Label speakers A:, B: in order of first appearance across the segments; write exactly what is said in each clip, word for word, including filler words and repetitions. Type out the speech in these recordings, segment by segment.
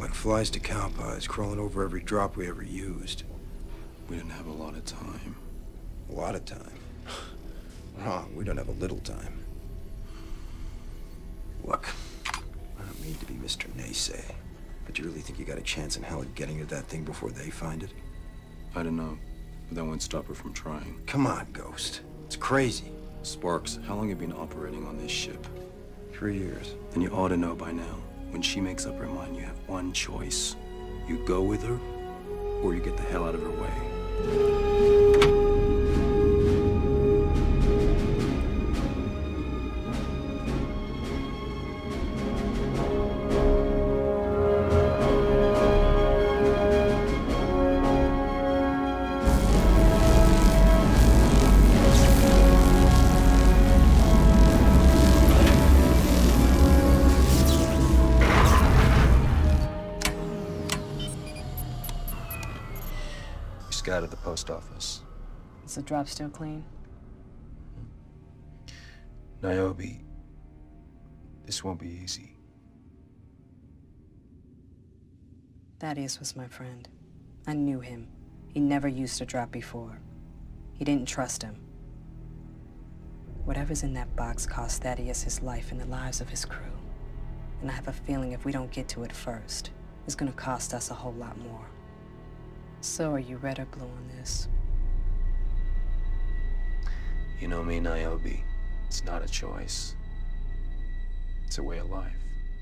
A: like flies to cow pies, crawling over every drop we ever used.
B: We didn't have a lot of time.
A: A lot of time? Wrong, we don't have a little time. Look, I don't mean to be Mister Naysay, but you really think you got a chance in hell of getting at that thing before they find it?
B: I don't know, but that won't stop her from trying.
A: Come on, Ghost. It's crazy.
B: Sparks, how long have you been operating on this ship?
A: Three years.
B: Then you ought to know by now. When she makes up her mind, you have one choice. You go with her, or you get the hell out of her way. Scout at the post office.
C: Is the drop still clean?
B: Niobe, this won't be easy.
C: Thaddeus was my friend. I knew him. He never used a drop before. He didn't trust him. Whatever's in that box cost Thaddeus his life and the lives of his crew. And I have a feeling if we don't get to it first, it's gonna cost us a whole lot more. So are you red or blue on this?
B: You know me, Niobe. It's not a choice. It's a way of life.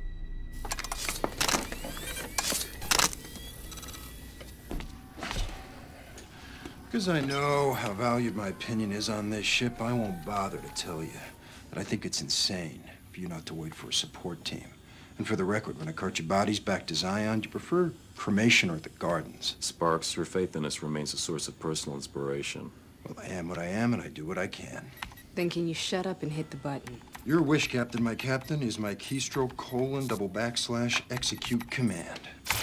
A: Because I know how valued my opinion is on this ship, I won't bother to tell you that I think it's insane for you not to wait for a support team. And for the record, when I cart your bodies back to Zion, do you prefer cremation or the gardens?
B: Sparks, your faith in us remains a source of personal inspiration.
A: Well, I am what I am, and I do what I can.
C: Then can you shut up and hit the button?
A: Your wish, Captain. My captain is my keystroke colon double backslash execute command.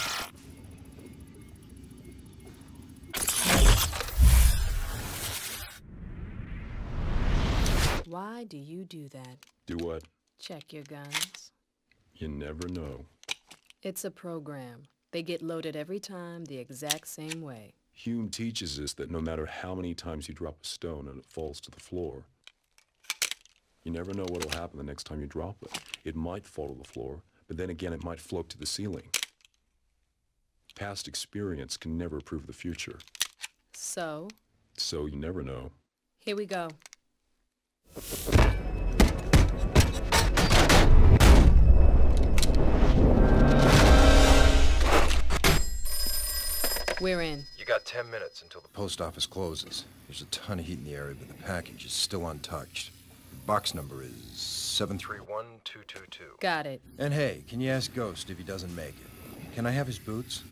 C: Why do you do that?
D: Do what?
C: Check your guns.
D: You never know.
C: It's a program. They get loaded every time the exact same way.
D: Hume teaches us that no matter how many times you drop a stone and it falls to the floor, you never know what'll happen the next time you drop it. It might fall to the floor, but then again it might float to the ceiling. Past experience can never prove the future.
C: So?
D: So you never know.
C: Here we go. We're in.
A: You got ten minutes until the post office closes. There's a ton of heat in the area, but the package is still untouched. The box number is seven three one two two two.
C: Got it.
A: And hey, can you ask Ghost if he doesn't make it? Can I have his boots?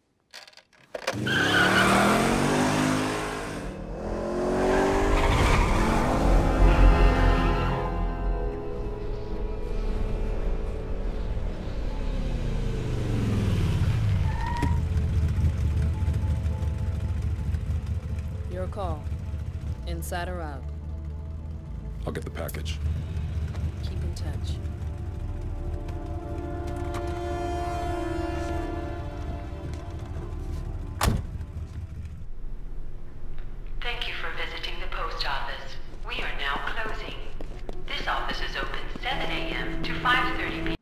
C: Your call. Inside or out?
D: I'll get the package.
C: Keep in touch.
E: Thank you for visiting the post office. We are now closing. This office is open seven A M to five thirty P M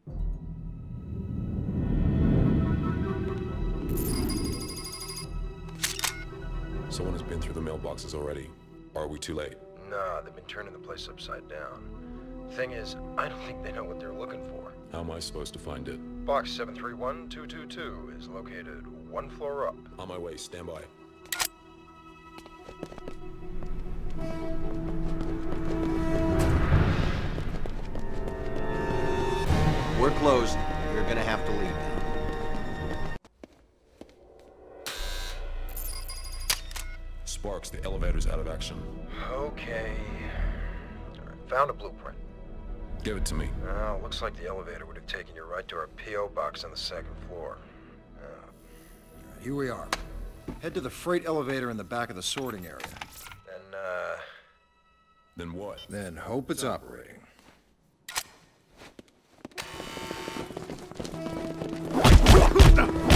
D: Someone has been through the mailboxes already. Are we too late?
A: Nah, they've been turning the place upside down. Thing is, I don't think they know what they're looking for.
D: How am I supposed to find it?
A: Box seven three one two two two is located one floor up.
D: On my way, stand by.
F: We're closed. You're gonna have to leave now.
D: Sparks, the elevator's out of action.
A: Okay. All right, found a blueprint.
D: Give it to me.
A: Well, looks like the elevator would have taken you right to our P O box on the second floor. Uh, all right, here we are. Head to the freight elevator in the back of the sorting area. And, uh...
D: Then what?
A: Then hope it's operating.
D: Ah!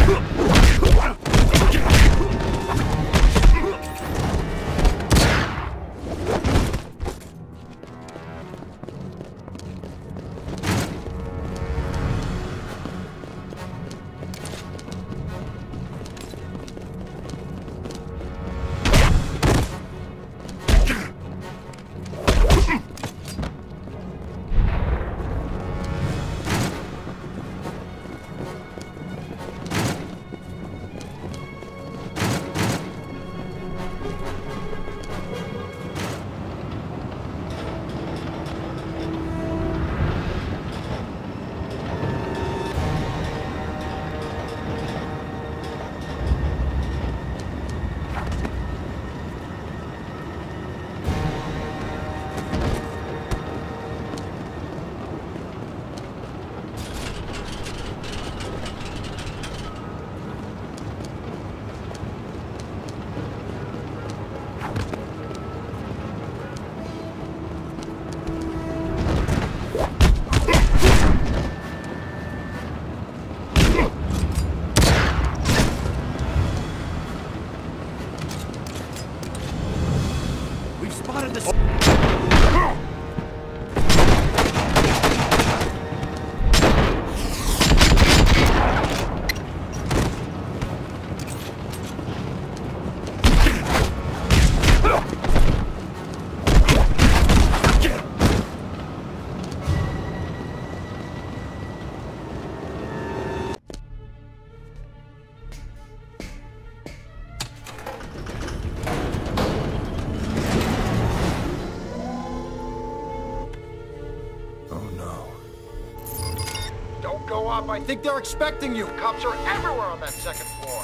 A: I think they're expecting you. Cops are everywhere on that second floor.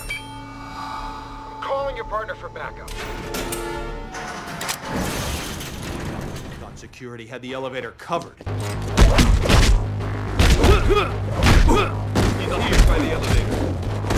A: I'm calling your partner for backup.
F: Thought security had the elevator covered.
B: He's here by the elevator.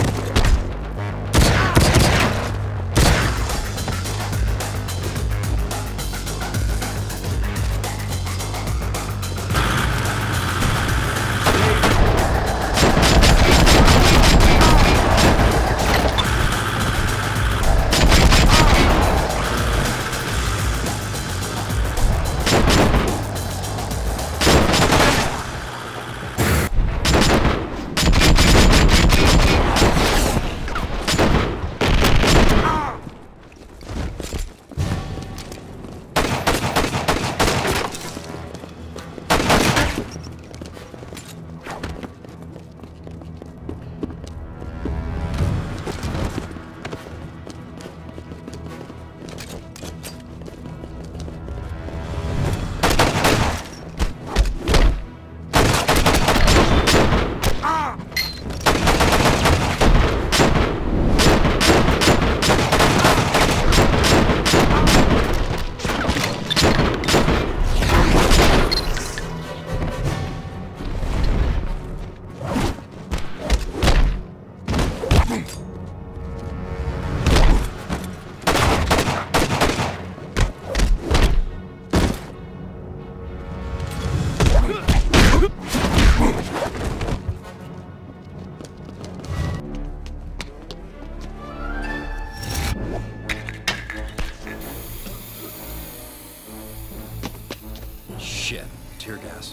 B: Shit. Tear gas.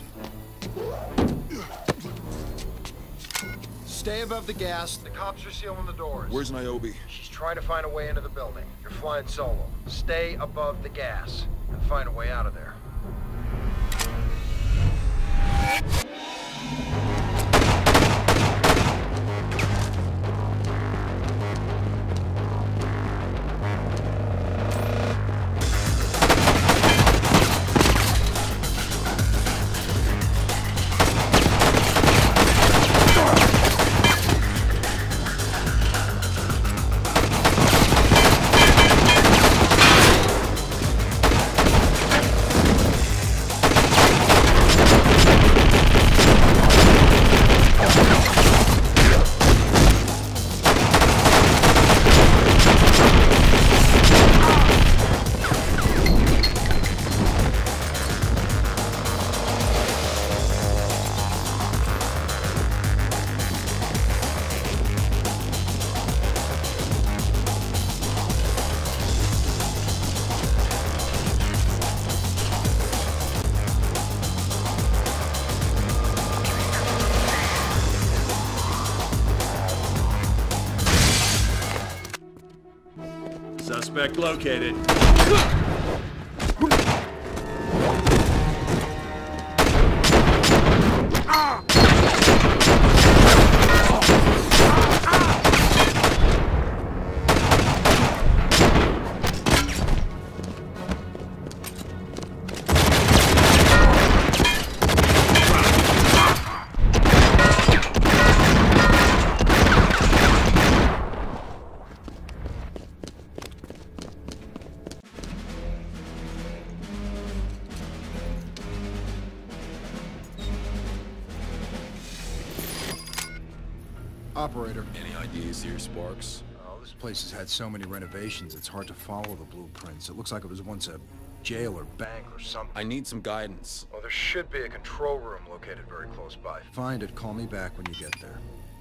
A: Stay above the gas. The cops are sealing the doors.
G: Where's Niobe?
A: She's trying to find a way into the building. You're flying solo. Stay above the gas and find a way out of there.
G: Suspect located.
A: Operator.
D: Any ideas here, Sparks?
A: Oh, this place has had so many renovations, it's hard to follow the blueprints. It looks like it was once a jail or bank or something.
D: I need some guidance.
A: Well, there should be a control room located very close by. Find it, call me back when you get there.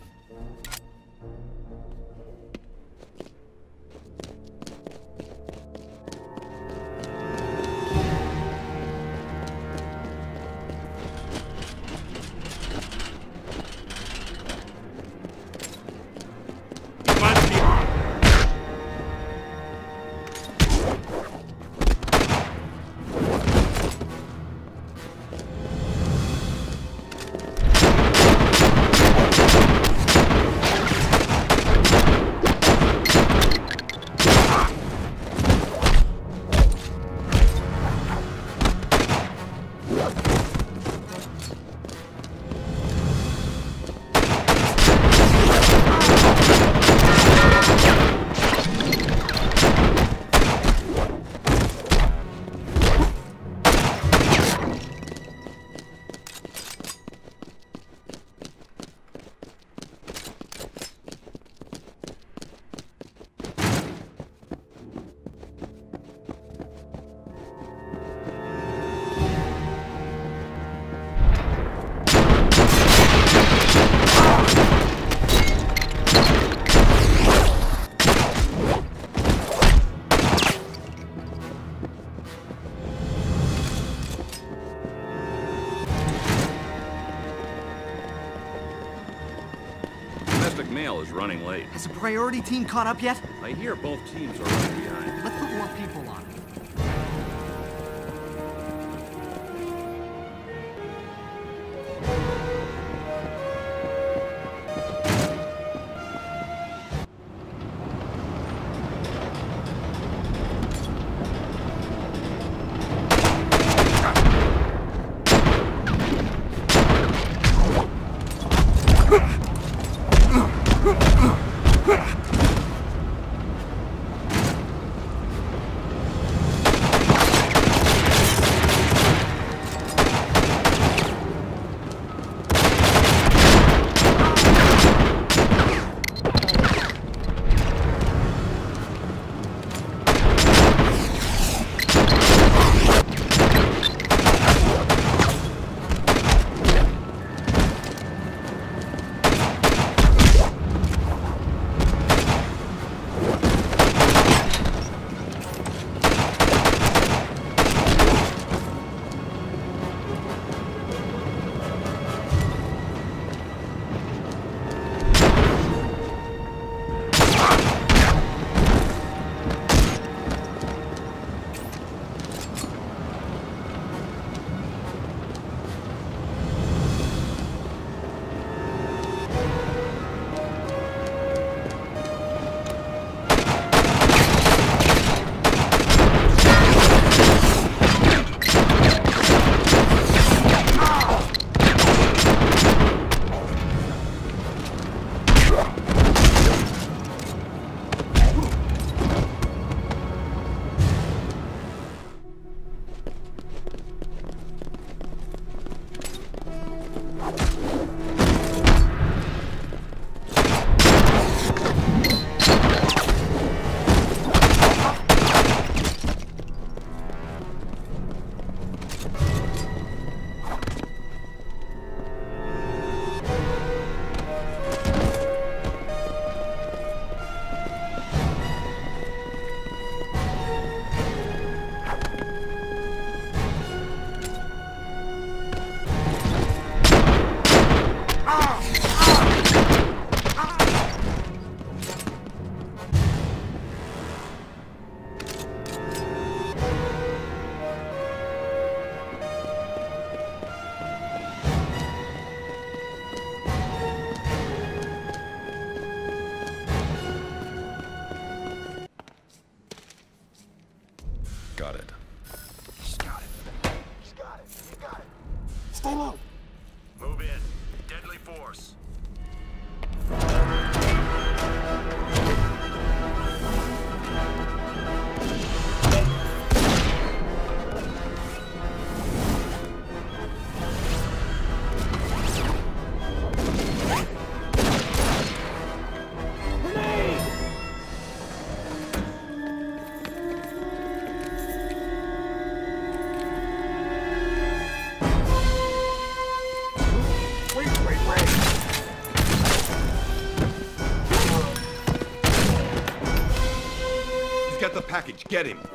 G: Mail is running late.
F: Has the priority team caught up yet?
G: I hear both teams are running behind.
F: Let's put more people on it.
G: Move in. Deadly force.
H: Get the package. Get him.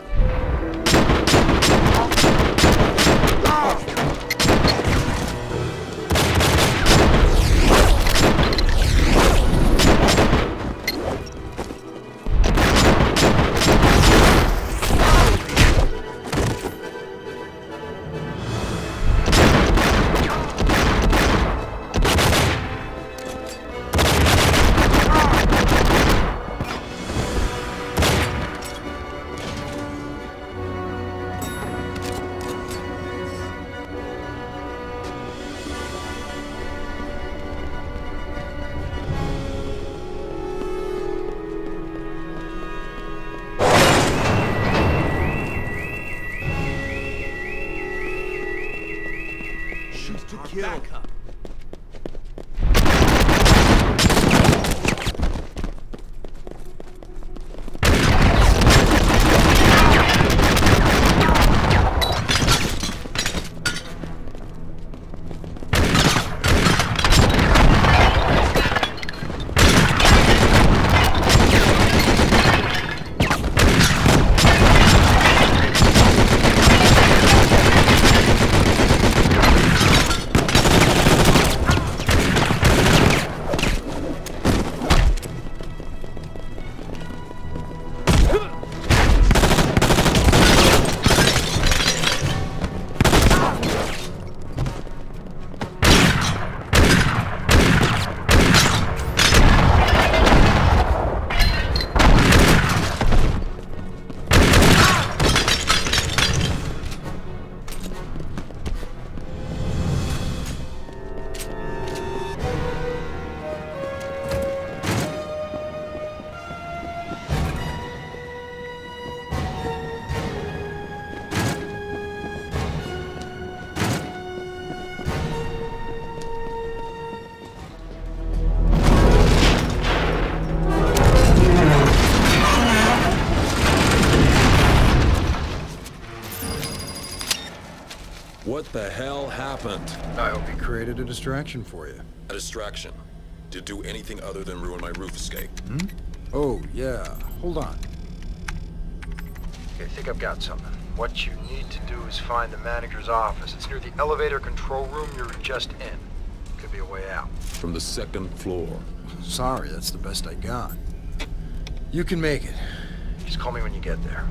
H: To kill. Back up.
D: What the hell happened?
A: I hope he created a distraction for you.
D: A distraction? To do anything other than ruin my roof escape?
A: Hmm? Oh, yeah. Hold on. Okay, I think I've got something. What you need to do is find the manager's office. It's near the elevator control room you're just in. Could be a way out.
D: From the second floor.
A: Sorry, that's the best I got. You can make it. Just call me when you get there.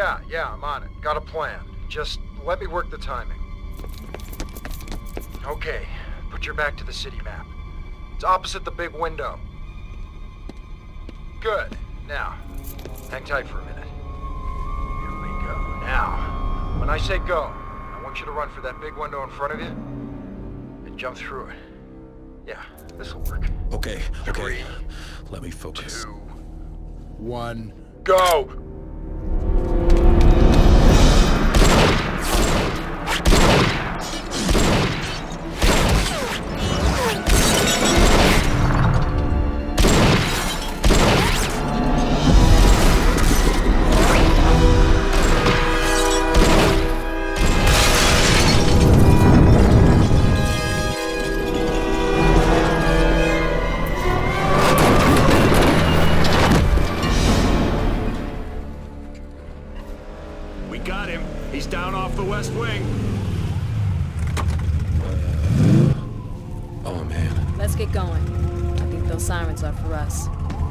A: Yeah, yeah, I'm on it. Got a plan. Just let me work the timing. Okay, put your back to the city map. It's opposite the big window. Good. Now, hang tight for a minute. Here we go. Now, when I say go, I want you to run for that big window in front of you and jump through it. Yeah, this'll work.
D: Okay, okay.
A: Three,
D: Let me focus.
A: two, one, go!
G: He's down off the west wing.
D: Oh, man.
I: Let's get going. I think those sirens are for us.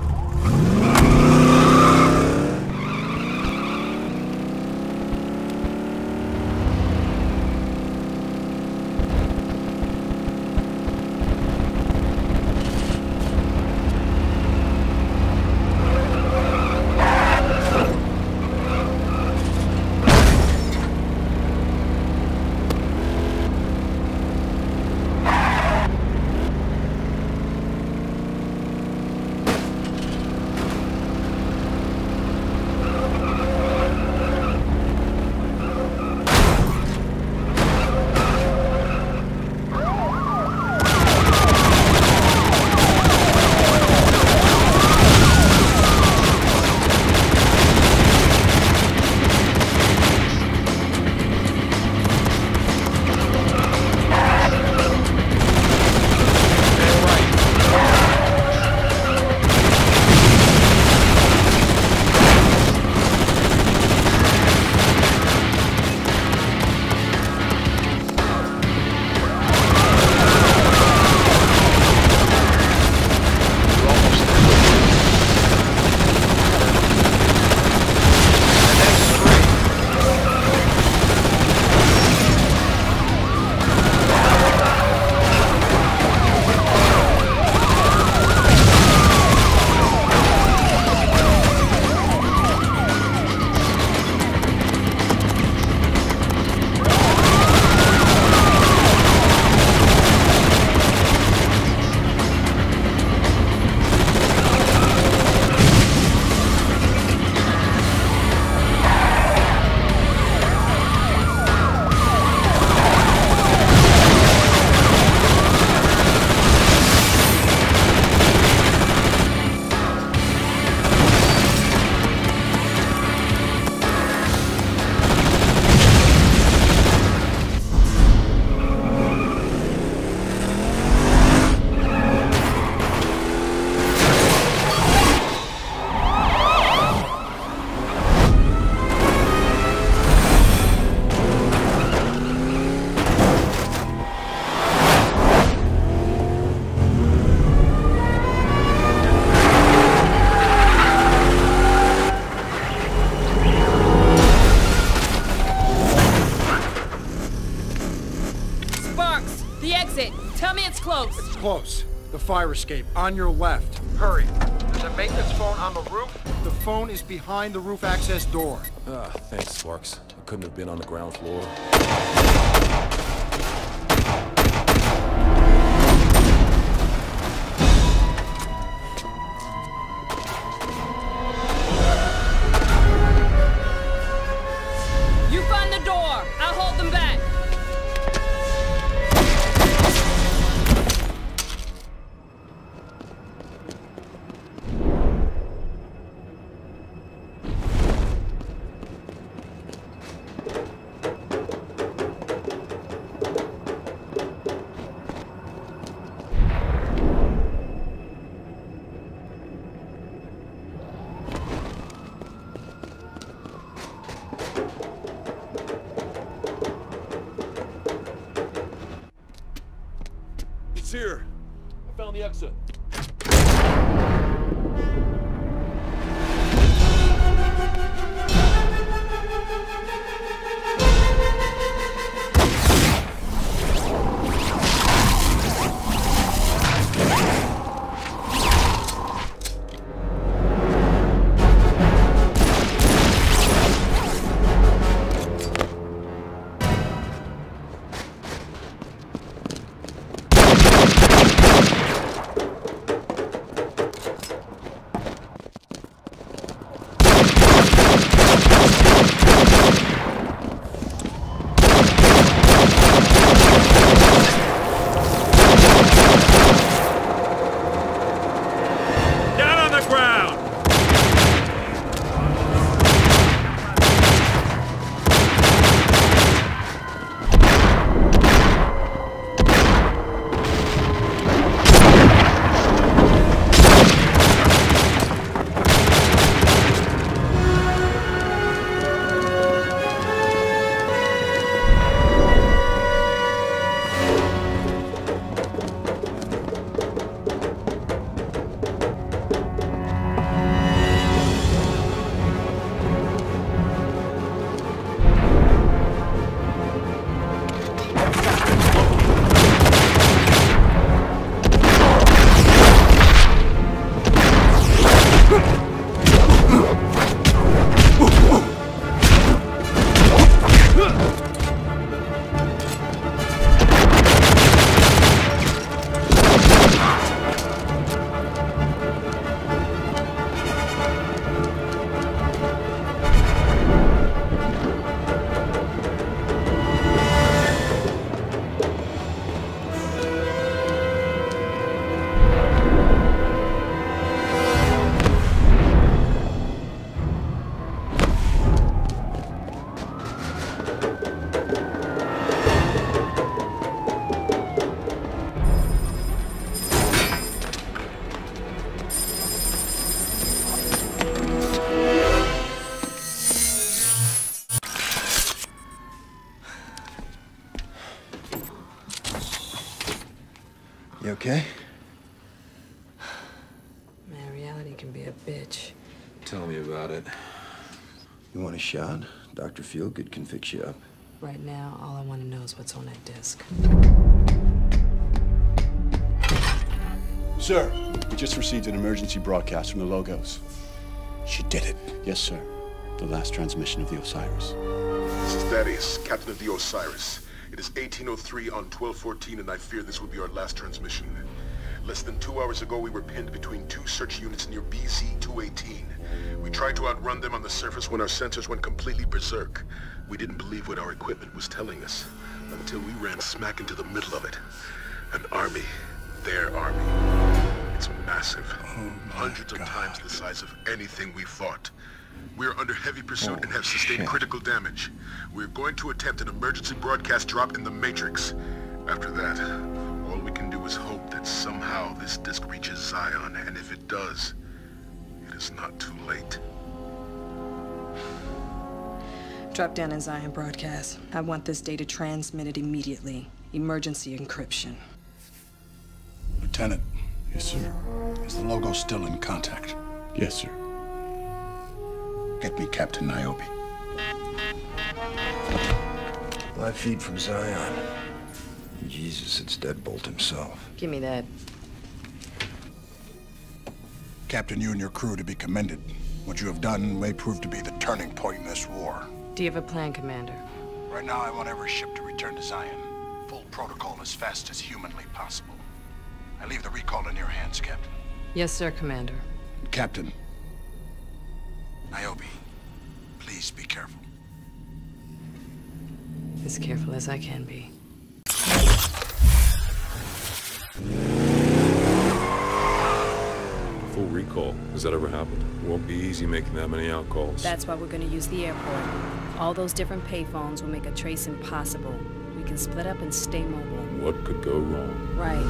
A: Close. The fire escape, on your left. Hurry. There's a maintenance phone on the roof. The phone is behind the roof access door.
D: Ah, thanks, Sparks. I couldn't have been on the ground floor.
I: You find the door. I'll hold them back.
G: Here. I found the exit.
A: You okay?
C: Man, reality can be a bitch.
D: Tell me about it.
A: You want a shot? Doctor Feelgood can fix you up.
C: Right now, all I want to know is what's on that disc.
J: Sir, we just received an emergency broadcast from the Logos.
K: She did it.
J: Yes, sir. The last transmission of the Osiris.
L: This is Thaddeus, captain of the Osiris. It is eighteen oh three on twelve fourteen, and I fear this will be our last transmission. Less than two hours ago, we were pinned between two search units near B Z two eighteen. We tried to outrun them on the surface when our sensors went completely berserk. We didn't believe what our equipment was telling us, until we ran smack into the middle of it. An army. Their army. It's massive.
K: Oh
L: Hundreds of
K: God.
L: times the size of anything we fought. We are under heavy pursuit
A: Oh,
L: and have sustained
A: shit.
L: critical damage. We're going to attempt an emergency broadcast drop in the Matrix. After that, all we can do is hope that somehow this disc reaches Zion, and if it does, it is not too late.
C: Drop down in Zion broadcast. I want this data transmitted immediately. Emergency encryption.
K: Lieutenant,
J: Yes, sir.
K: is the Logo still in contact?
J: Yes, sir.
K: Get me Captain Niobe.
A: Live feed from Zion. Jesus, it's Deadbolt himself.
C: Give me that.
K: Captain, you and your crew to be commended. What you have done may prove to be the turning point in this war.
C: Do you have a plan, Commander?
K: Right now, I want every ship to return to Zion. Full protocol as fast as humanly possible. I leave the recall in your hands, Captain.
C: Yes, sir, Commander.
K: Captain, Niobe, please be careful.
C: As careful as I can be.
D: Full recall. Has that ever happened? It won't be easy making that many outcalls.
I: That's why we're gonna use the airport. All those different payphones will make a trace impossible. We can split up and stay mobile.
D: What could go wrong?
I: Right.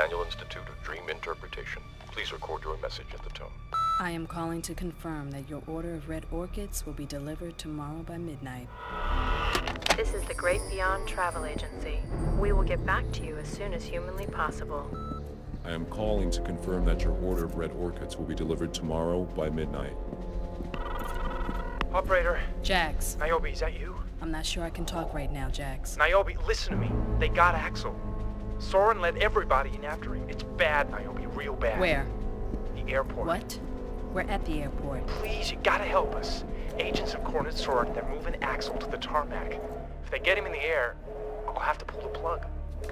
M: Daniel Institute of Dream Interpretation. Please record your message at the tone.
I: I am calling to confirm that your order of red orchids will be delivered tomorrow by midnight.
N: This is the Great Beyond Travel Agency. We will get back to you as soon as humanly possible.
D: I am calling to confirm that your order of red orchids will be delivered tomorrow by midnight.
O: Operator.
I: Jax.
O: Niobe, is that you?
I: I'm not sure I can talk right now, Jax.
O: Niobe, listen to me. They got Axel. Soren led everybody in after him. It's bad, Niobe, real bad.
I: Where?
O: The airport.
I: What? We're at the airport.
O: Please, you gotta help us. Agents have cornered Soren. They're moving Axel to the tarmac. If they get him in the air, I'll have to pull the plug.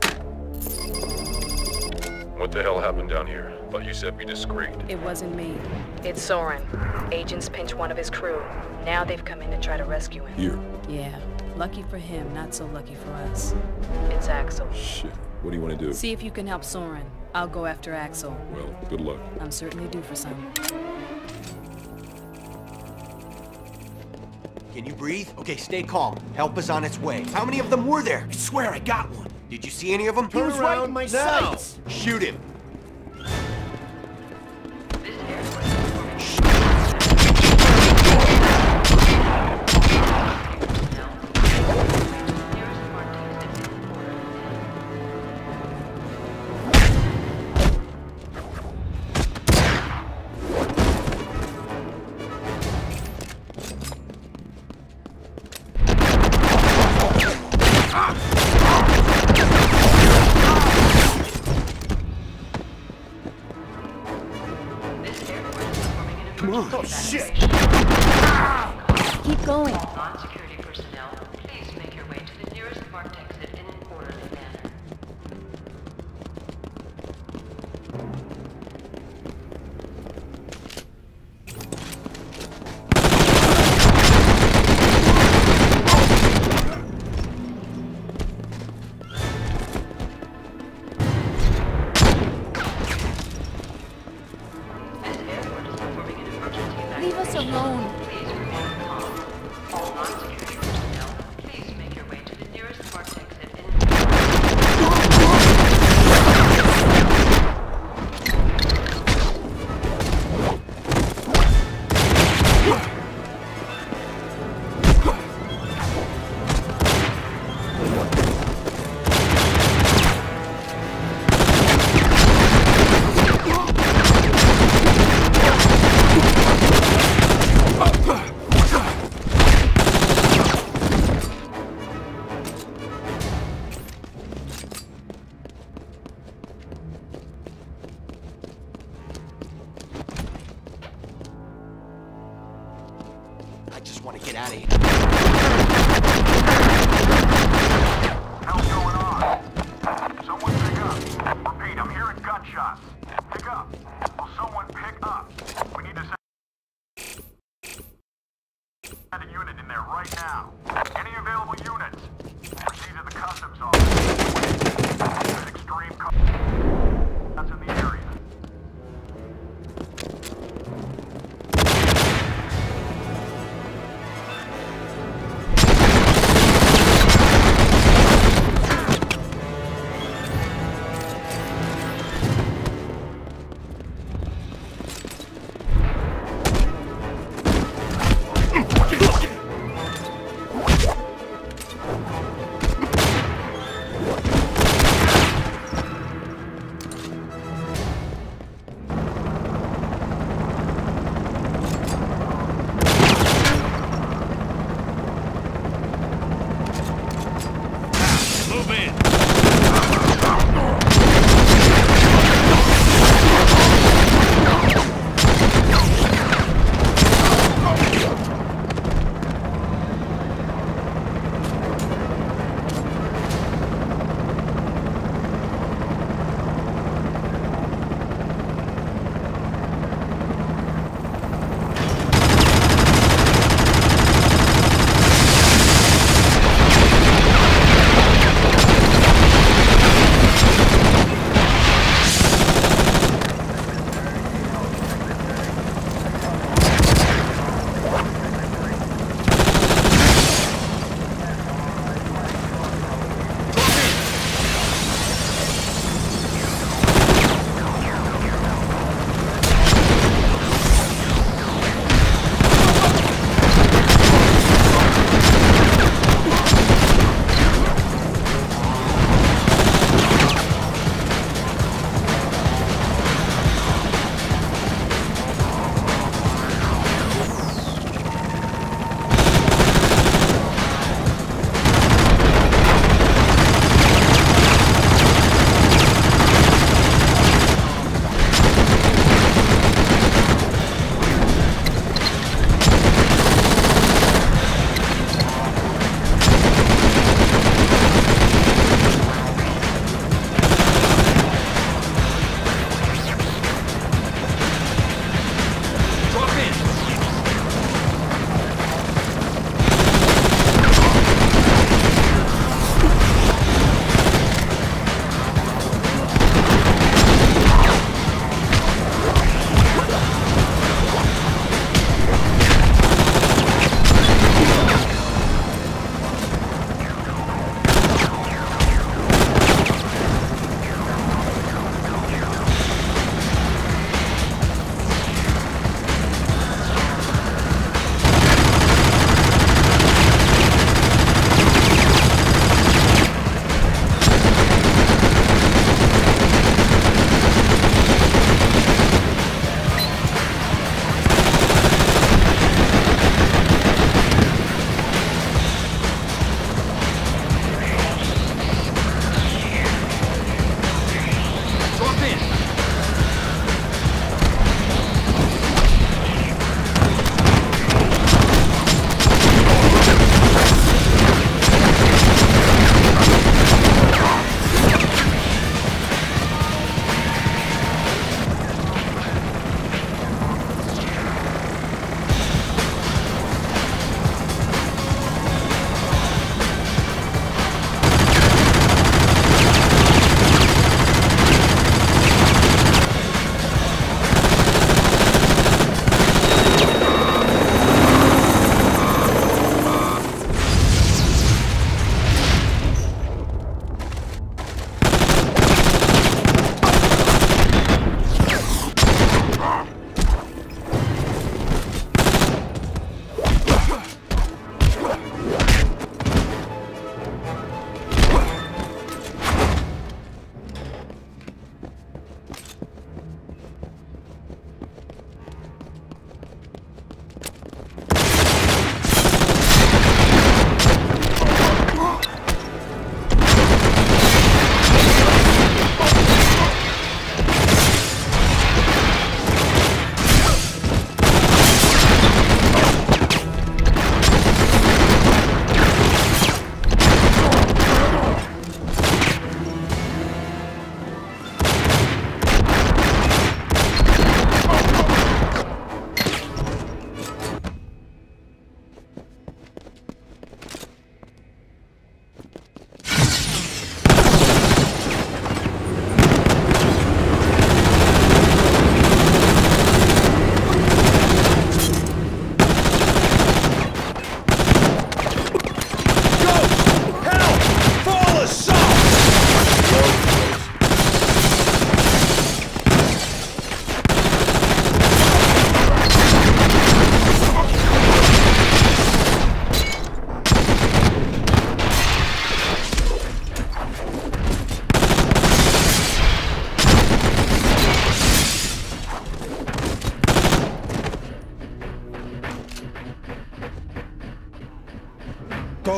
D: What the hell happened down here? Thought you said be discreet.
I: It wasn't me.
N: It's Soren. Agents pinched one of his crew. Now they've come in to try to rescue him.
D: Here.
I: Yeah. Lucky for him, not so lucky for us.
N: It's Axel.
D: Shit. What do you want to do?
I: See if you can help Soren. I'll go after Axel.
D: Well, good luck.
I: I'm certainly due for some.
F: Can you breathe? Okay, stay calm. Help is on its way. How many of them were there? I swear I got one. Did you see any of them?
H: Turn
F: he was
H: around
F: right in my
H: now.
F: sights. Shoot him.
E: Come on. Oh, shit!
P: Keep going.
E: Non-security personnel, please make your way to the nearest marked exit in an orderly manner.
P: Leave us alone.
E: Please remain calm. All non-security personnel, please make your way to the nearest marked exit in
F: I just want to get out of here.
K: Hell's going on? Someone pick up. Repeat, I'm hearing gunshots. Pick up. Will someone pick up? We need to send a unit in there right now. Any available units? Proceed to the customs office. There's extreme co- that's in the area.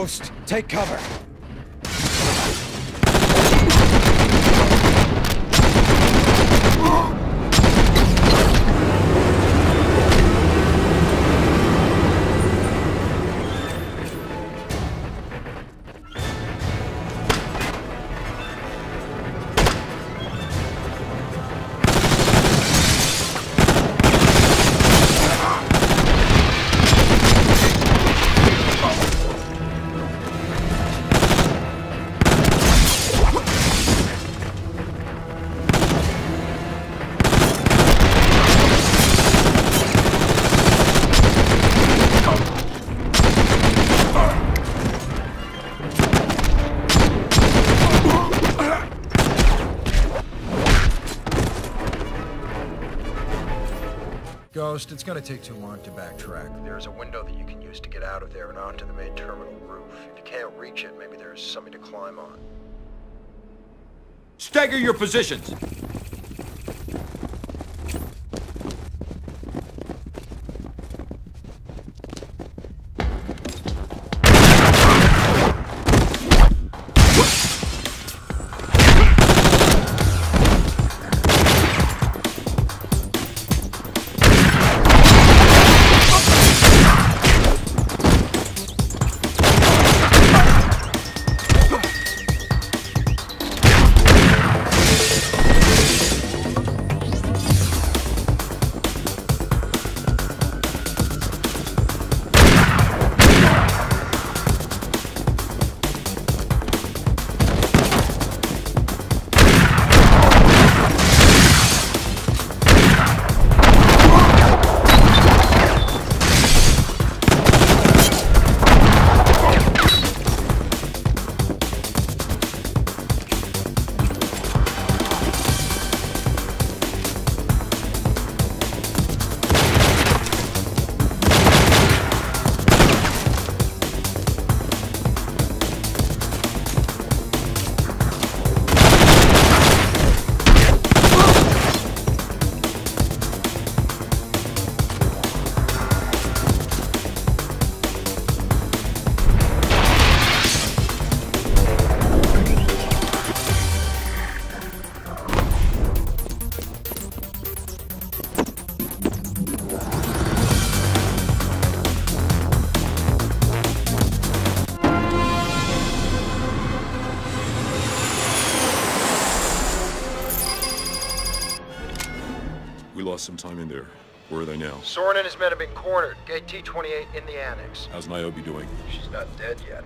A: Ghost, take cover. Ghost, it's gonna take too long to backtrack. There's a window that you can use to get out of there and onto the main terminal roof. If you can't reach it, maybe there's something to climb on.
H: Stagger your positions!
D: We lost some time in there. Where are they now?
A: Soren and his men have been cornered. Gate T twenty-eight in the annex.
D: How's Niobe doing?
A: She's not dead yet.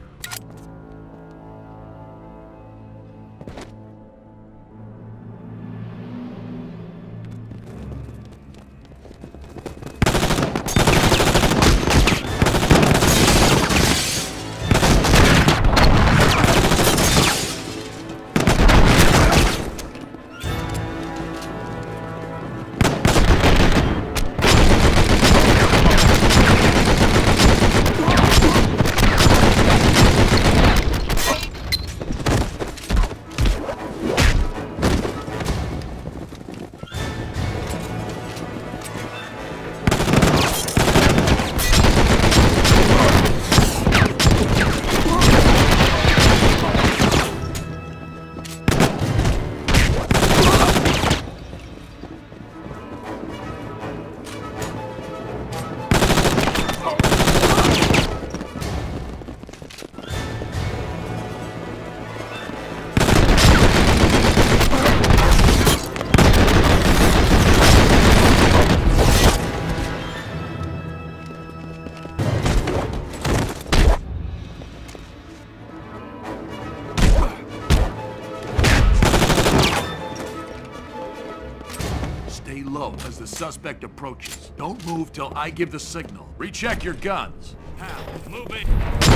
K: Stay low as the suspect approaches. Don't move till I give the signal. Recheck your guns.
G: Hal, move it.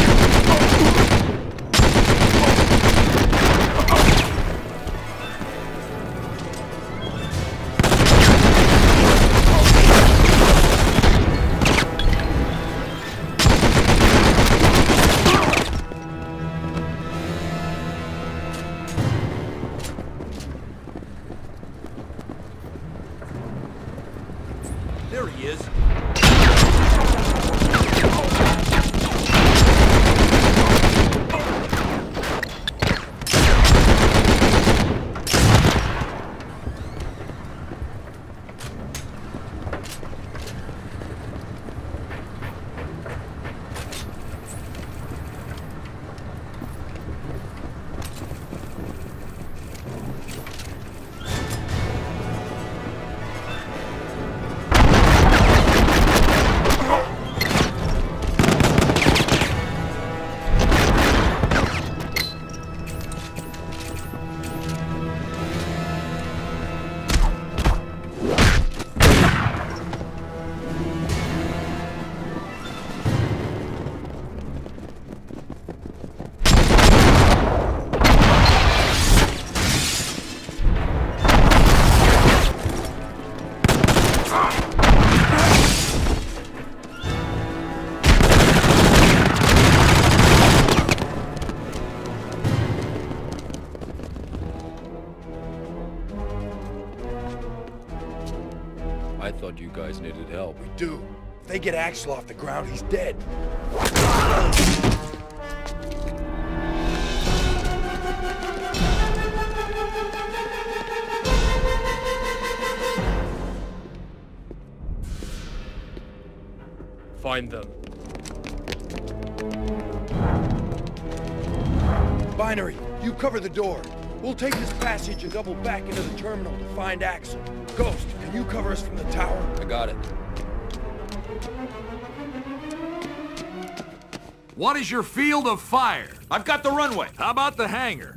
K: There he is.
P: I thought you guys needed help.
Q: We do. If they get Axel off the ground, he's dead.
P: Find them.
Q: Binary, you cover the door. We'll take this passage and double back into the terminal to find Axel. Ghost, can you cover us from the tower?
P: I got it.
H: What is your field of fire? I've got the runway. How about the hangar?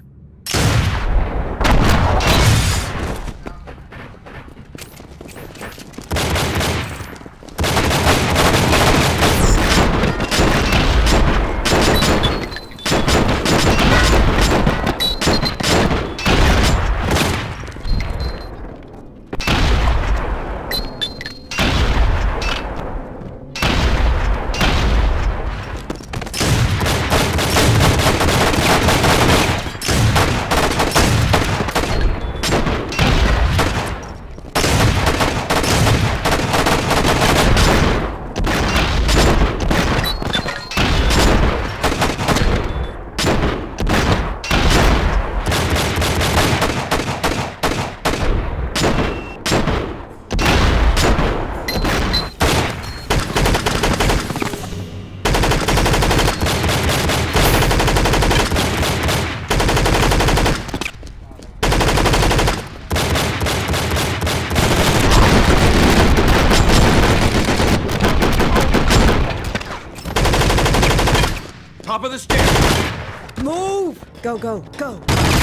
H: Top of the stairs.
C: Move! Go, go, go.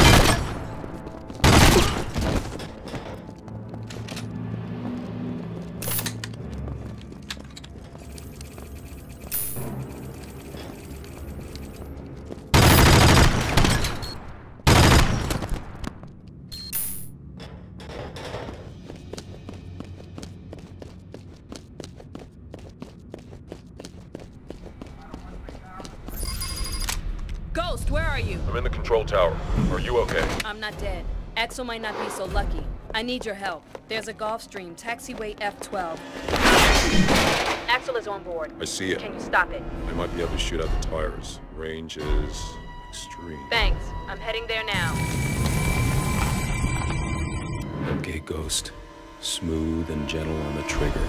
I: Ghost, where are you?
M: I'm in the control tower. Are you okay?
I: I'm not dead. Axel might not be so lucky. I need your help. There's a Gulfstream, taxiway F twelve. Axel is on board.
D: I see it.
I: Can you stop it?
D: I might be able to shoot out the tires. Range is extreme.
I: Thanks. I'm heading there now.
B: Okay, Ghost. Smooth and gentle on the trigger.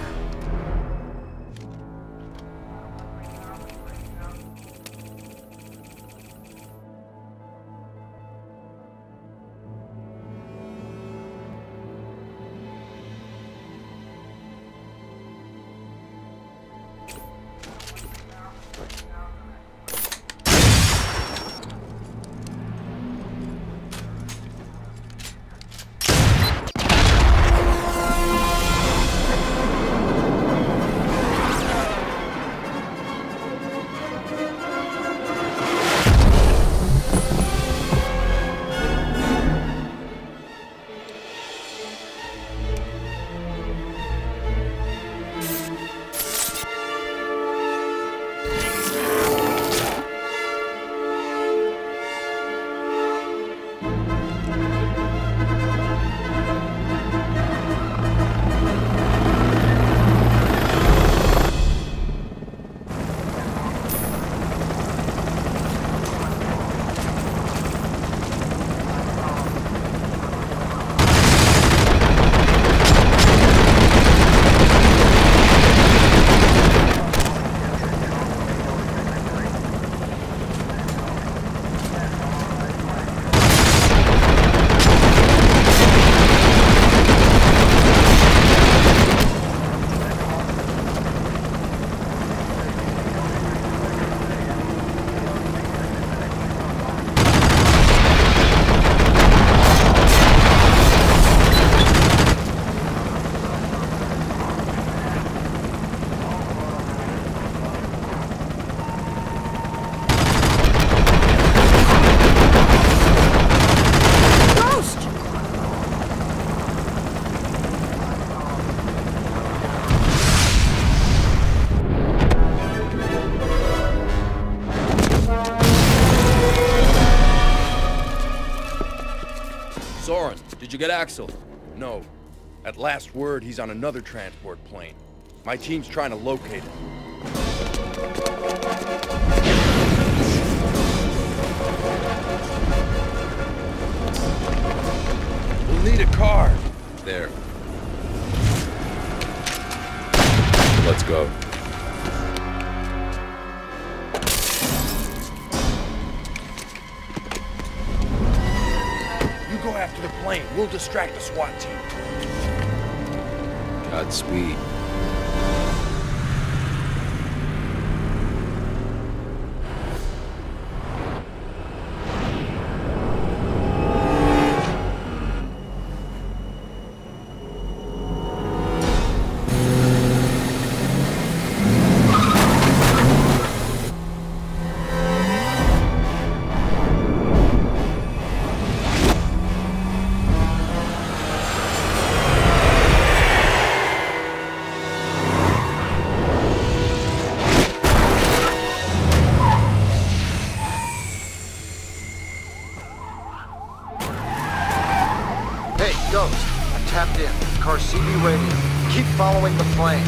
P: Soren, did you get Axel?
Q: No. At last word, he's on another transport plane. My team's trying to locate him. We'll need a car.
D: There. Let's go.
Q: You go after the plane. We'll distract the SWAT team.
D: Godspeed.
P: Ghost, I'm tapped in. Car C B radio. Keep following the plane.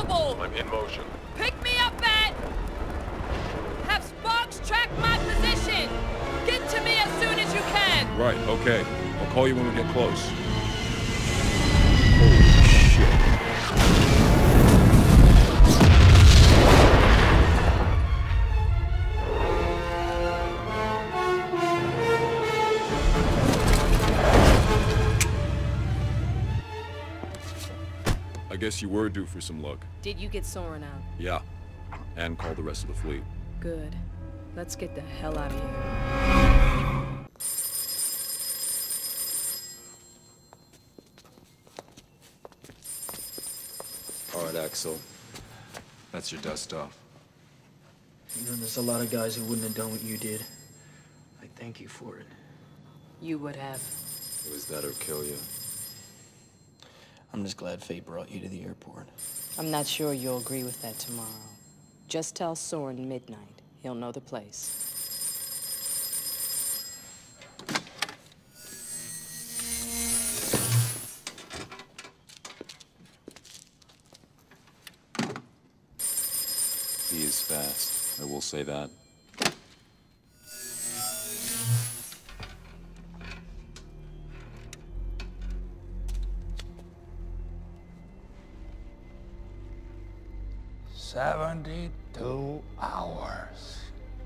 I: available!
D: I'm in motion.
I: Pick me up at... Have Sparks track my position! Get to me as soon as you can!
D: Right, okay. I'll call you when we get close. Holy shit. I guess you were due for some luck.
I: Did you get Soren out?
D: Yeah. And call the rest of the fleet.
I: Good. Let's get the hell out of here.
B: All right, Axel. That's your dust off.
R: You know, there's a lot of guys who wouldn't have done what you did. I thank you for it.
I: You would have.
B: It was that or kill you.
R: I'm just glad fate brought you to the airport.
C: I'm not sure you'll agree with that tomorrow. Just tell Soren midnight. He'll know the place.
D: He is fast. I will say that.
S: Seventy-two hours.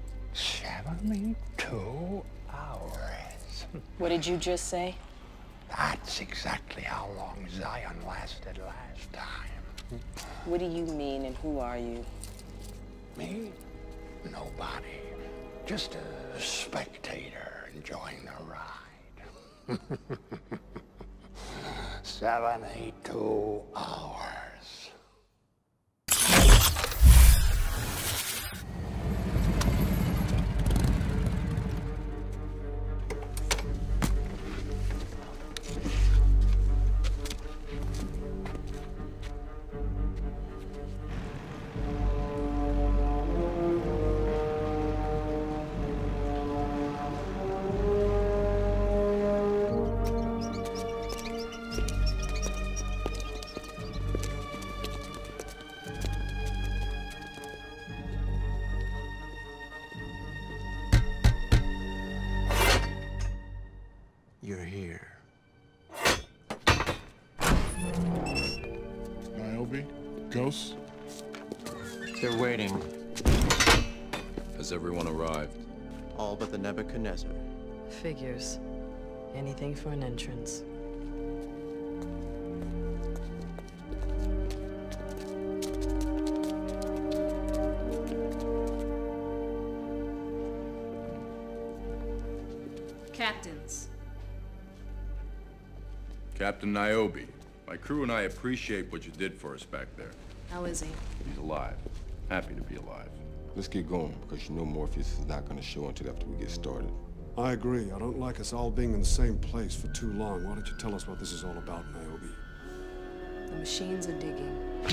S: Seventy-two hours.
C: What did you just say?
S: That's exactly how long Zion lasted last time.
C: What do you mean, and who are you?
S: Me? Nobody. Just a spectator enjoying the ride. Seventy-two hours.
Q: You're here.
J: Niobe? Ghost?
F: They're waiting.
B: Has everyone arrived?
F: All but the Nebuchadnezzar.
C: Figures. Anything for an entrance.
I: Captains.
H: Captain Niobe, my crew and I appreciate what you did for us back there.
I: How is he?
H: He's alive. Happy to be alive.
T: Let's get going, because you know Morpheus is not going to show until after we get started.
U: I agree. I don't like us all being in the same place for too long. Why don't you tell us what this is all about, Niobe?
C: The machines are digging.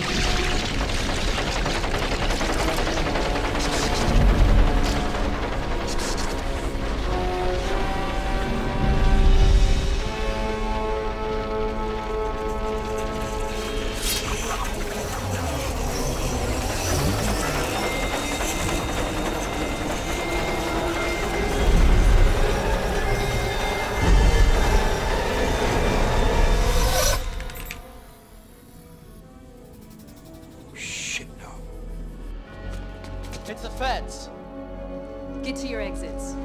F: It's the feds.
I: Get to your exits.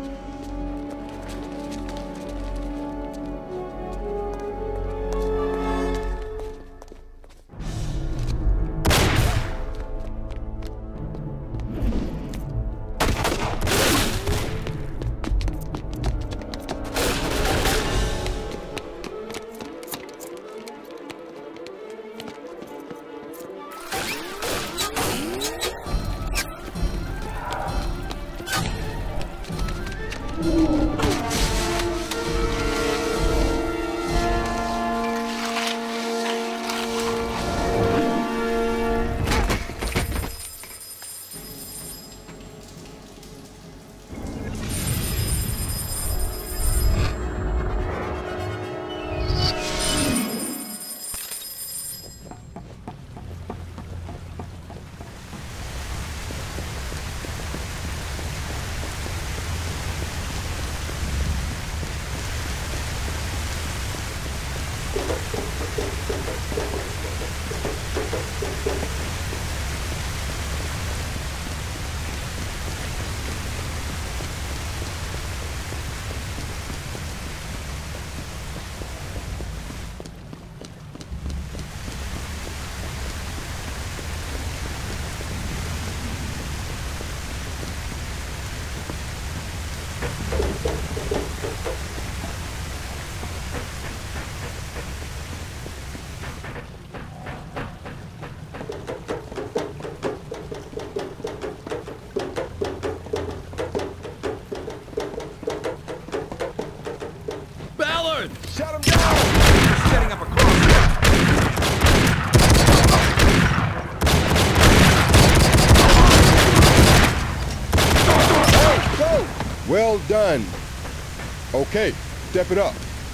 T: Well done. Okay, step it up.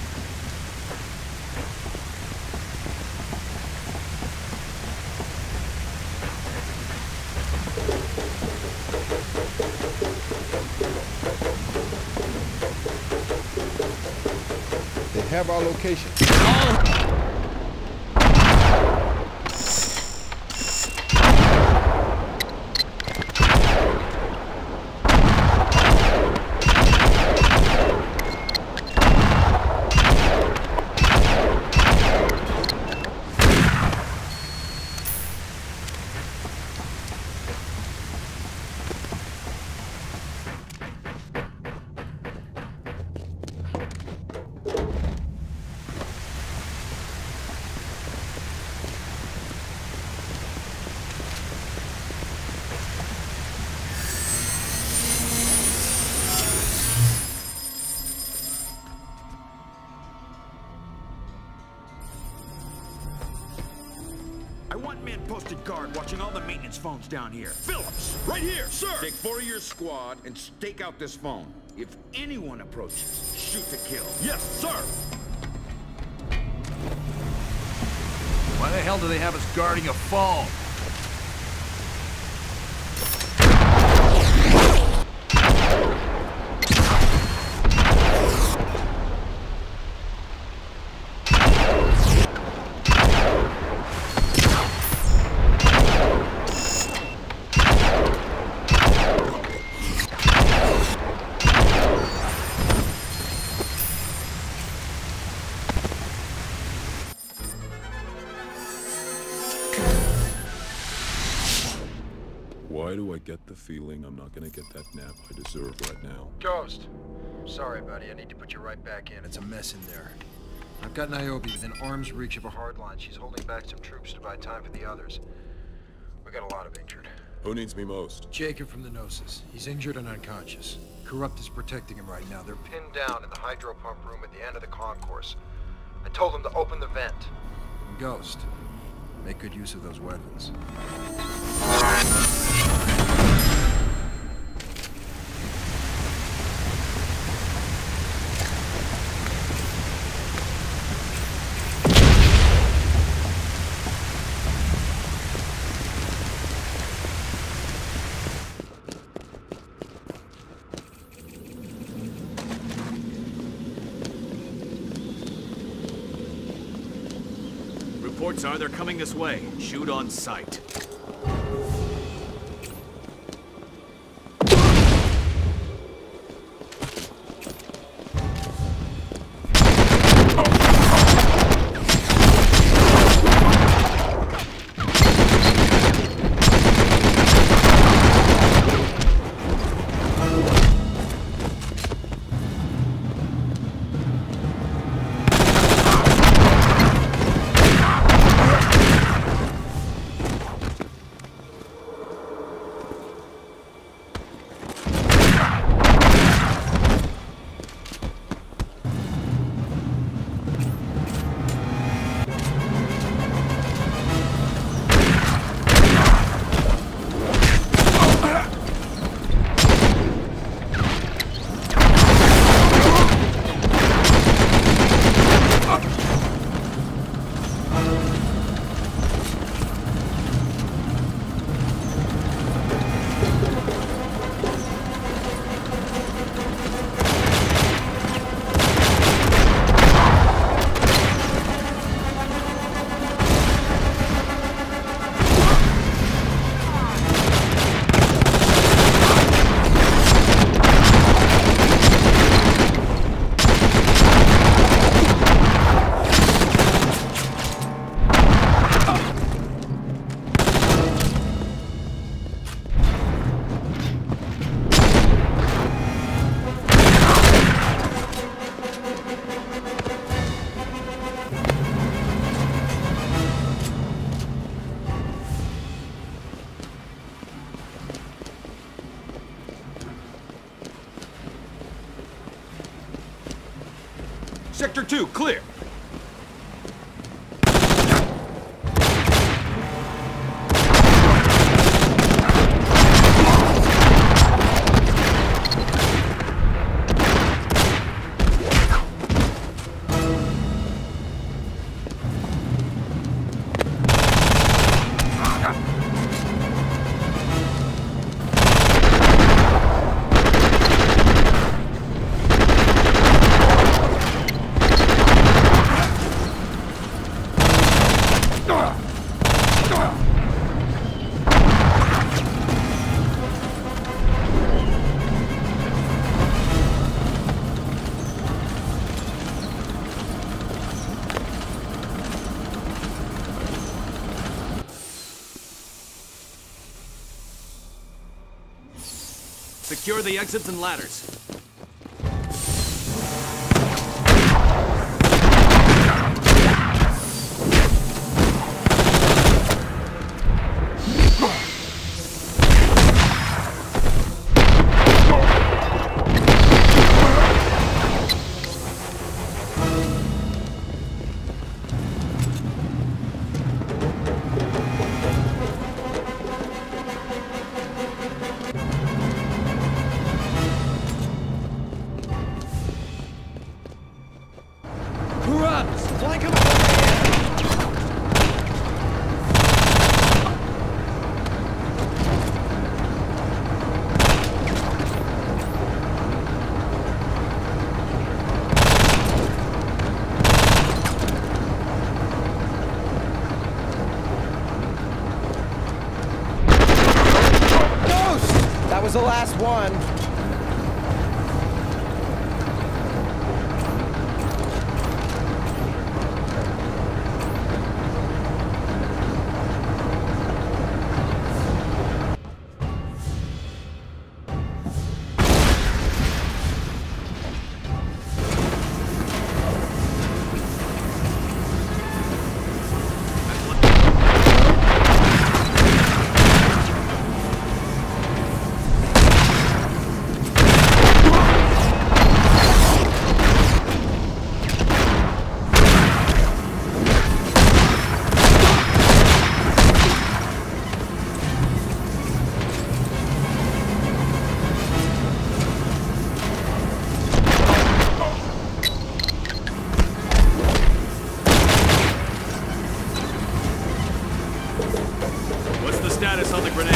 T: They have our location.
H: I want men posted guard watching all the maintenance phones down here. Phillips, right here, sir!
L: Take four of your squad and stake out this phone. If anyone approaches, shoot to kill.
H: Yes, sir! Why the hell do they have us guarding a phone?
D: Why do I get the feeling I'm not gonna get that nap I deserve right now?
A: Ghost. Sorry, buddy. I need to put you right back in. It's a mess in there. I've got Niobe within arm's reach of a hardline. She's holding back some troops to buy time for the others. We got a lot of injured.
D: Who needs me most?
A: Jacob from the Gnosis. He's injured and unconscious. Corrupt is protecting him right now. They're pinned down in the hydro pump room at the end of the concourse. I told them to open the vent. And Ghost, make good use of those weapons.
H: Reports are they're coming this way. Shoot on sight. Sector two, clear. Secure the exits and ladders.
F: Was the last one.
H: Status on the grenade.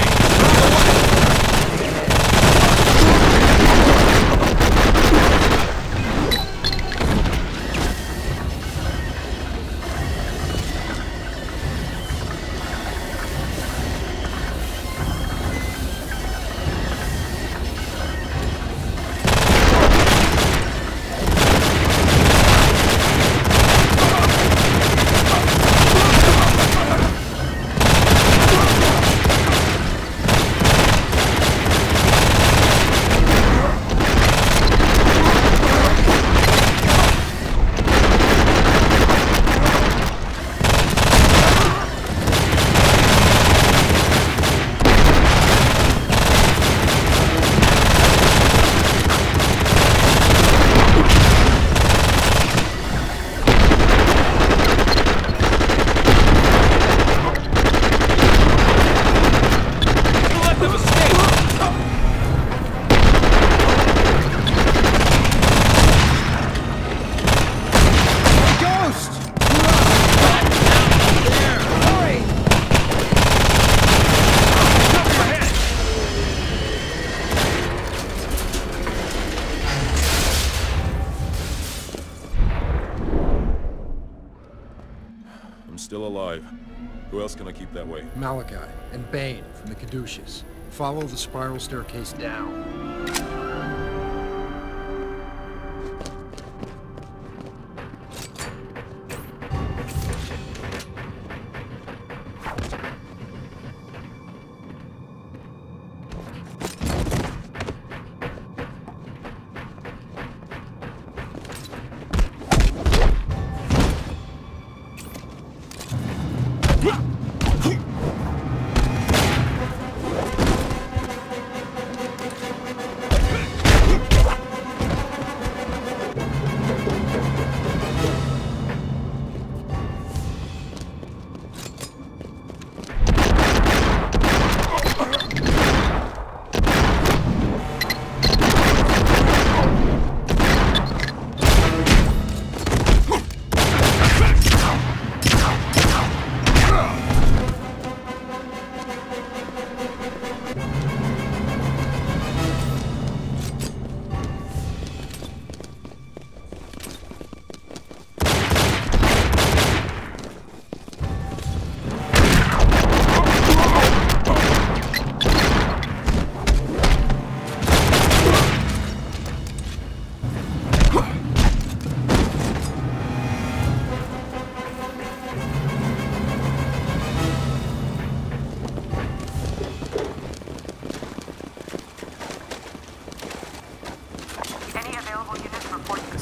D: Still alive. Who else can I keep that way?
A: Malachi and Bane from the Caduceus. Follow the spiral staircase down.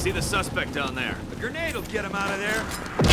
H: see the suspect down there. A grenade will get him out of there.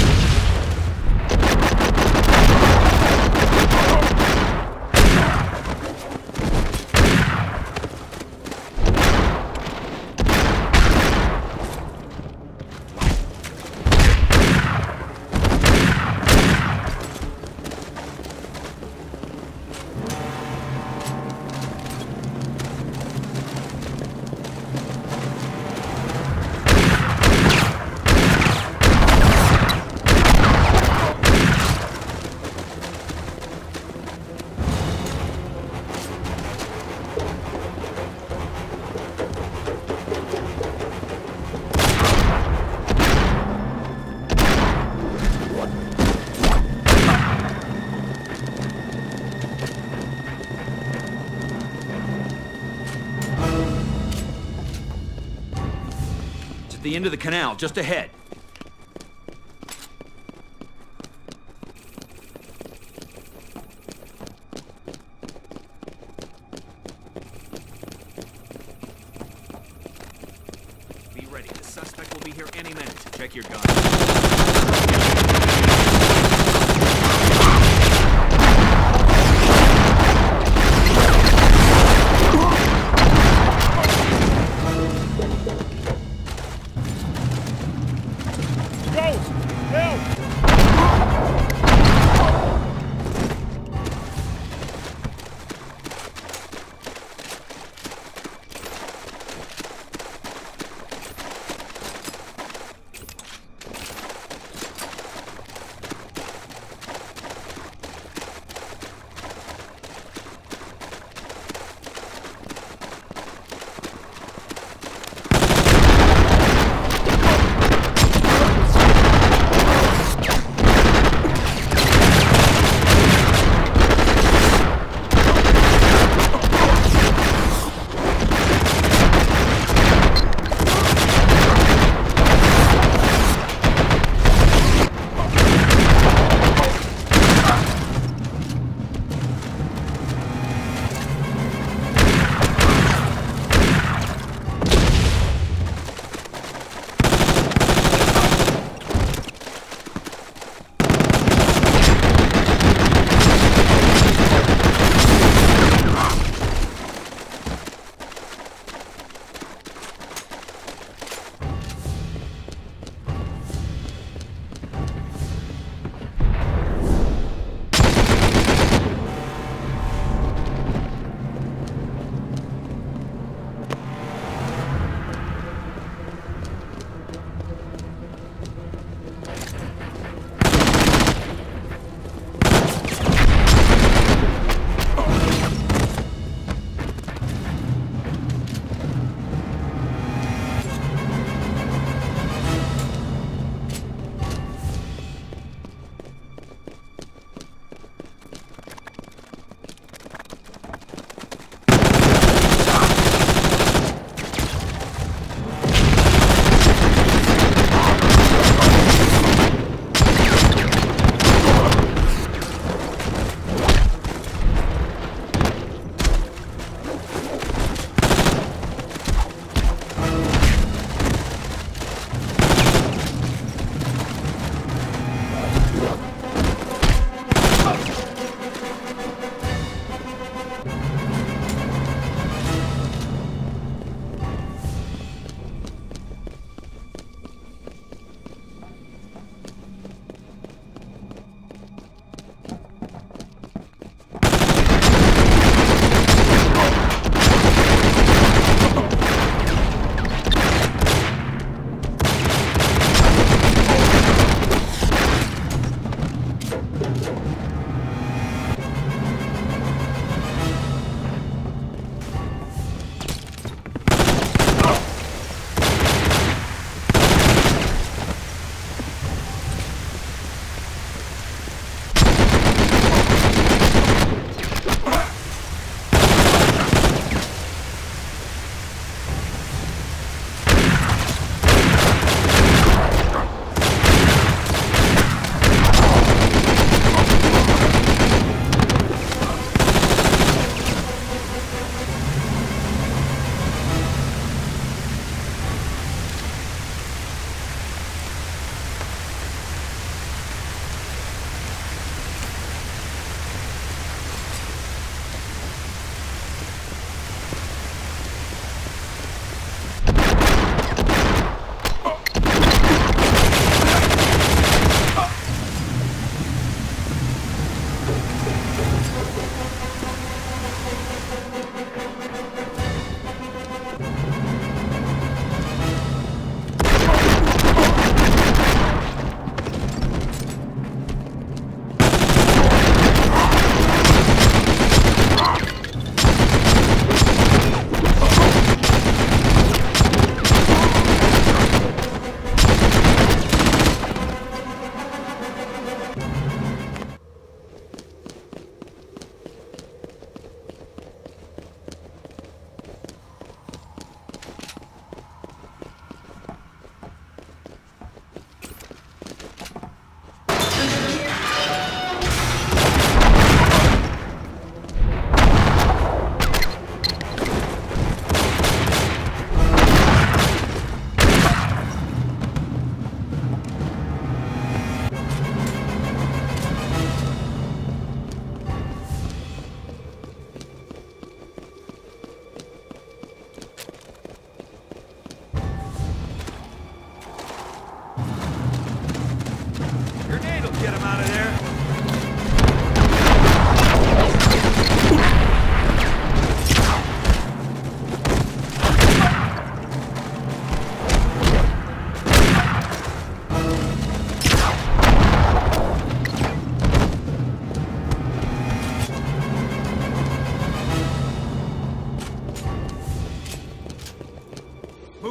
H: The end of the canal, just ahead. Be ready. The suspect will be here any minute. Check your gun.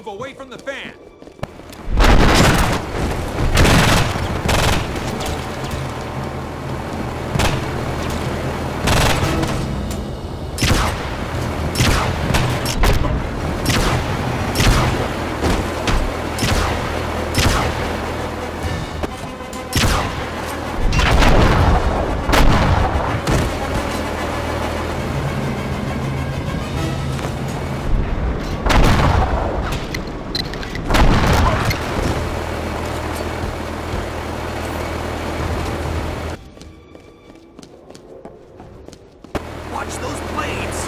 H: move away from the fan.
F: Watch those blades!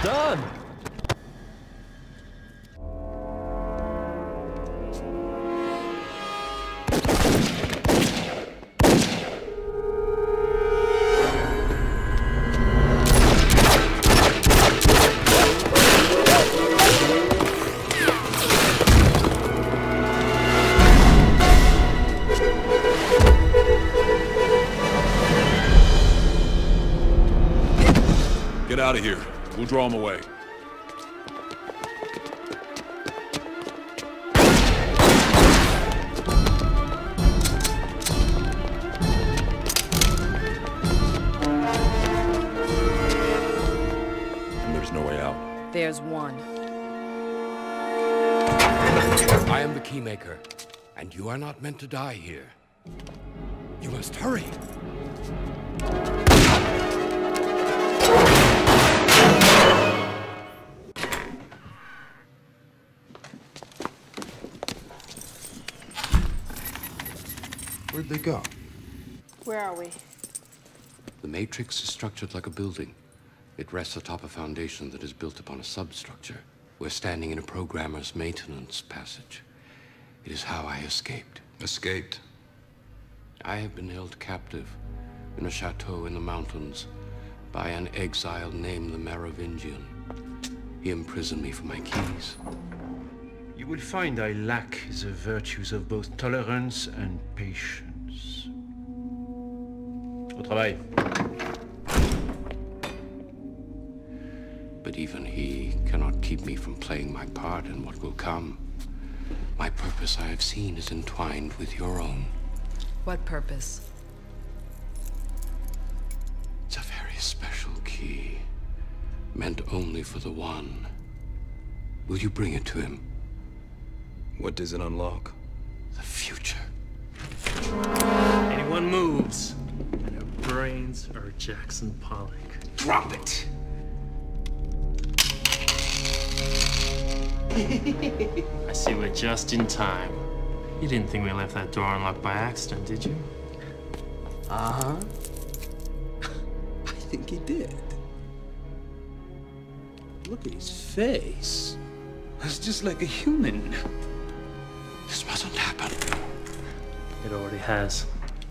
O: done.
D: Get out of here. We'll draw him away. And there's no way out.
C: There's one.
V: I am the Keymaker, and you are not meant to die here. You must hurry.
A: Where'd they go?
N: Where are we?
V: The Matrix is structured like a building. It rests atop a foundation that is built upon a substructure. We're standing in a programmer's maintenance passage. It is how I escaped.
B: Escaped?
V: I have been held captive in a chateau in the mountains by an exile named the Merovingian. He imprisoned me for my keys.
W: You will find I lack the virtues of both tolerance and patience. Au travail.
V: But even he cannot keep me from playing my part in what will come. My purpose, I have seen, is entwined with your own.
C: What purpose?
V: It's a very special key, meant only for the One. Will you bring it to him?
B: What does it unlock?
V: The future.
O: Anyone moves, and her brains are Jackson Pollock.
W: Drop it!
O: I see we're just in time. You didn't think we left that door unlocked by accident, did you?
A: Uh-huh. I think he did. Look at his face. It's just like a human.
V: This mustn't happen.
O: It already has.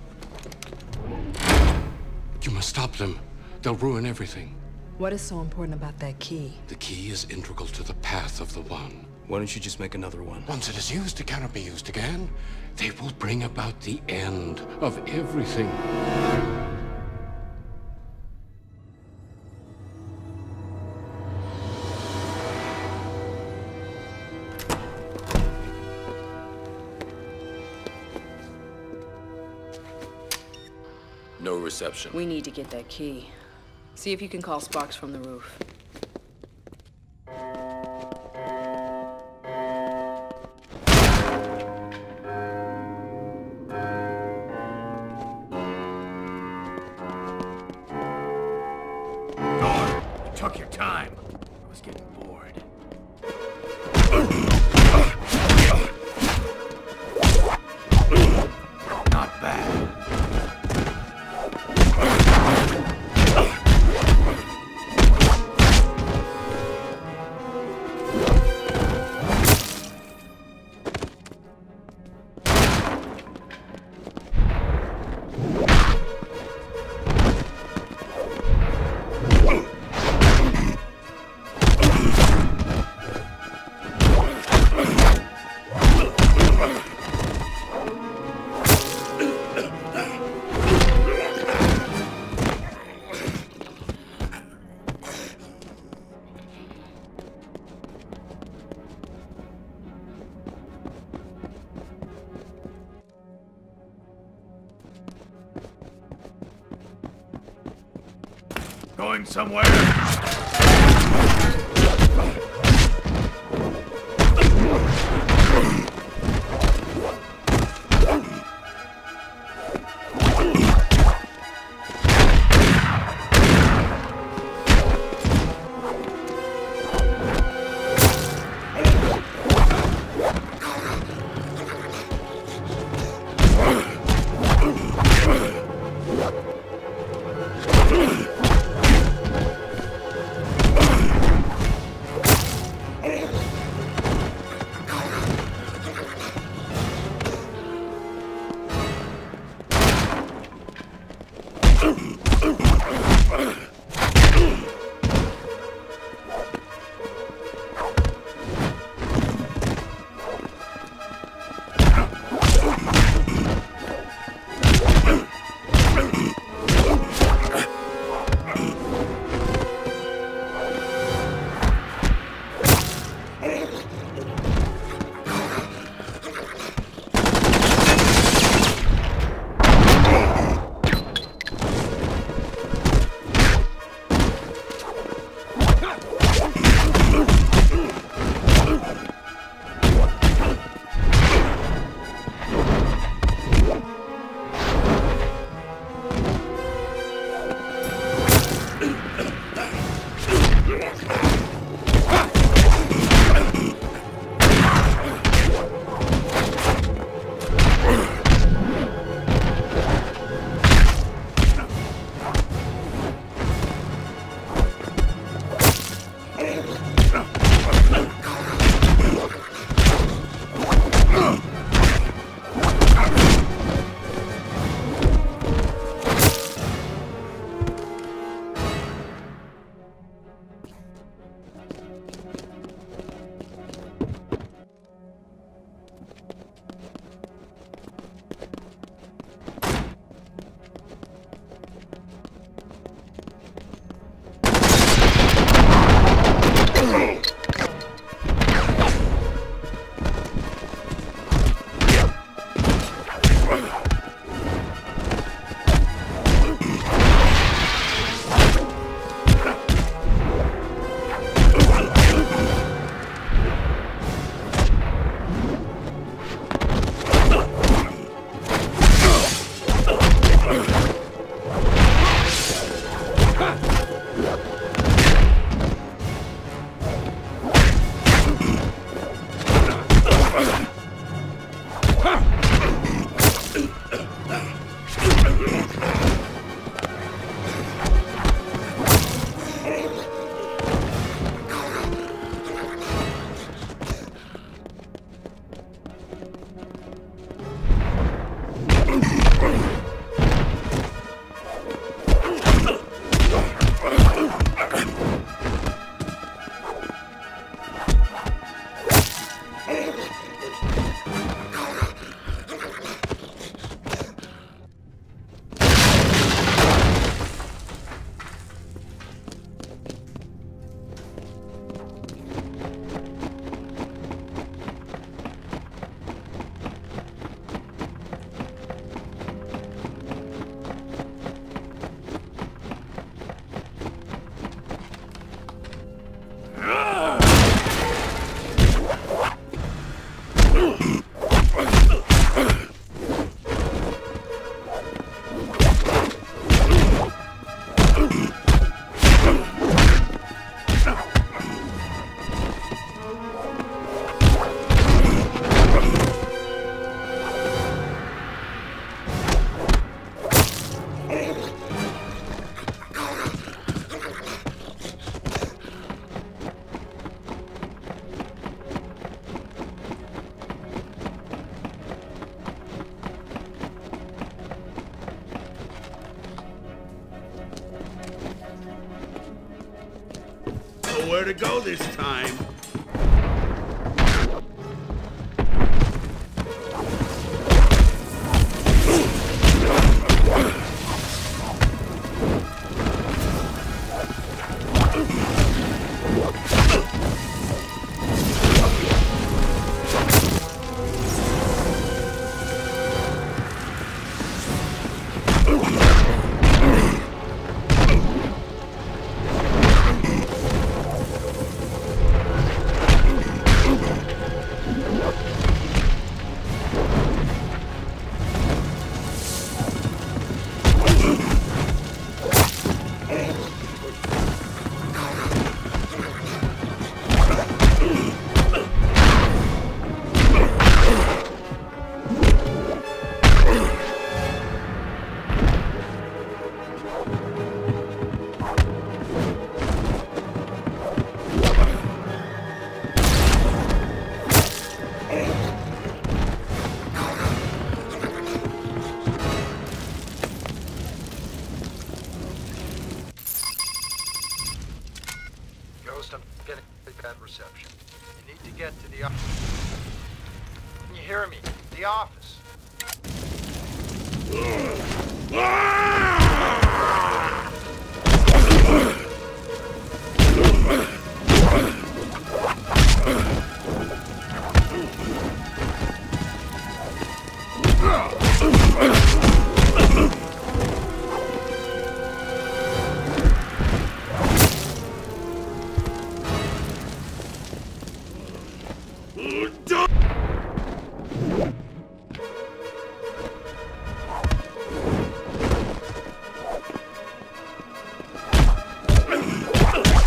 V: You must stop them. They'll ruin everything.
C: What is so important about that key?
V: The key is integral to the path of the One.
B: Why don't you just make another one?
V: Once it is used, it cannot be used again. They will bring about the end of everything.
D: No reception.
C: We need to get that key. See if you can call Sparks from the roof.
H: Took your time. I was getting bored. Not bad. Going somewhere?
L: Where to go this time?
P: Ghost, I'm getting really bad reception. You need to get to the office. Can you hear me? The office.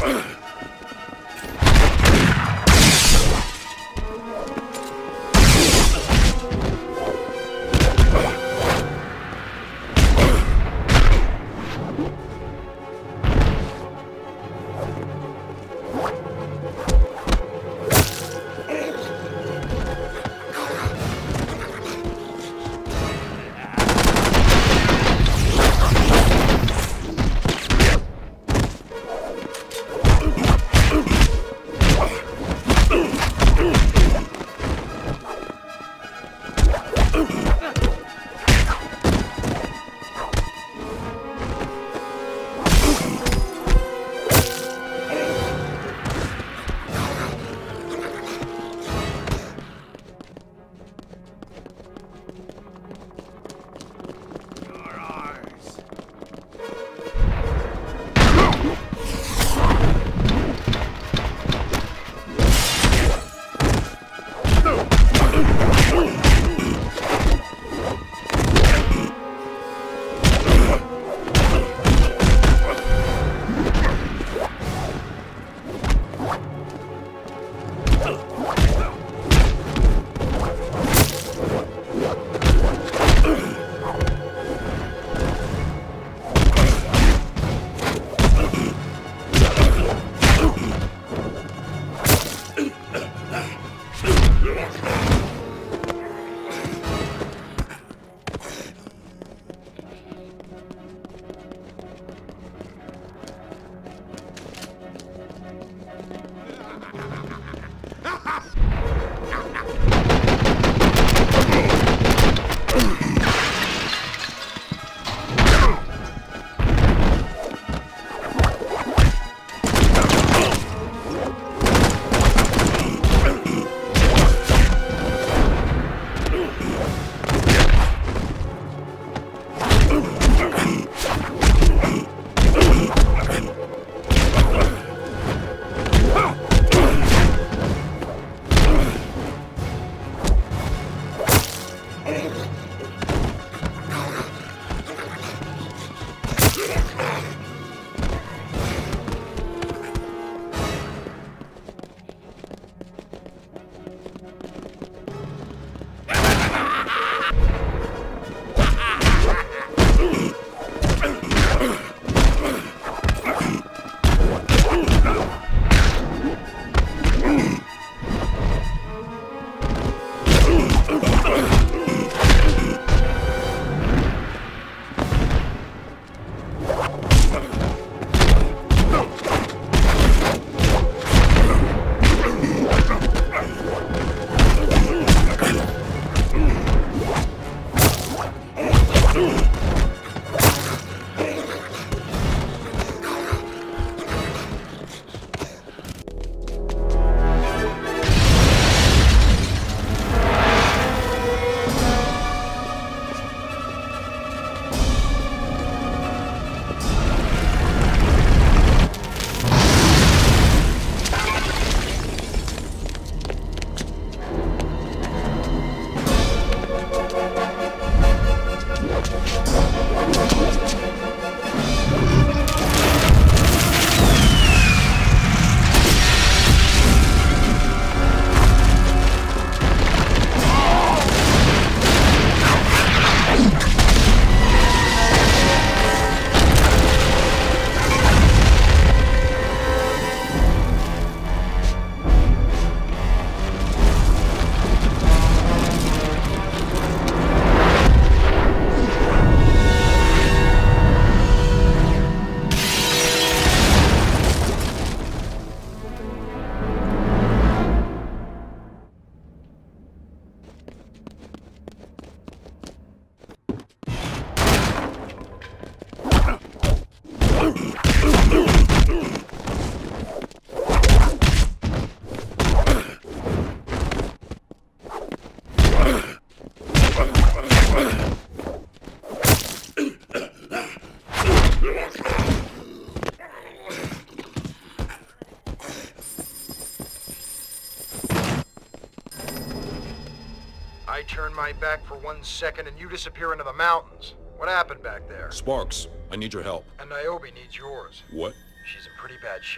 P: I turn my back for one second and you disappear into the mountains. What happened back there?
D: Sparks, I need your help.
P: And Niobe needs yours.
D: What?
P: She's in pretty bad shape.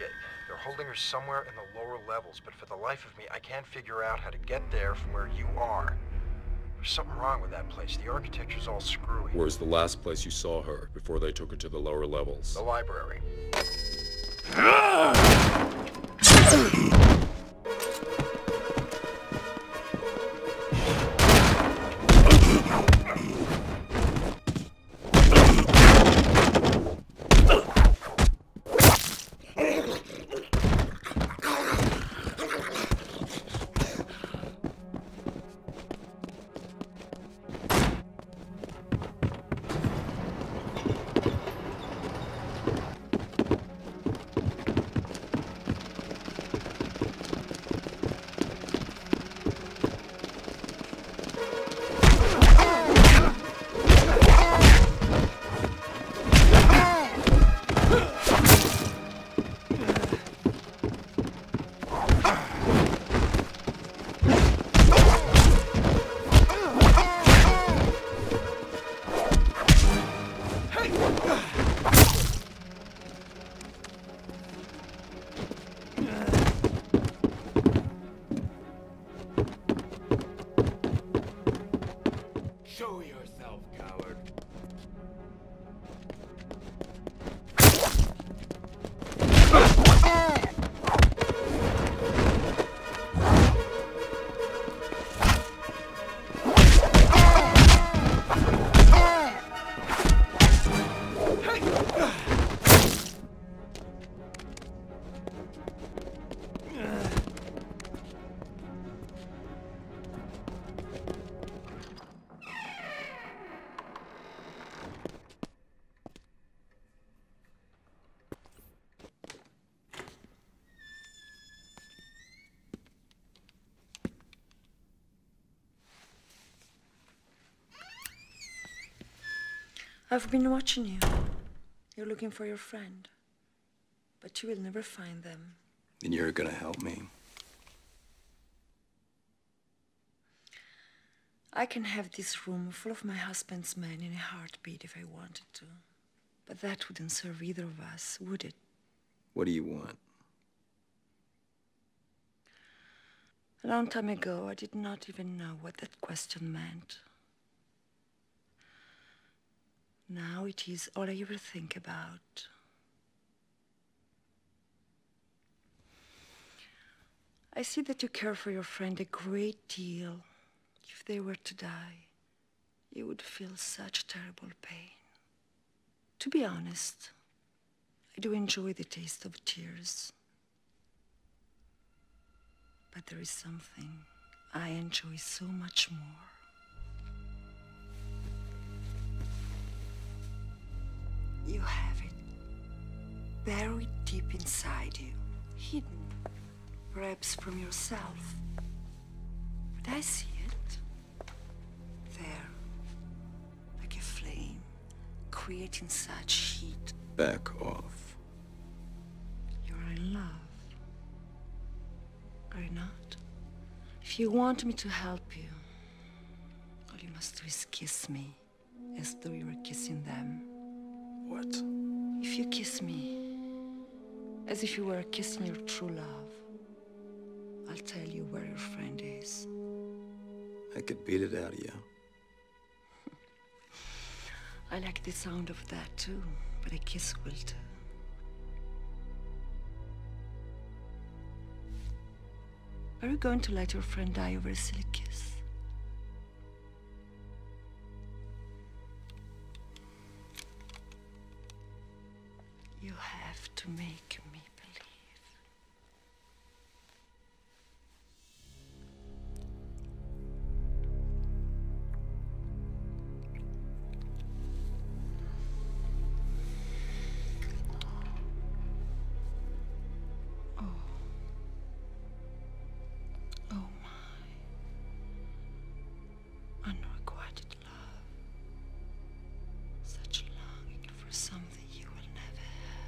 P: They're holding her somewhere in the lower levels, but for the life of me, I can't figure out how to get there from where you are. There's something wrong with that place. The architecture's all screwy.
D: Where's the last place you saw her before they took her to the lower levels?
P: The library.
L: Show yourself, coward.
E: I've been watching you. You're looking for your friend. But you will never find them.
B: Then you're gonna help me.
E: I can have this room full of my husband's men in a heartbeat if I wanted to. But that wouldn't serve either of us, would it?
B: What do you want?
E: A long time ago, I did not even know what that question meant. Now it is all I ever think about. I see that you care for your friend a great deal. If they were to die, you would feel such terrible pain. To be honest, I do enjoy the taste of tears. But there is something I enjoy so much more. You have it buried deep inside you, hidden, perhaps from yourself. But I see it. There, like a flame, creating such heat.
B: Back off.
E: You're in love. Are you not? If you want me to help you, all you must do is kiss me, as though you were kissing them.
B: What?
E: If you kiss me, as if you were kissing your true love, I'll tell you where your friend is.
B: I could beat it out of you.
E: I like the sound of that too, but a kiss will do. Are you going to let your friend die over a silly kiss? You have to make me believe. Oh. Oh my. Unrequited love. Such longing for something you will never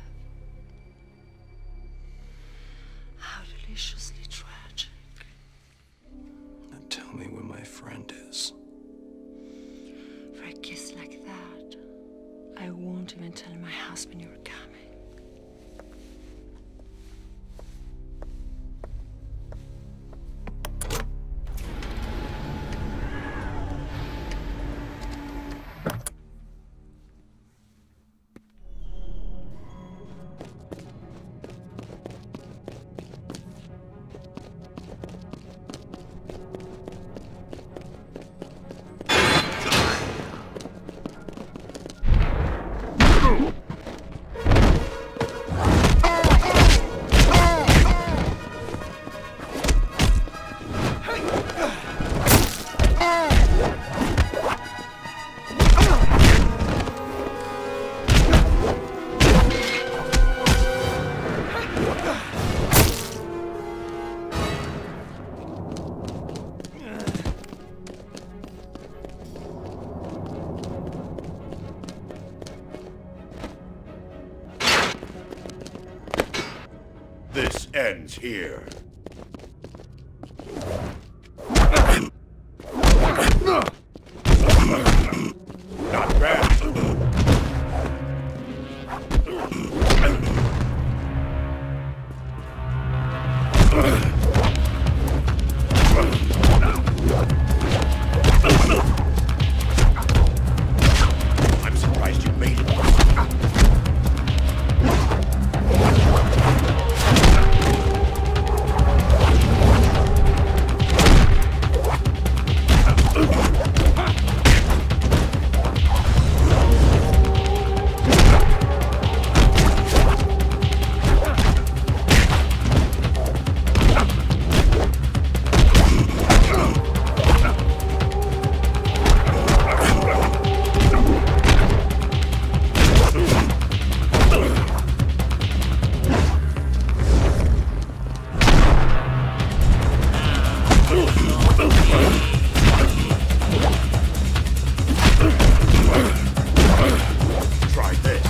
E: have. How deliciously tragic.
B: Now tell me where my friend is.
E: For a kiss like that, I won't even tell my husband you're coming.
G: ends here. Not bad. I'm surprised you made it. Try this.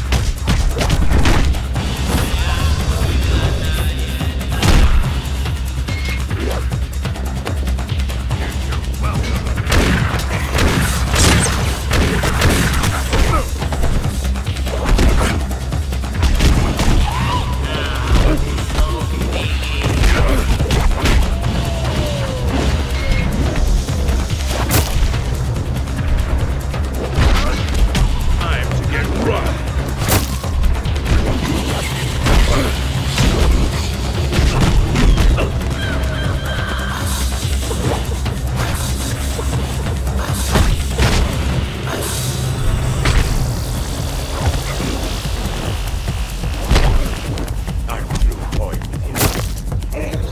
G: Time to get rough. I'm through toying with you.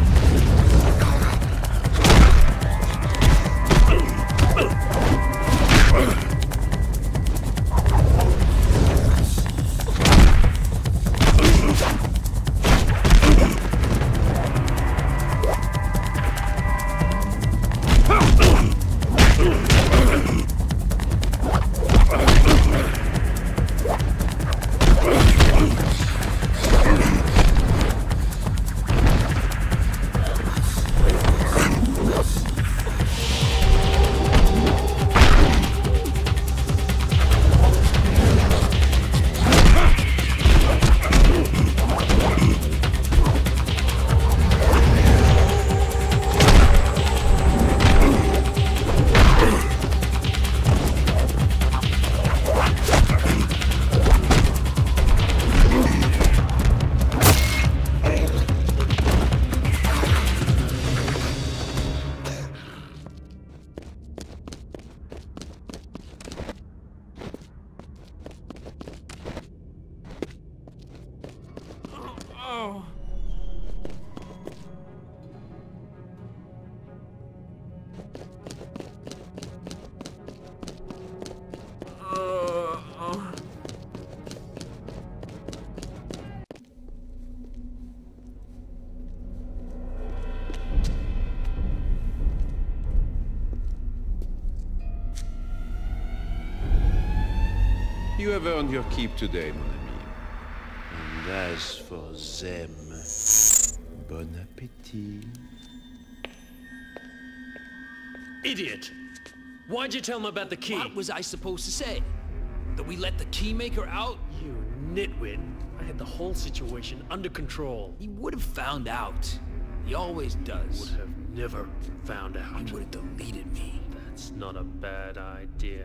O: Oh. Oh.
W: You have earned your keep today, mon ami. And as for them, bon appétit.
K: Idiot! Why'd you tell him about the key? What was I supposed to say? That we let the keymaker out?
O: You nitwit. I had the whole situation under control.
K: He would have found out. He always does.
O: Would have never found out.
K: He would have deleted me.
O: That's not a bad idea.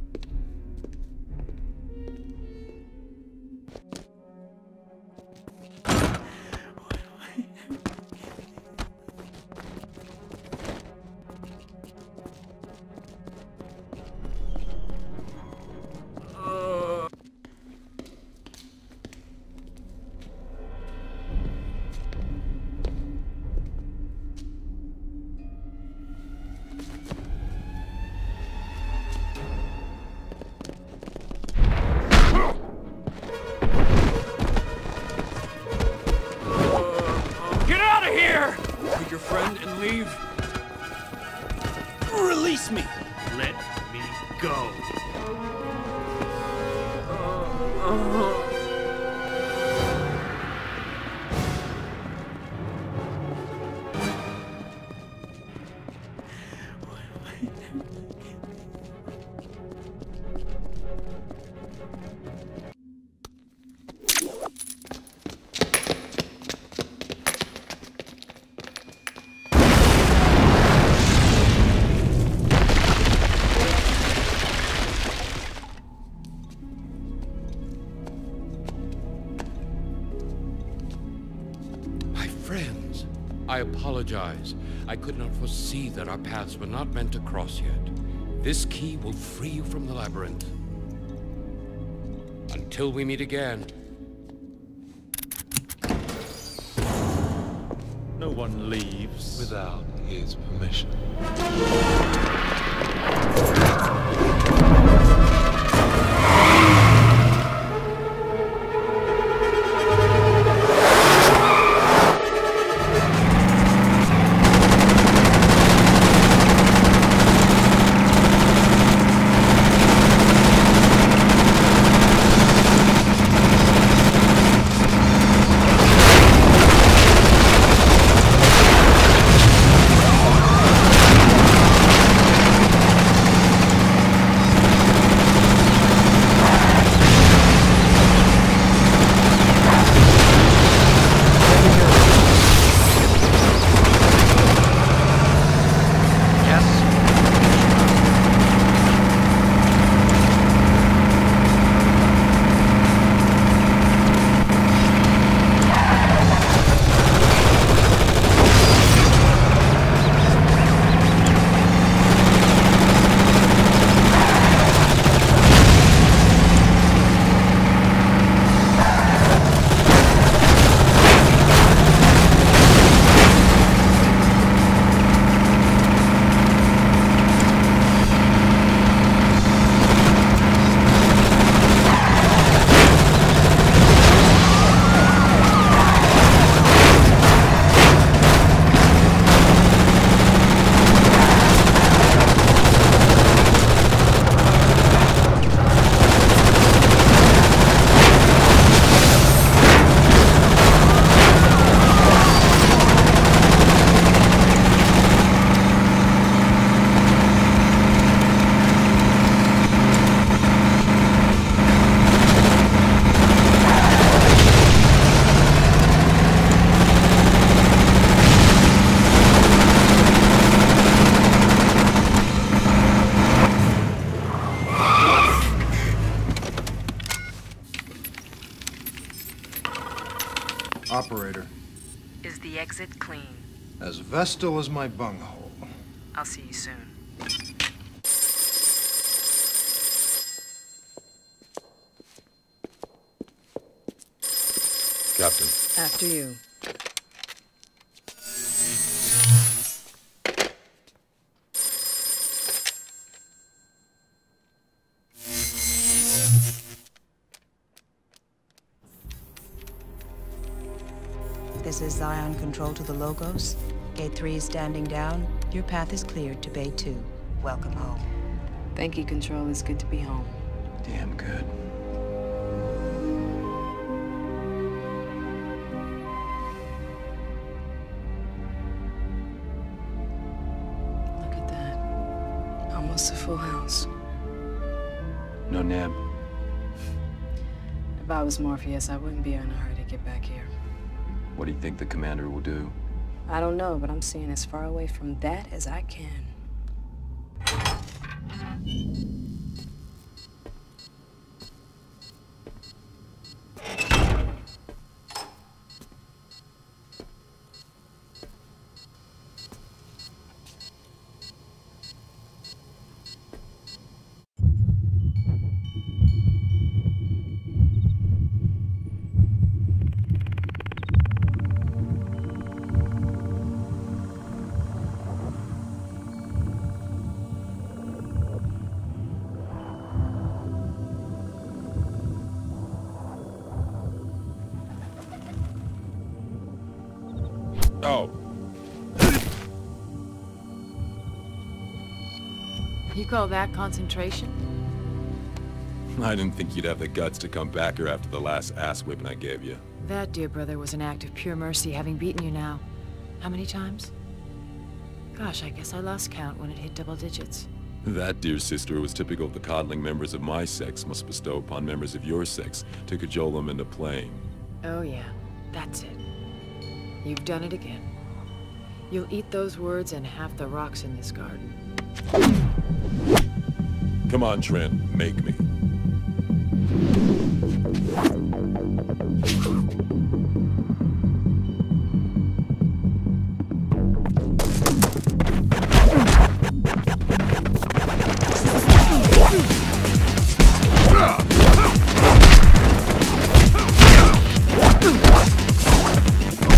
K: Take your friend and leave. Release me.
O: Let me go.
V: Friends, I apologize. I could not foresee that our paths were not meant to cross yet. This key will free you from the labyrinth. Until we meet again.
M: No one leaves without his permission.
A: Operator.
C: Is the exit clean?
A: As vestal as my bunghole.
C: I'll see you soon.
D: Captain.
C: After you.
R: This is Zion Control to the Logos. Gate three is standing down. Your path is cleared to Bay two. Welcome home.
C: Thank you, Control. It's good to be home.
B: Damn good.
C: Look at that. Almost a full house.
B: No nab.
C: If I was Morpheus, I wouldn't be in a hurry to get back here.
B: What do you think the commander will do?
C: I don't know, but I'm staying as far away from that as I can.
D: Oh.
S: You call that concentration?
D: I didn't think you'd have the guts to come back here after the last ass whipping I gave you.
S: That, dear brother, was an act of pure mercy, having beaten you now. How many times? Gosh, I guess I lost count when it hit double digits.
D: That, dear sister, was typical of the coddling members of my sex must bestow upon members of your sex to cajole them into playing.
S: Oh yeah, that's it. You've done it again. You'll eat those words and half the rocks in this garden.
D: Come on, Trent, make me.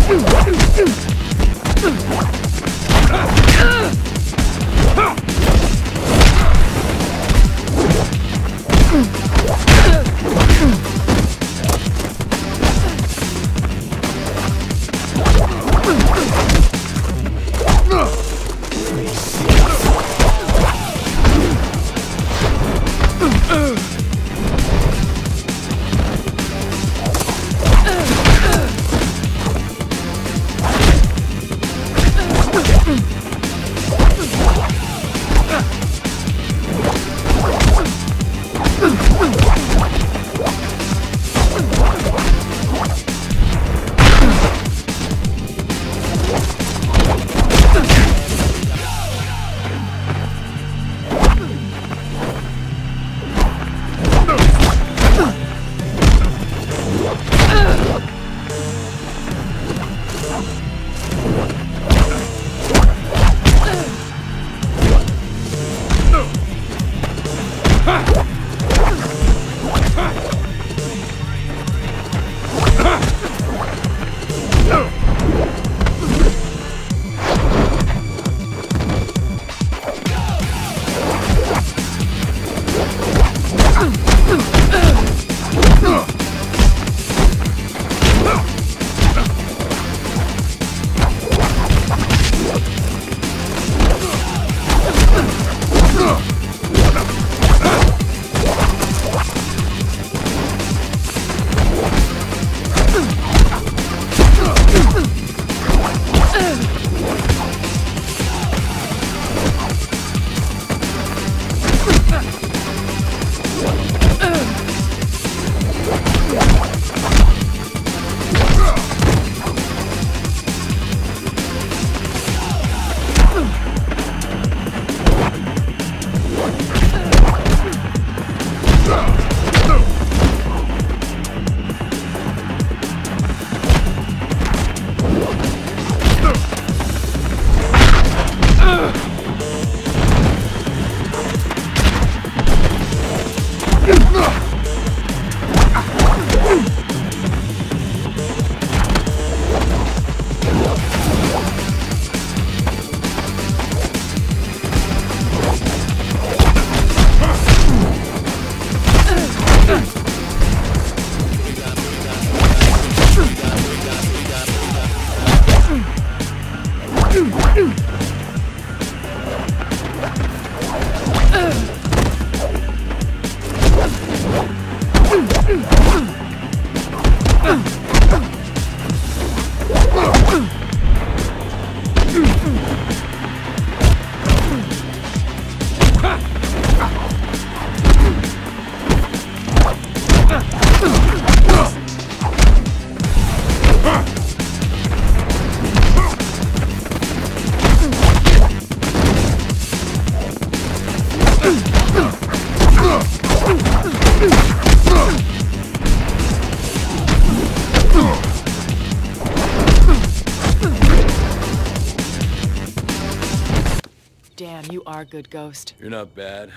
S: Damn, you are a good ghost.
D: You're not bad.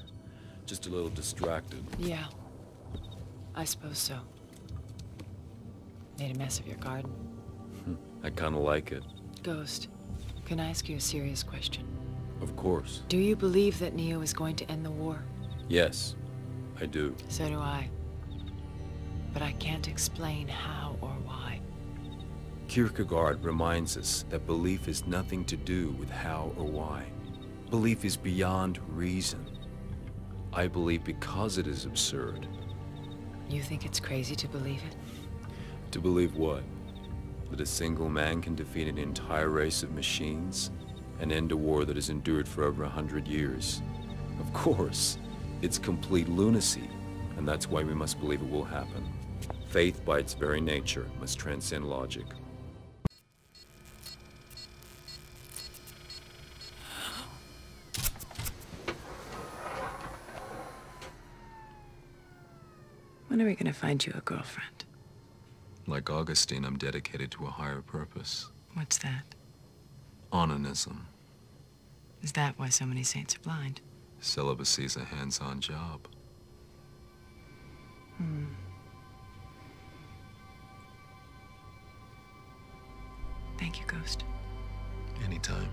D: Just a little distracted.
S: Yeah. I suppose so. Made a mess of your garden.
D: I kinda like it.
S: Ghost, can I ask you a serious question?
D: Of course.
S: Do you believe that Neo is going to end the war?
D: Yes, I do.
S: So do I. But I can't explain how or why.
D: Kierkegaard reminds us that belief has nothing to do with how or why. Belief is beyond reason. I believe because it is absurd.
S: You think it's crazy to believe it?
D: To believe what? That a single man can defeat an entire race of machines and end a war that has endured for over a hundred years? Of course, it's complete lunacy, and that's why we must believe it will happen. Faith, by its very nature, must transcend logic.
S: When are we gonna find you a girlfriend?
D: Like Augustine, I'm dedicated to a higher purpose.
S: What's that?
D: Onanism.
S: Is that why so many saints are blind?
D: Celibacy is a hands-on job.
S: Hmm. Thank you, Ghost.
M: Anytime.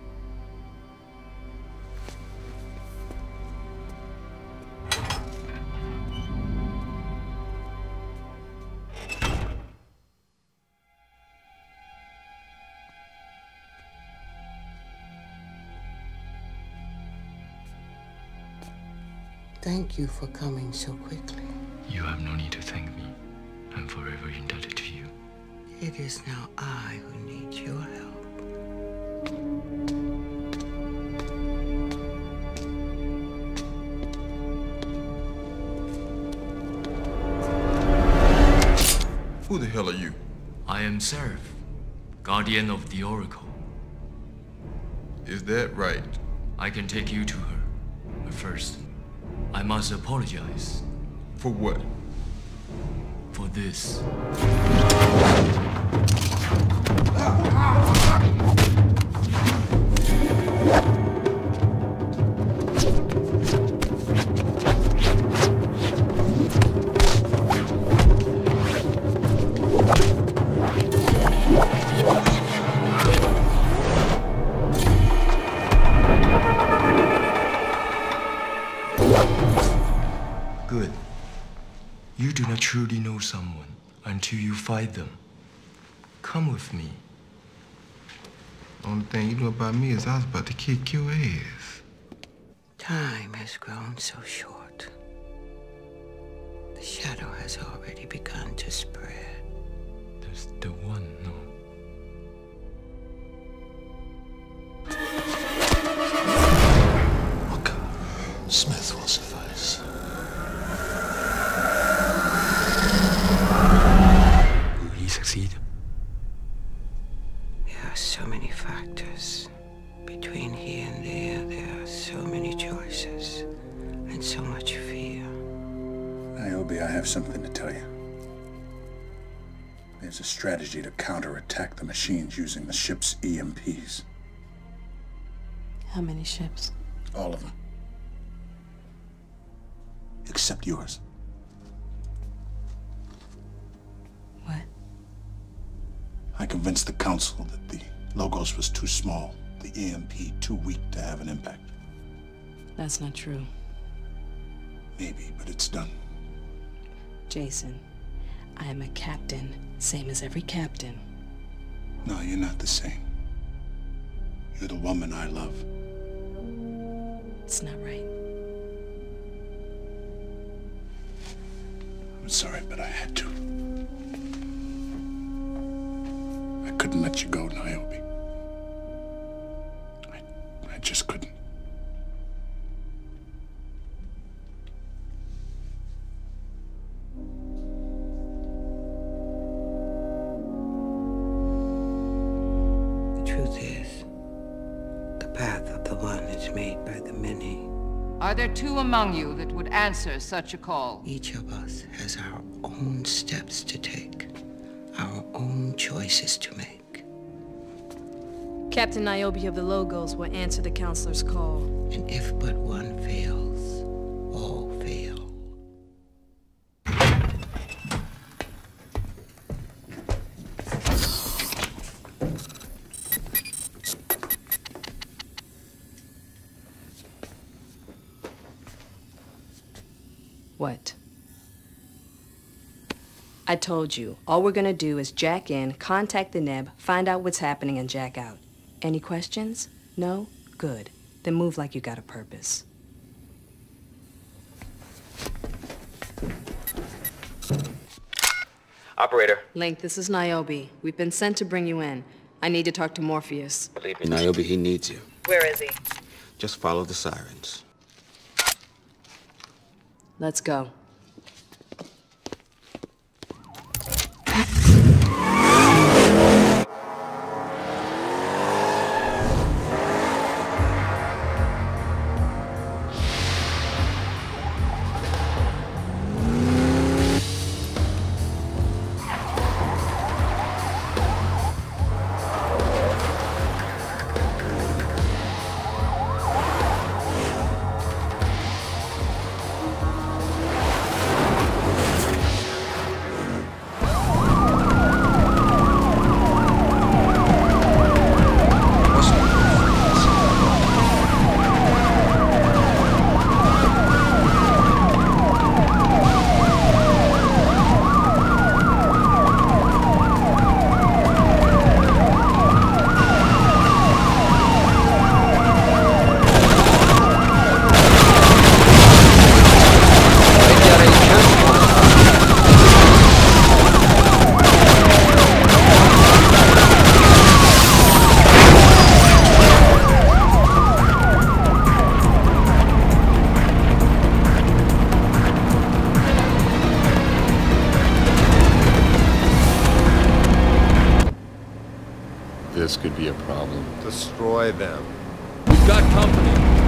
J: Thank you for coming so quickly.
Q: You have no need to thank me. I'm forever indebted to you.
J: It is now I who need your help.
Q: Who the hell are you? I am Seraph, guardian of the Oracle.
M: Is that right?
Q: I can take you to her. But first, I must apologize.
M: For what?
Q: For this. Good. You do not truly know someone until you fight them. Come with me.
M: Only thing you know about me is I was about to kick your ass.
J: Time has grown so short. The shadow has already begun to spread.
Q: There's the one, no?
M: Smith will suffice.
Q: Will he succeed?
J: There are so many factors. Between here and there, there are so many choices and so much fear.
U: Niobe, I have something to tell you. There's a strategy to counterattack the machines using the ship's E M Ps.
C: How many ships?
U: All of them. Except yours.
C: What?
U: I convinced the council that the Logos was too small, the E M P too weak to have an impact.
C: That's not true.
U: Maybe, but it's done.
C: Jason, I am a captain, same as every captain.
U: No, you're not the same. You're the woman I love.
C: It's not right.
U: I'm sorry, but I had to. I couldn't let you go, Niobe. I, I just couldn't.
J: The truth is, the path of the one is made by the many.
X: Are there two among you that would answer such a call?
J: Each of us has our own steps to take, our own choices to make.
I: Captain Niobe of the Logos will answer the counselor's call.
J: And if but one fails, all fail.
C: What? I told you, all we're gonna do is jack in, contact the Neb, find out what's happening, and jack out. Any questions? No? Good. Then move like you got a purpose.
F: Operator.
C: Link, this is Niobe. We've been sent to bring you in. I need to talk to Morpheus.
T: Believe me, Niobe, he needs you.
C: Where is he?
T: Just follow the sirens.
C: Let's go.
T: this could be a problem.
G: Destroy them.
K: We've got company.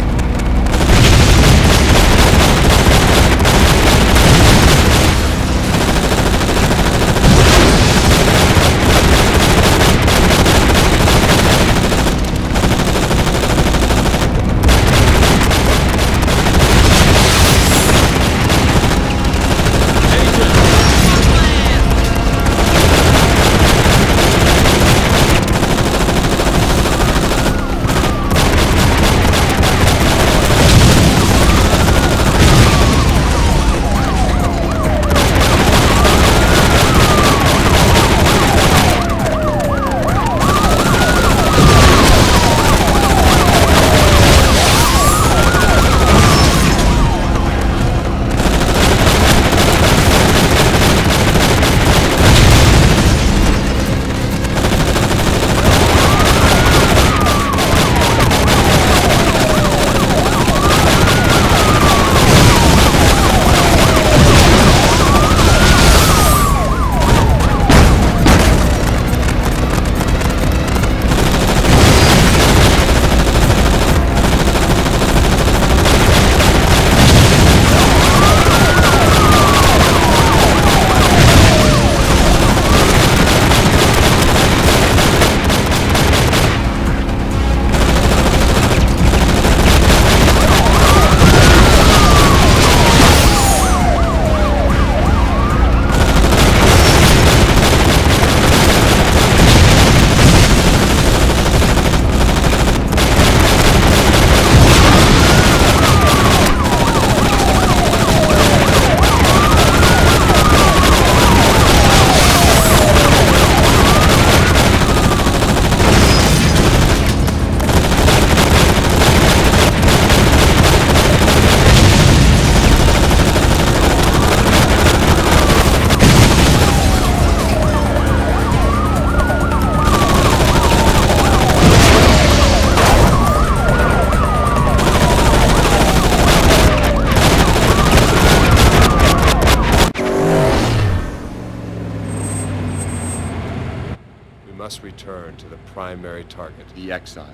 G: Must return to the primary target, the Exile.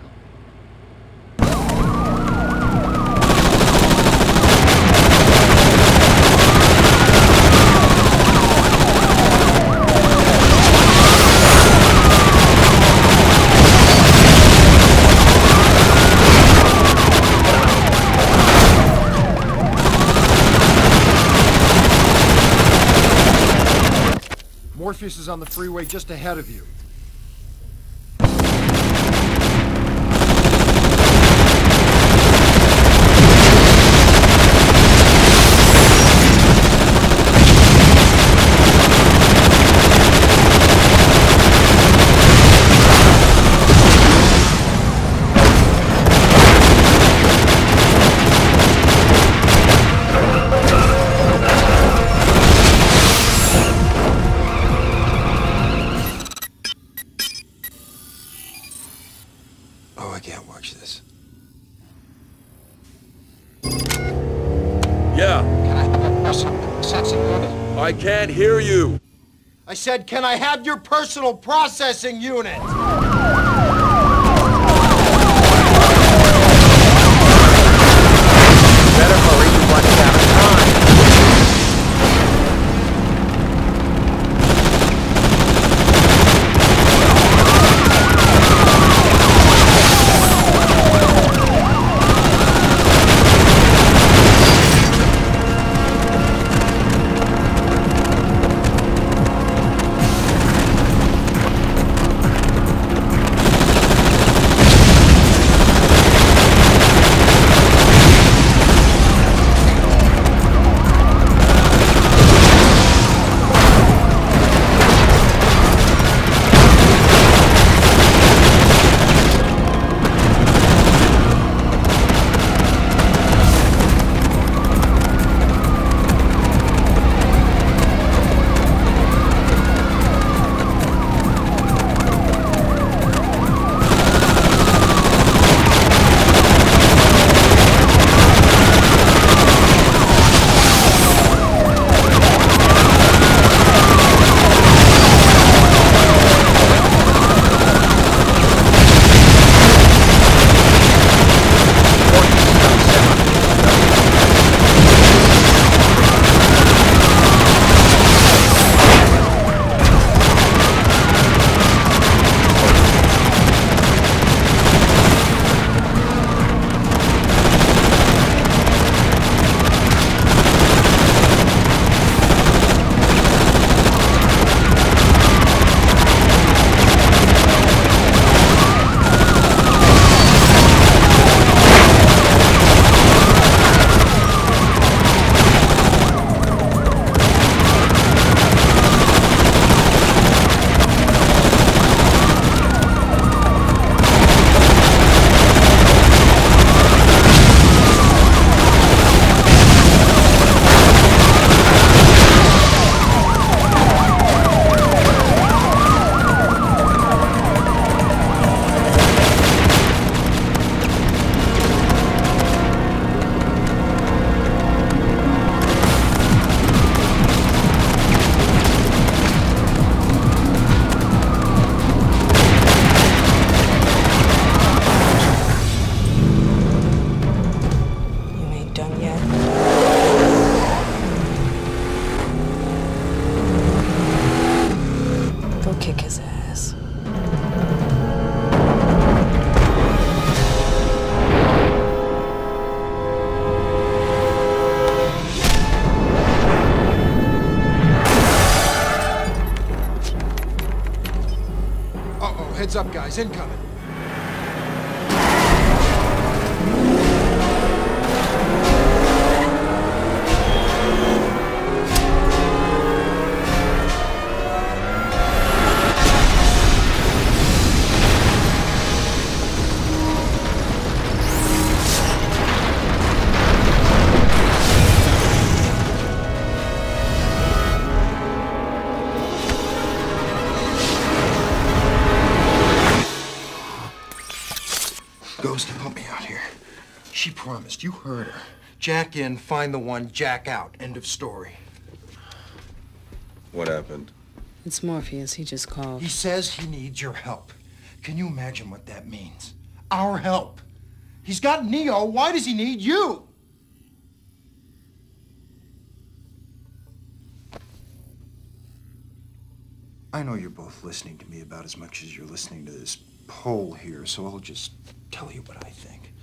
A: Morpheus is on the freeway just ahead of you. Oh, I can't watch this.
D: Yeah.
F: Can I have a personal processing unit?
D: I can't hear you.
F: I said, can I have your personal processing unit? Better hurry, you run out of time.
A: Uh-oh, heads up, guys, incoming. Ghost, help me out here. She promised. You heard her. Jack in, find the one, Jack out. End of story.
H: What happened?
C: It's Morpheus. He just called.
A: He says he needs your help. Can you imagine what that means? Our help. He's got Neo. Why does he need you? I know you're both listening to me about as much as you're listening to this poll here, so I'll just tell you what I think.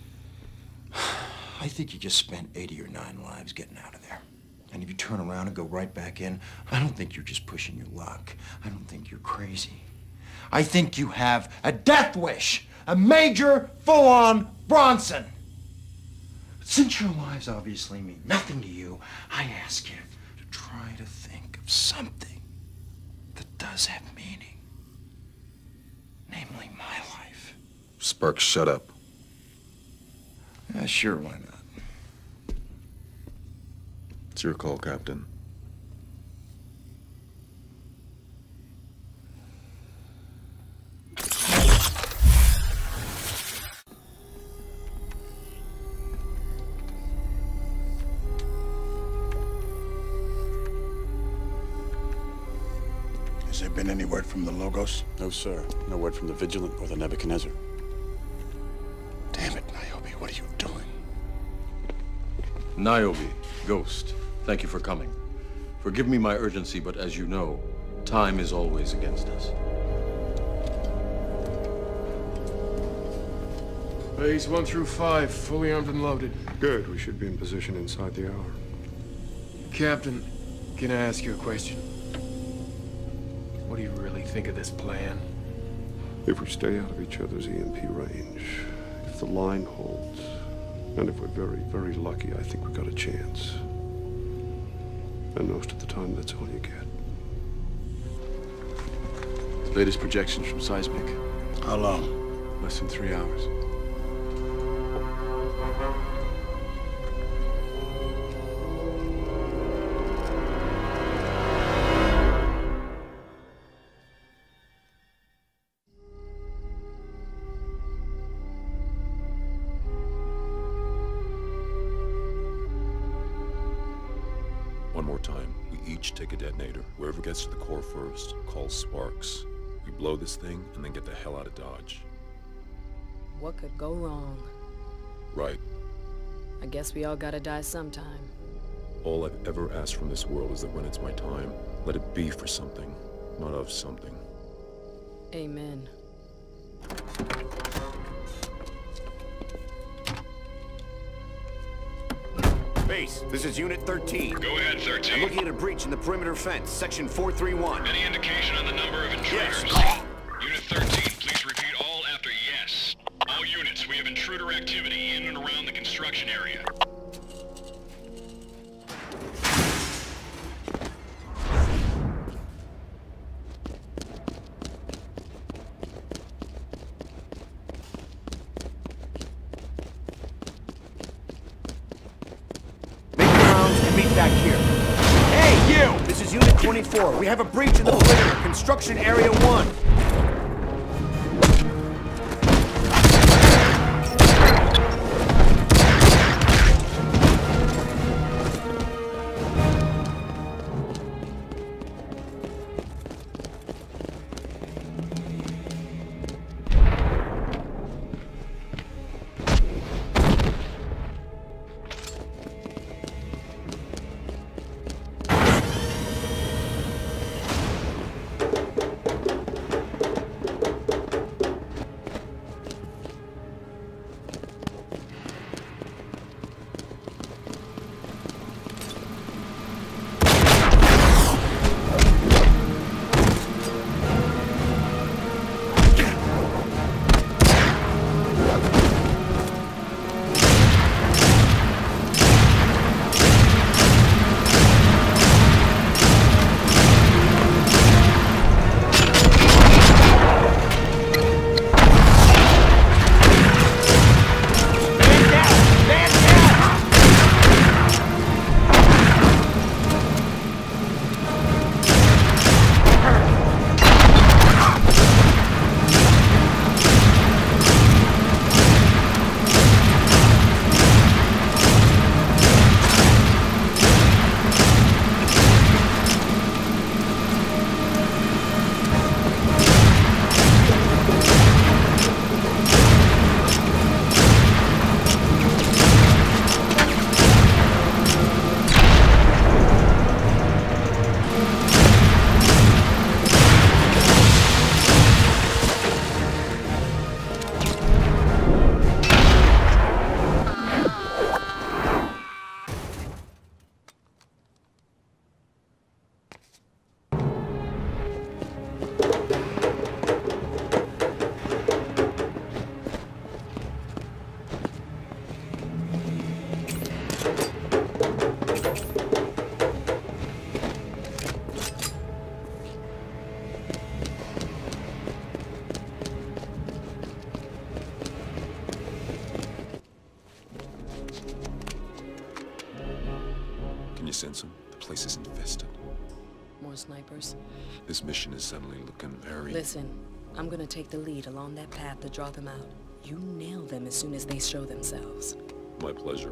A: I think you just spent eighty or nine lives getting out of there. And if you turn around and go right back in, I don't think you're just pushing your luck. I don't think you're crazy. I think you have a death wish, a major, full-on Bronson. Since your lives obviously mean nothing to you, I ask you to try to think of something that does have meaning. Namely, my life.
H: Sparks, shut up.
A: Yeah, sure, why not?
H: It's your call, Captain.
U: Has there been any word from the Logos?
L: No, sir. No word from the Vigilant or the Nebuchadnezzar.
U: Damn it, Niobe, what are you doing?
N: Niobe, Ghost, thank you for coming. Forgive me my urgency, but as you know, time is always against us.
P: Phase one through five, fully armed and loaded.
Y: Good. We should be in position inside the hour.
P: Captain, can I ask you a question? What do you really think of this plan?
Y: If we stay out of each other's E M P range, if the line holds, and if we're very, very lucky, I think we've got a chance. And most of the time, that's all you get.
L: Latest projections from seismic.
U: How long?
L: Less than three hours.
D: One more time. We each take a detonator. Whoever gets to the core first, calls Sparks. We blow this thing and then get the hell out of Dodge.
S: What could go wrong?
D: Right.
S: I guess we all gotta die sometime.
D: All I've ever asked from this world is that when it's my time, let it be for something, not of something.
S: Amen.
F: Base, this is Unit thirteen.
Z: Go ahead, thirteen.
F: I'm looking at a breach in the perimeter fence, Section four three one.
Z: Any indication on the number of intruders?
F: Yes.
Z: Unit thirteen, please repeat all after yes. All units, we have intruder activity in and around the construction area.
F: Meet back here. Hey, you! This is Unit twenty-four. We have a breach in the perimeter, construction area one.
D: sense them? The place is infested.
C: More snipers?
D: This mission is suddenly looking very...
C: Listen, I'm gonna take the lead along that path to draw them out. You nail them as soon as they show themselves.
D: My pleasure.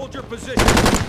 F: Hold your position.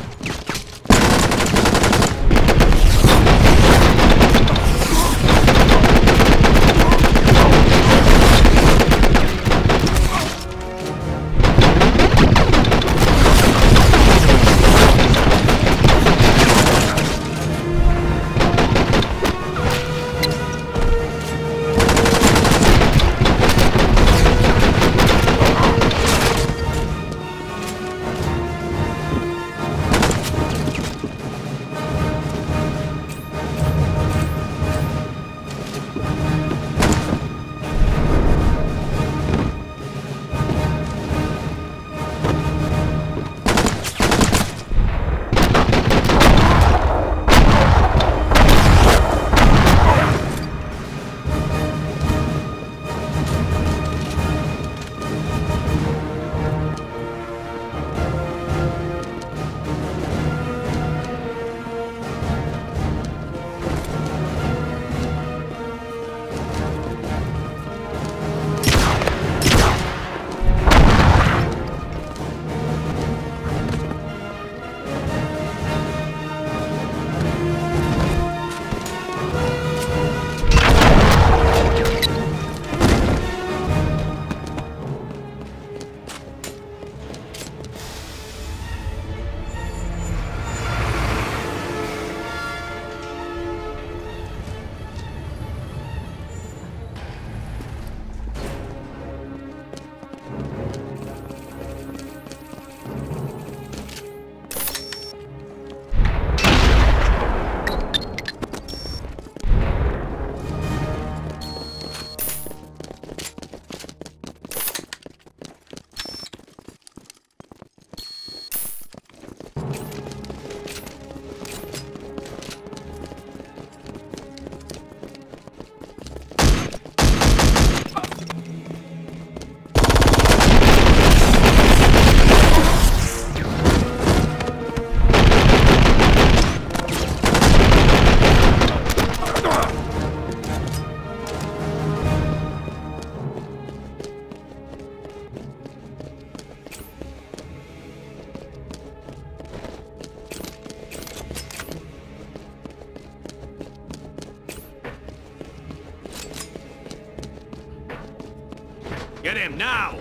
F: Get him now!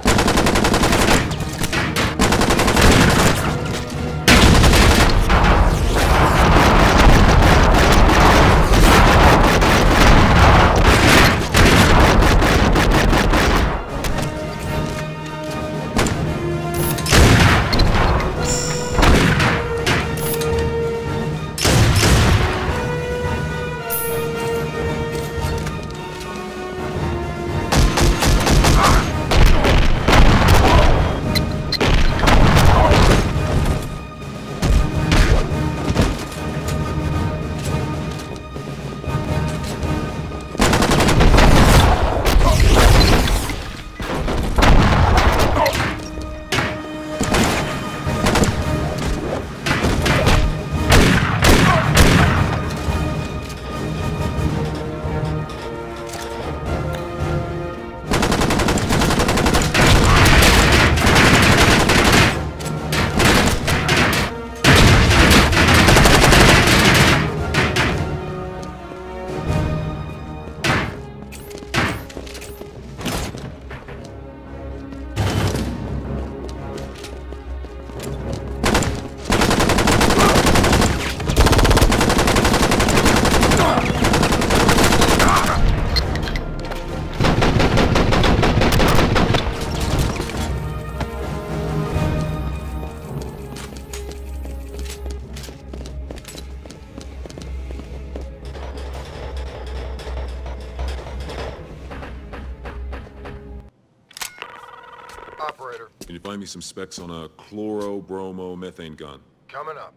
B: Operator.
D: Can you find me some specs on a chloro-bromo-methane gun?
B: Coming up.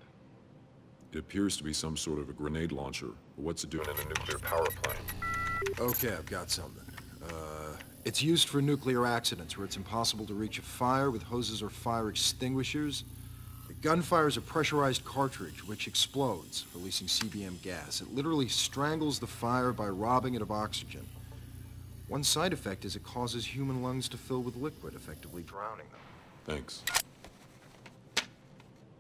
D: It appears to be some sort of a grenade launcher. What's it doing in a nuclear power plant?
A: Okay, I've got something. Uh, it's used for nuclear accidents where it's impossible to reach a fire with hoses or fire extinguishers. The gun fires a pressurized cartridge, which explodes, releasing C B M gas. It literally strangles the fire by robbing it of oxygen. One side effect is it causes human lungs to fill with liquid, effectively drowning them.
D: Thanks.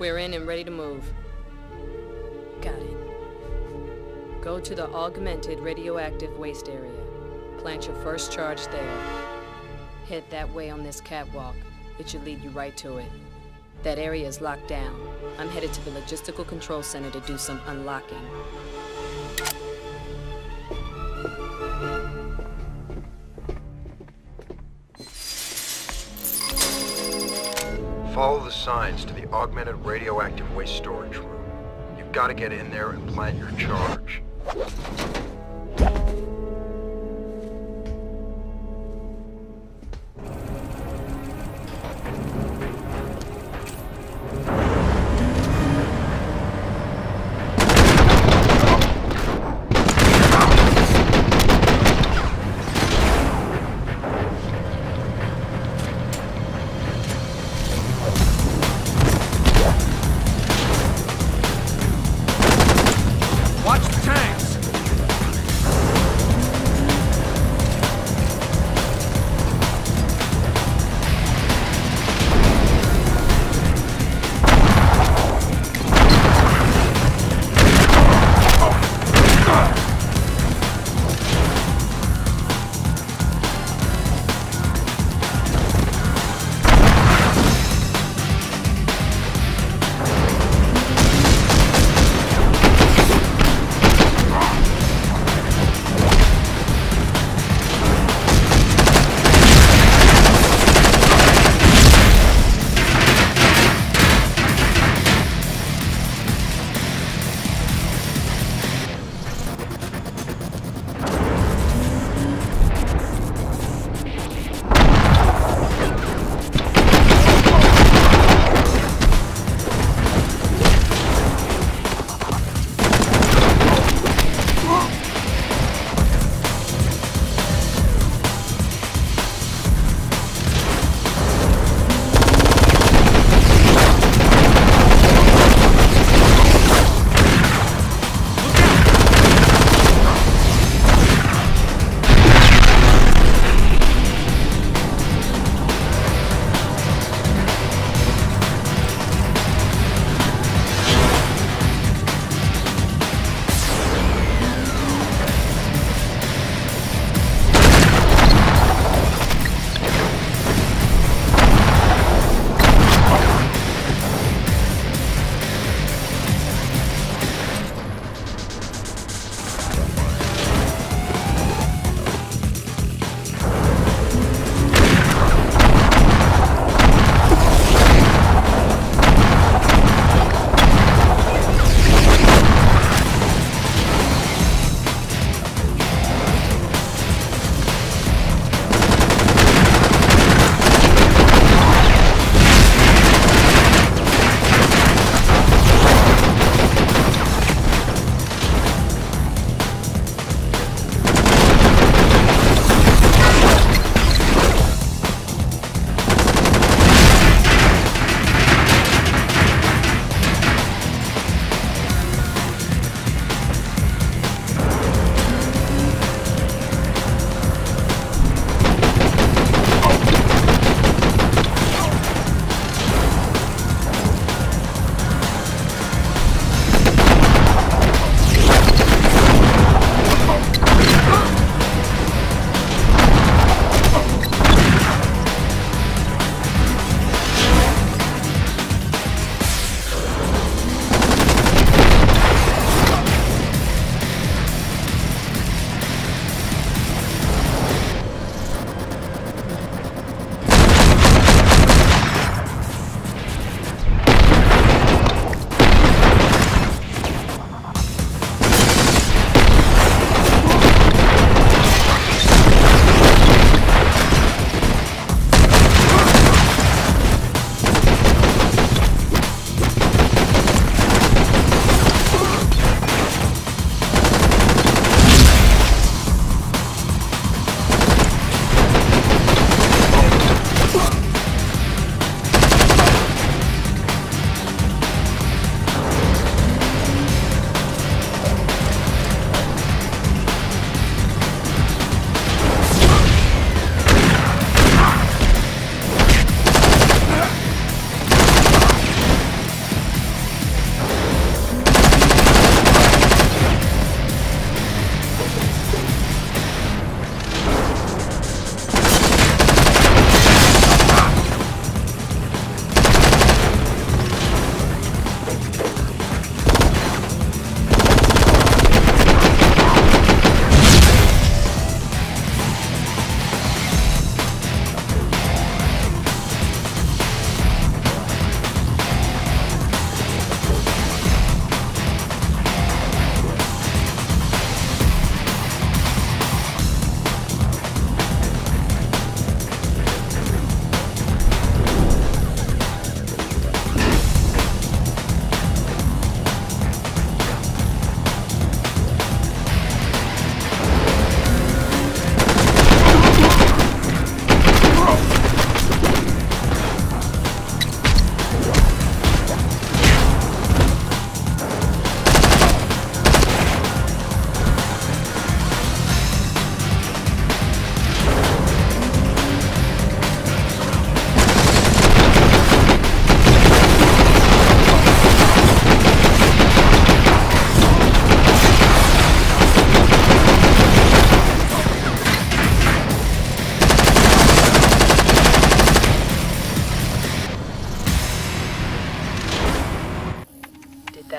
I: We're in and ready to move. Got it. Go to the augmented radioactive waste area. Plant your first charge there. Head that way on this catwalk. It should lead you right to it. That area is locked down. I'm headed to the logistical control center to do some unlocking.
A: Follow the signs to the augmented radioactive waste storage room. You've got to get in there and plant your charge.
F: Watch the tanks!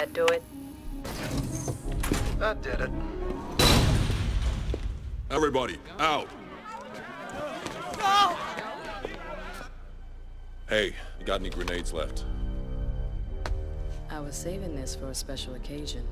I: that do it?
A: That did it.
D: Everybody, out!
E: No!
D: Hey, you got any grenades left?
I: I was saving this for a special occasion.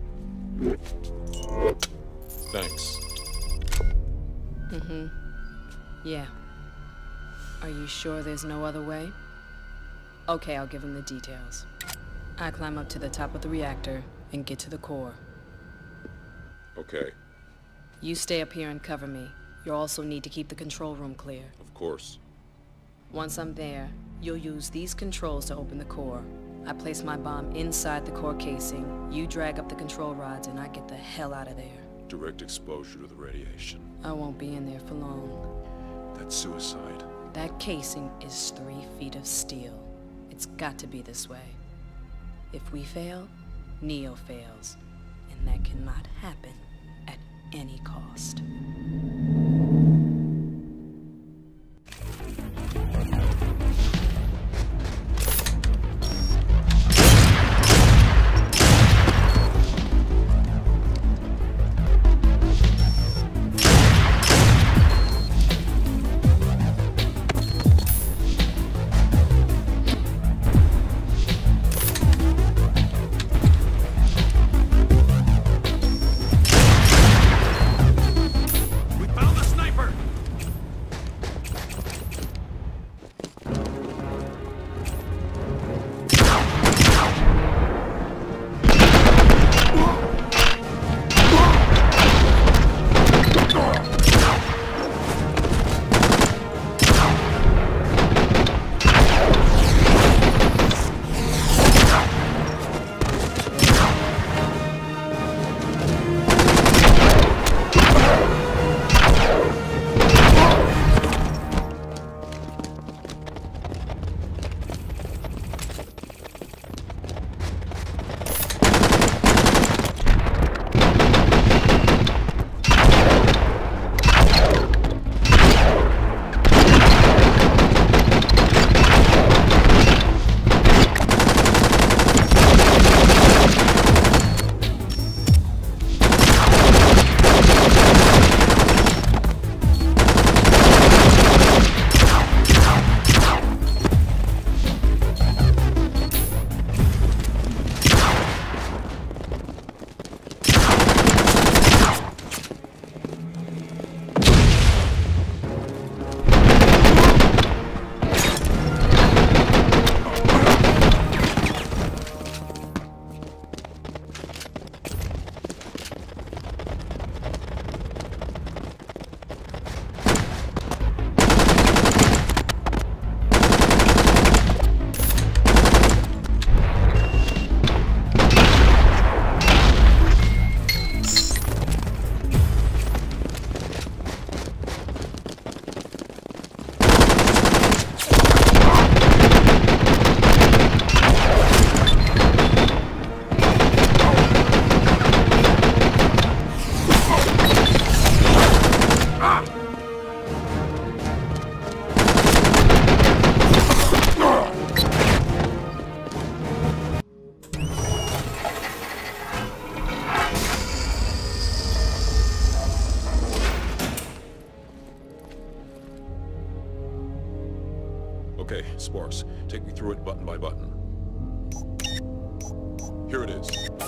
D: Thanks.
I: Mm-hmm. Yeah. Are you sure there's no other way? Okay, I'll give him the details. I climb up to the top of the reactor and get to the core.
D: Okay.
I: You stay up here and cover me. You'll also need to keep the control room clear.
D: Of course.
I: Once I'm there, you'll use these controls to open the core. I place my bomb inside the core casing, you drag up the control rods, and I get the hell out of there.
D: Direct exposure to the radiation.
I: I won't be in there for long.
D: That's suicide.
I: That casing is three feet of steel. It's got to be this way. If we fail, Neo fails. And that cannot happen at any cost.
D: Okay, Sparks, take me through it button by button. Here it is.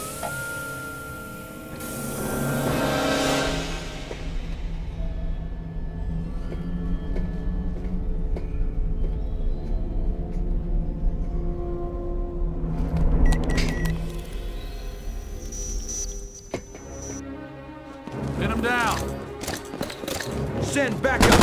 F: Pin him down. Send backup.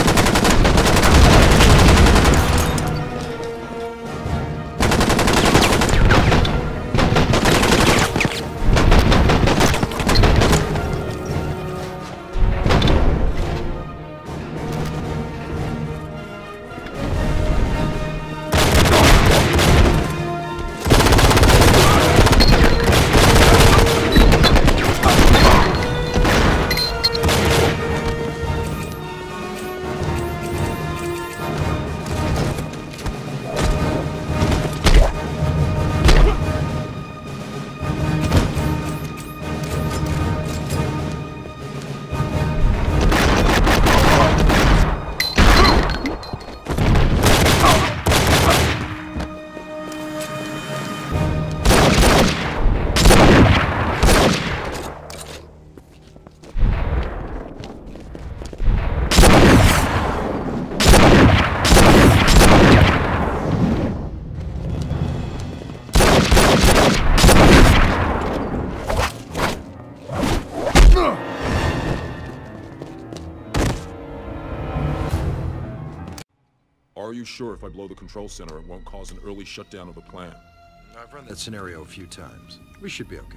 D: you sure if I blow the control center, it won't cause an early shutdown of the plant?
A: I've run that scenario a few times. We should be okay.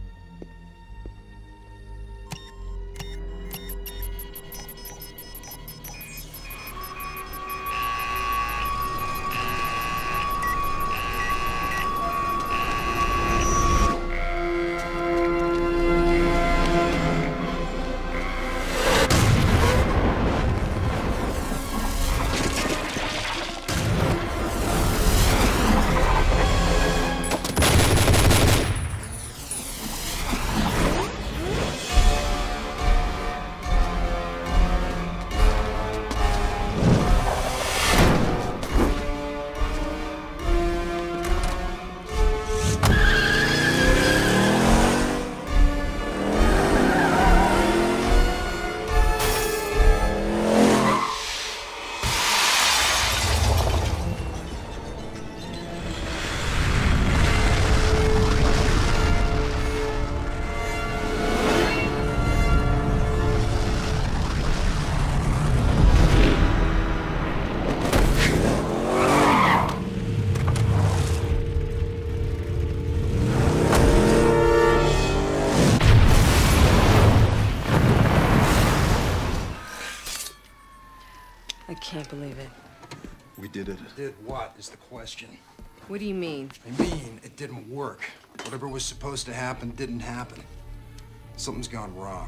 C: I can't believe it.
A: We did it. Did what is the question?
C: What do you mean?
A: I mean, it didn't work. Whatever was supposed to happen didn't happen. Something's gone wrong.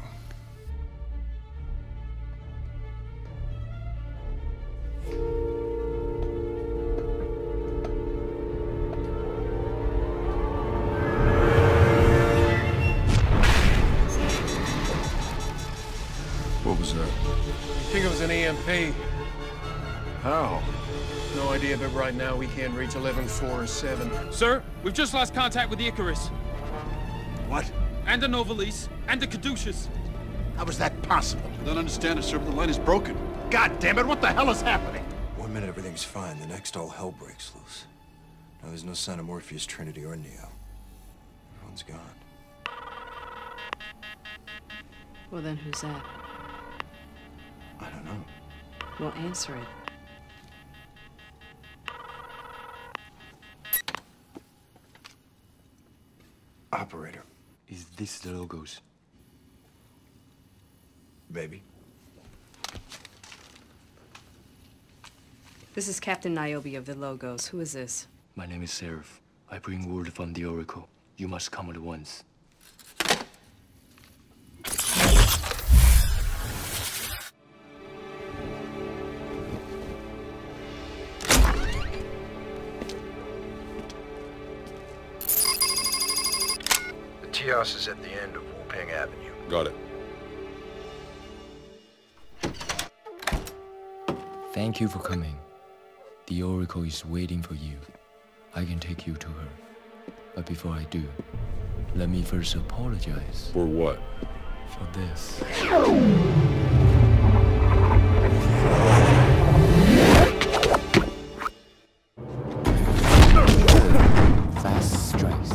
Y: What was that?
P: I think it was an E M P.
Y: How?
P: No idea, but right now we can't reach eleven four or seven.
K: Sir, we've just lost contact with the Icarus.
U: What?
K: And the Novalis. And the Caduceus.
U: How is that possible?
L: I don't understand it, sir, but the line is broken.
U: God damn it, what the hell is happening?
A: One minute everything's fine, the next all hell breaks loose. Now there's no sign of Morpheus, Trinity, or Neo. Everyone's gone.
C: Well, then who's that?
A: I don't know.
C: Well, answer it.
A: Operator.
Q: Is this the Logos?
A: Baby.
C: This is Captain Niobe of the Logos. Who is this?
Q: My name is Seraph. I bring word from the Oracle. You must come at once.
A: The T-house is at the end of Wu-Ping Avenue.
D: Got it.
Q: Thank you for coming. The Oracle is waiting for you. I can take you to her. But before I do, let me first apologize.
D: For what?
Q: For this. Fast strikes.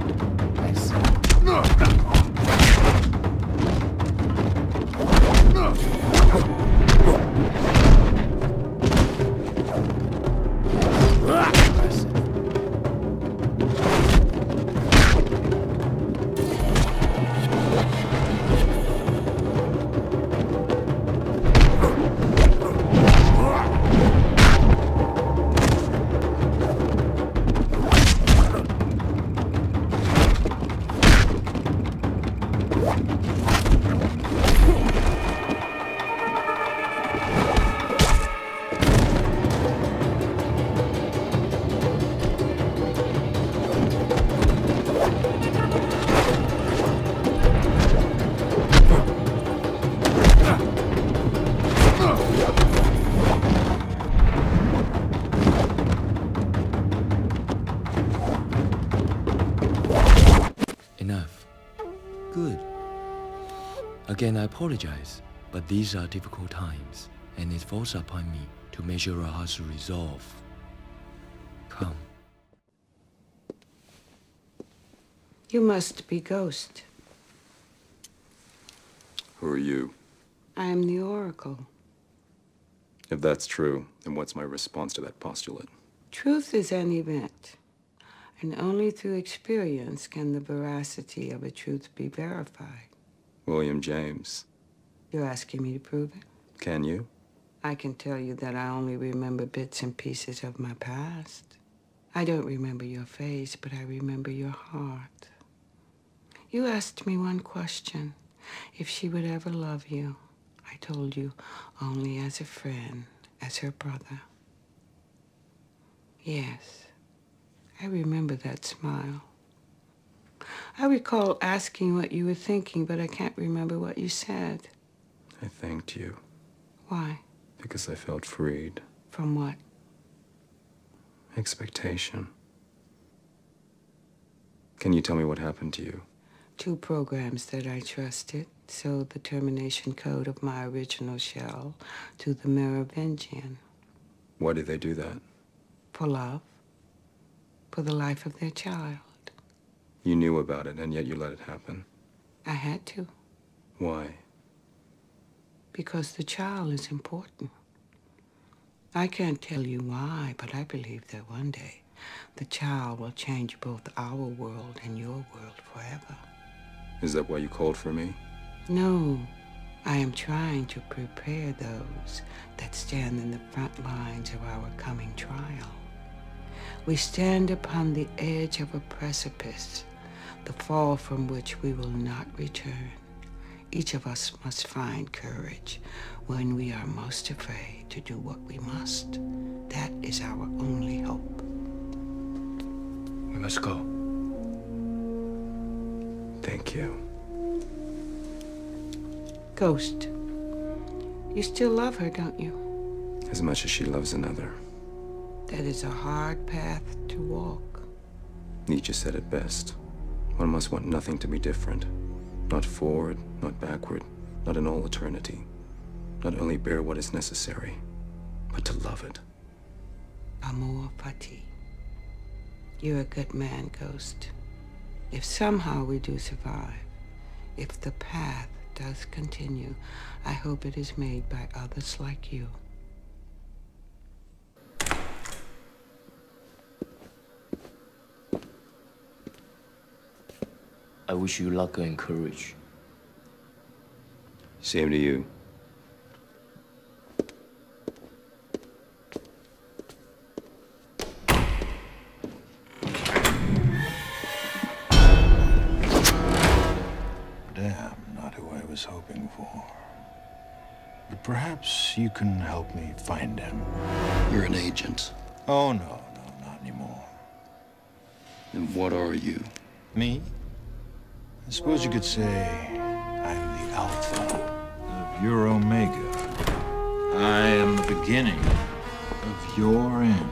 Q: Enough. Good. Again, I apologize, but these are difficult times, and it falls upon me to measure our heart's resolve. Come.
J: You must be Ghost.
D: Who are you?
J: I am the Oracle.
D: If that's true, then what's my response to that postulate?
J: Truth is an event, and only through experience can the veracity of a truth be verified.
D: William James.
J: You're asking me to prove it?
D: Can you?
J: I can tell you that I only remember bits and pieces of my past. I don't remember your face, but I remember your heart. You asked me one question, if she would ever love you. I told you only as a friend, as her brother. Yes, I remember that smile. I recall asking what you were thinking, but I can't remember what you said.
D: I thanked you.
J: Why?
D: Because I felt freed.
J: From what?
D: Expectation. Can you tell me what happened to you?
J: Two programs that I trusted sold the termination code of my original shell to the Merovingian.
D: Why did they do that?
J: For love. For the life of their child.
D: You knew about it, and yet you let it happen.
J: I had to.
D: Why?
J: Because the child is important. I can't tell you why, but I believe that one day the child will change both our world and your world forever.
D: Is that why you called for me?
J: No, I am trying to prepare those that stand in the front lines of our coming trial. We stand upon the edge of a precipice, the fall from which we will not return. Each of us must find courage when we are most afraid to do what we must. That is our only hope.
F: We must go.
D: Thank you.
J: Ghost, you still love her, don't you?
D: As much as she loves another.
J: That is a hard path to walk.
D: Nietzsche said it best. One must want nothing to be different. Not forward, not backward, not in all eternity. Not only bear what is necessary, but to love it.
J: Amor fati. You're a good man, Ghost. If somehow we do survive, if the path does continue, I hope it is made by others like you.
Q: I wish you luck and courage.
D: Same to you.
U: Damn, not who I was hoping for. But perhaps you can help me find him.
A: You're an agent.
U: Oh, no, no, not anymore.
A: Then what are you?
U: Me? I suppose you could say I'm the Alpha of your Omega. I am the beginning of your end.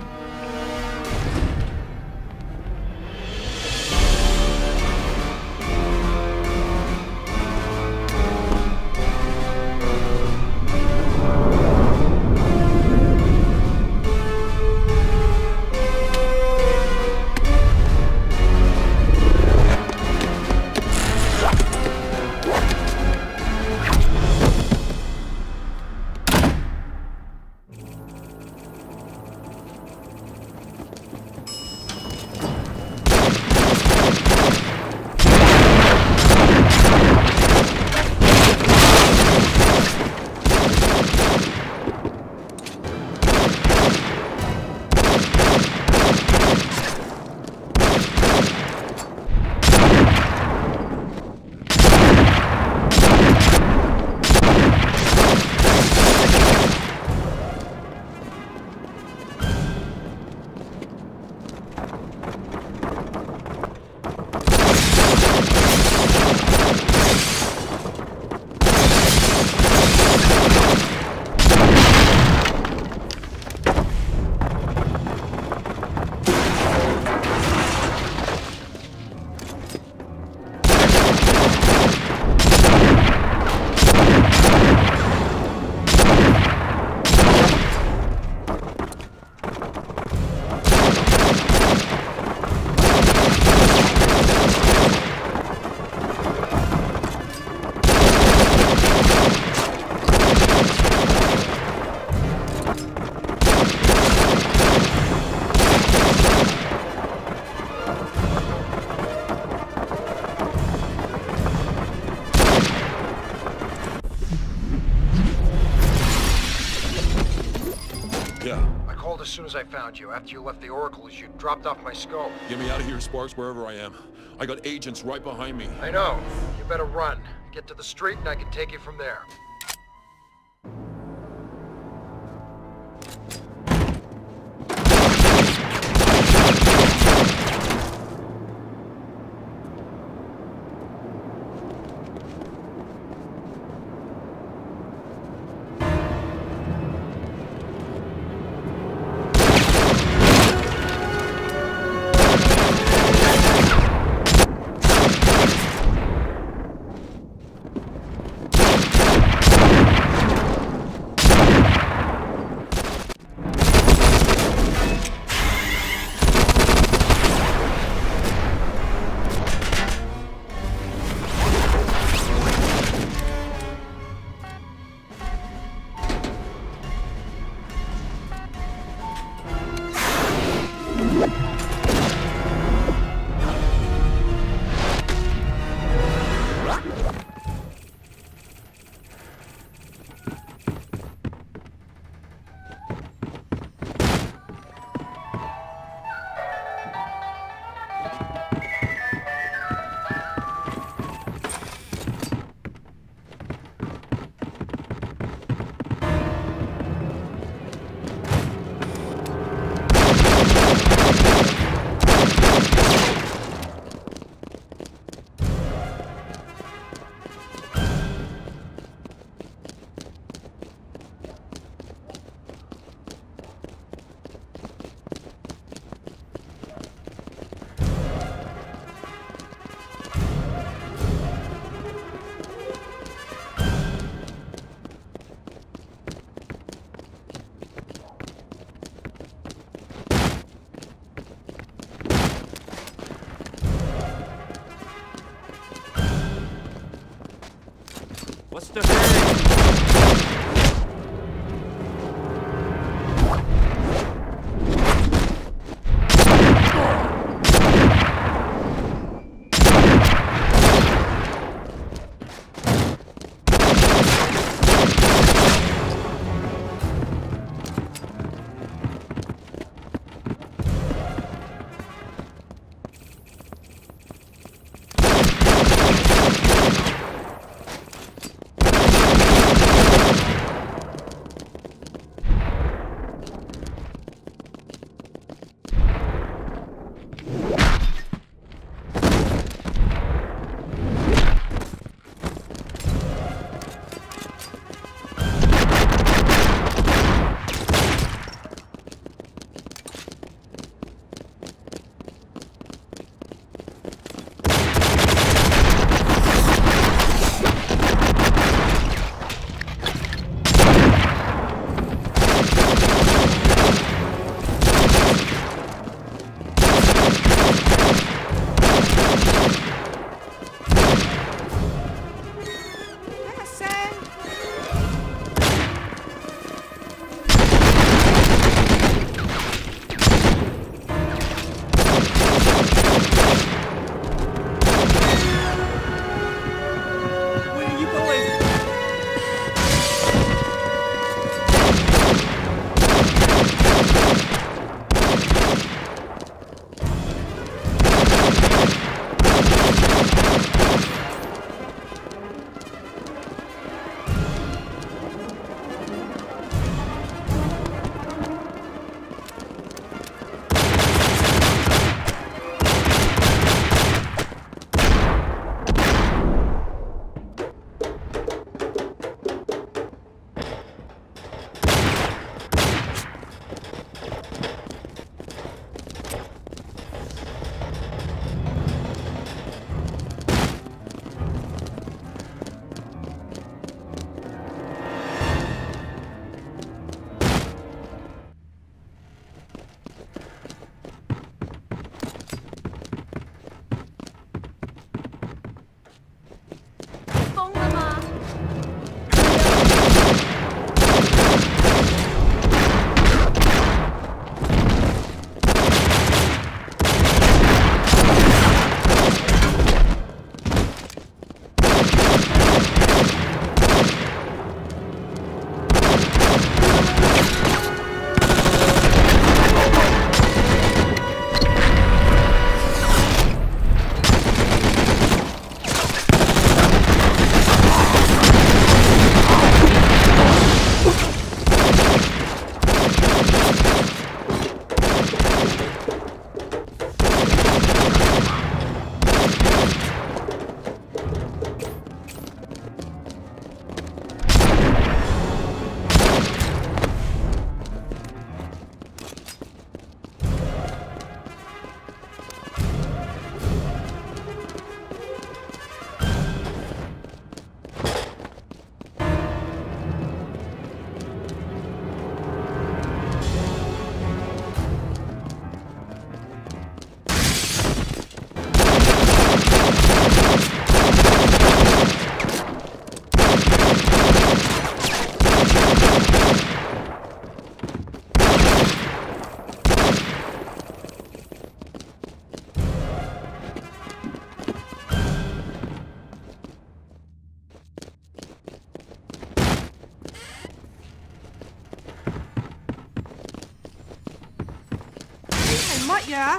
A: as soon as I found you. After you left the Oracle, you dropped off my scope.
D: Get me out of here, Sparks, wherever I am. I got agents right behind me.
A: I know. You better run. Get to the street and I can take you from there.
F: What's the hurry?
E: Got ya!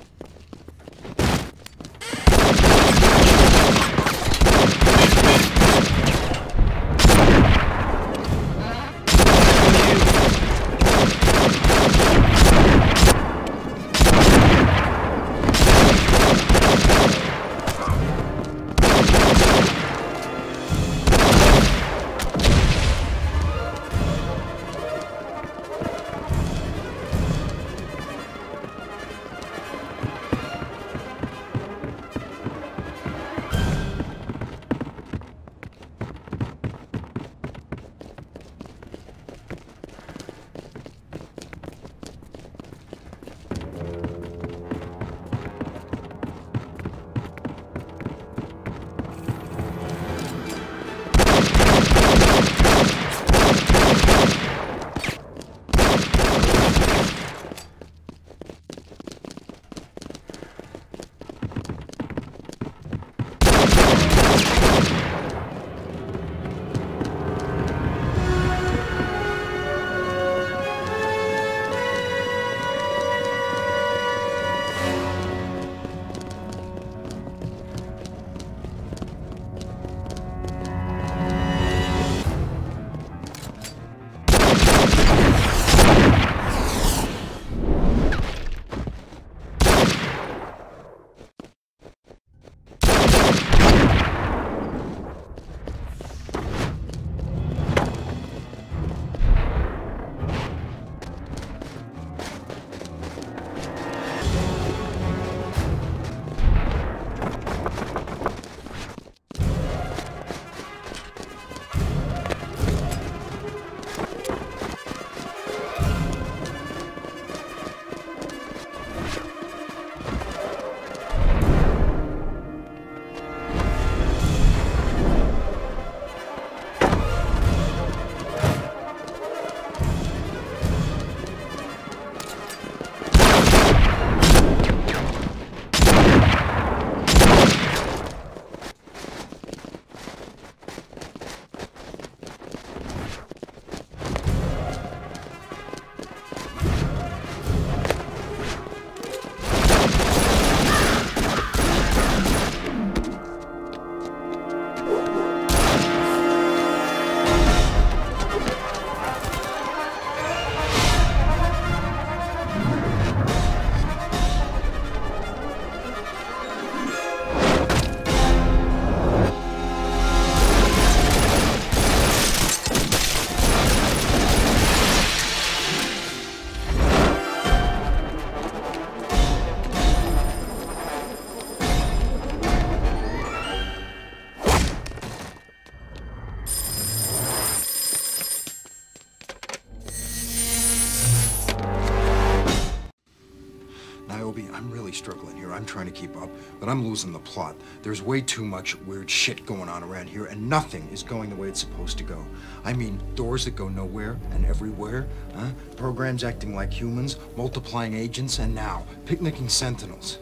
A: I'm really struggling here. I'm trying to keep up, but I'm losing the plot. There's way too much weird shit going on around here, and nothing is going the way it's supposed to go. I mean, doors that go nowhere and everywhere, huh? Programs acting like humans, multiplying agents, and now, picnicking sentinels.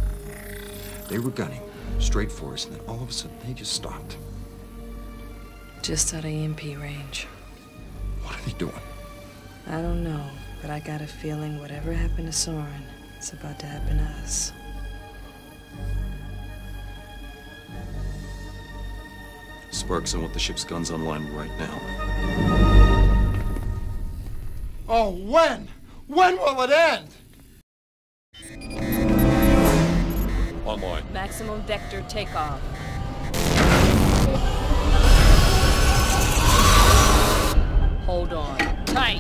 A: They were gunning straight for us, and then all of a sudden, they just stopped.
C: Just out of E M P range.
A: What are they doing?
C: I don't know, but I got a feeling whatever happened to Soren, it's about to happen to us.
D: Sparks, I want the ship's guns online right now.
A: Oh, when? When will it end?
D: Online.
I: Maximum vector takeoff. Hold on. Tight.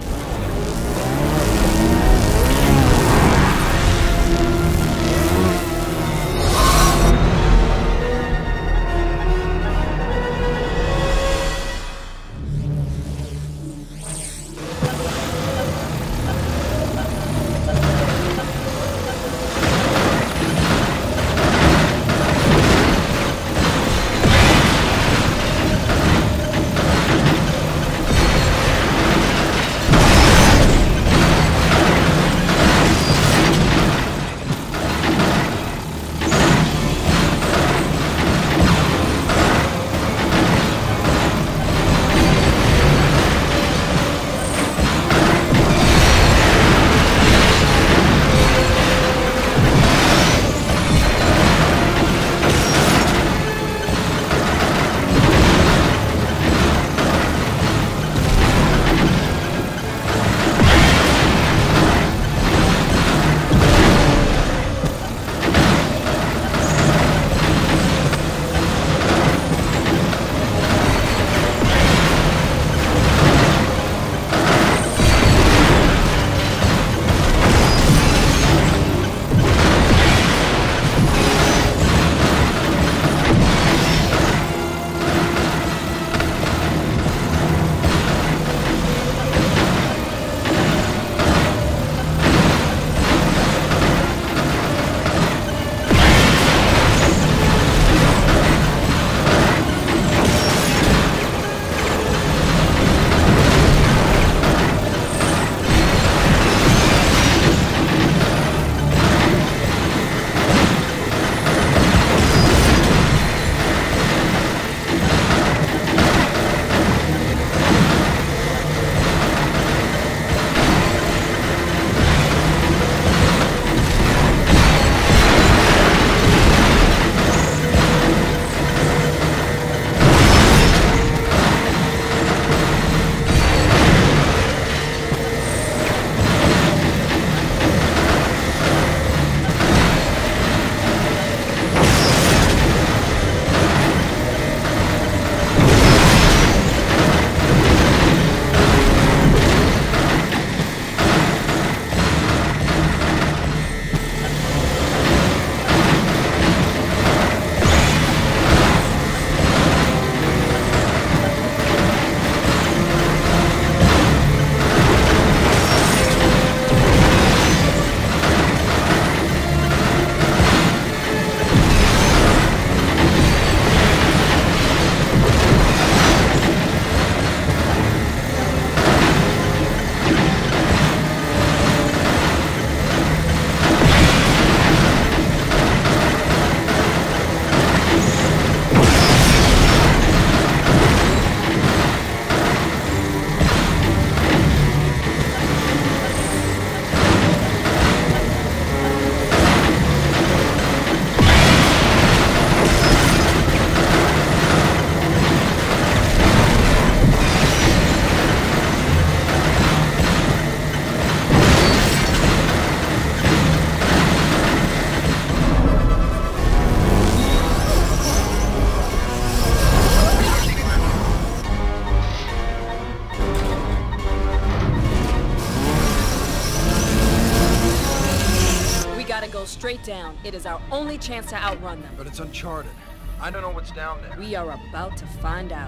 I: straight down. It is our only chance to outrun them.
A: But it's uncharted. I don't know what's down there.
I: We are about to find out.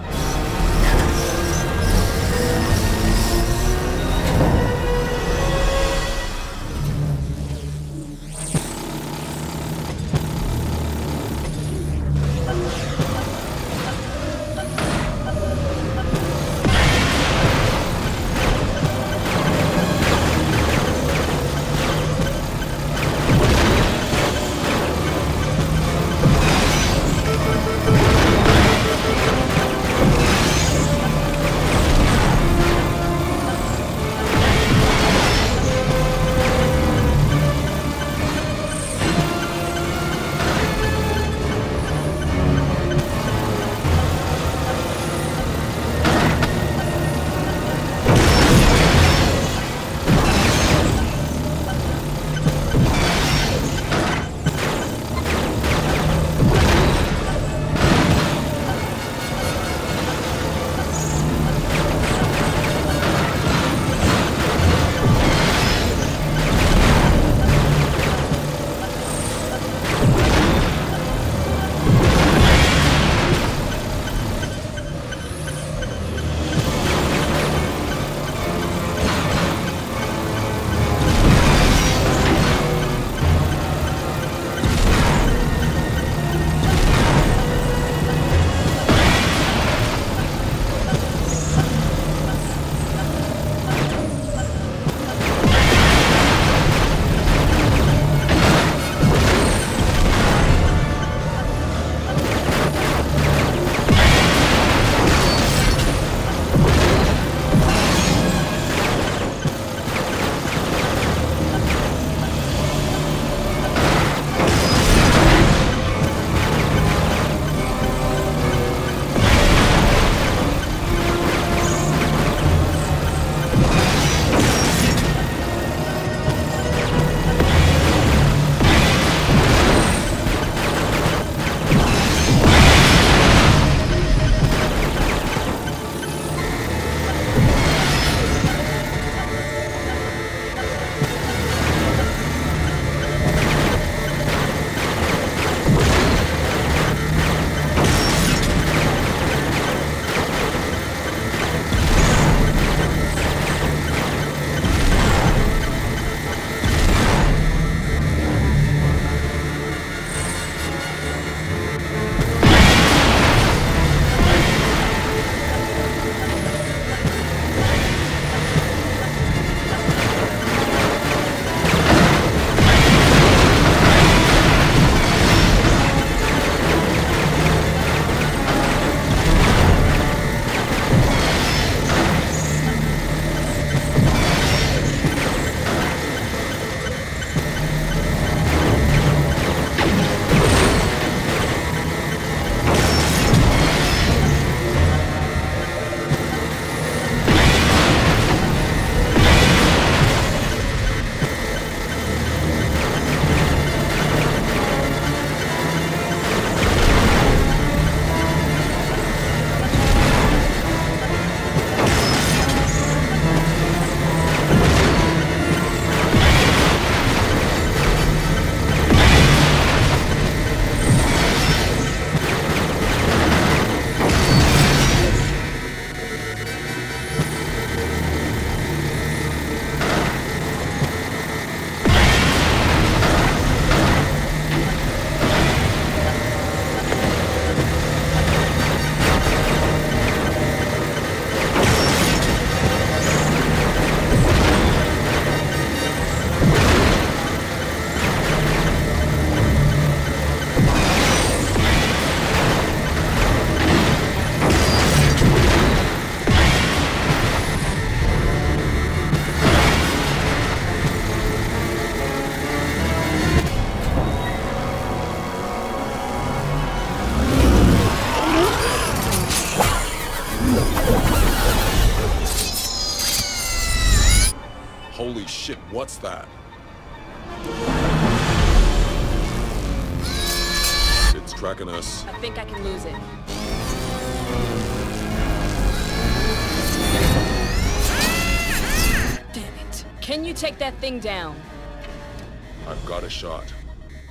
D: Holy shit, what's that? It's tracking us.
I: I think I can lose it. Damn it. Can you take that thing down?
D: I've got a shot.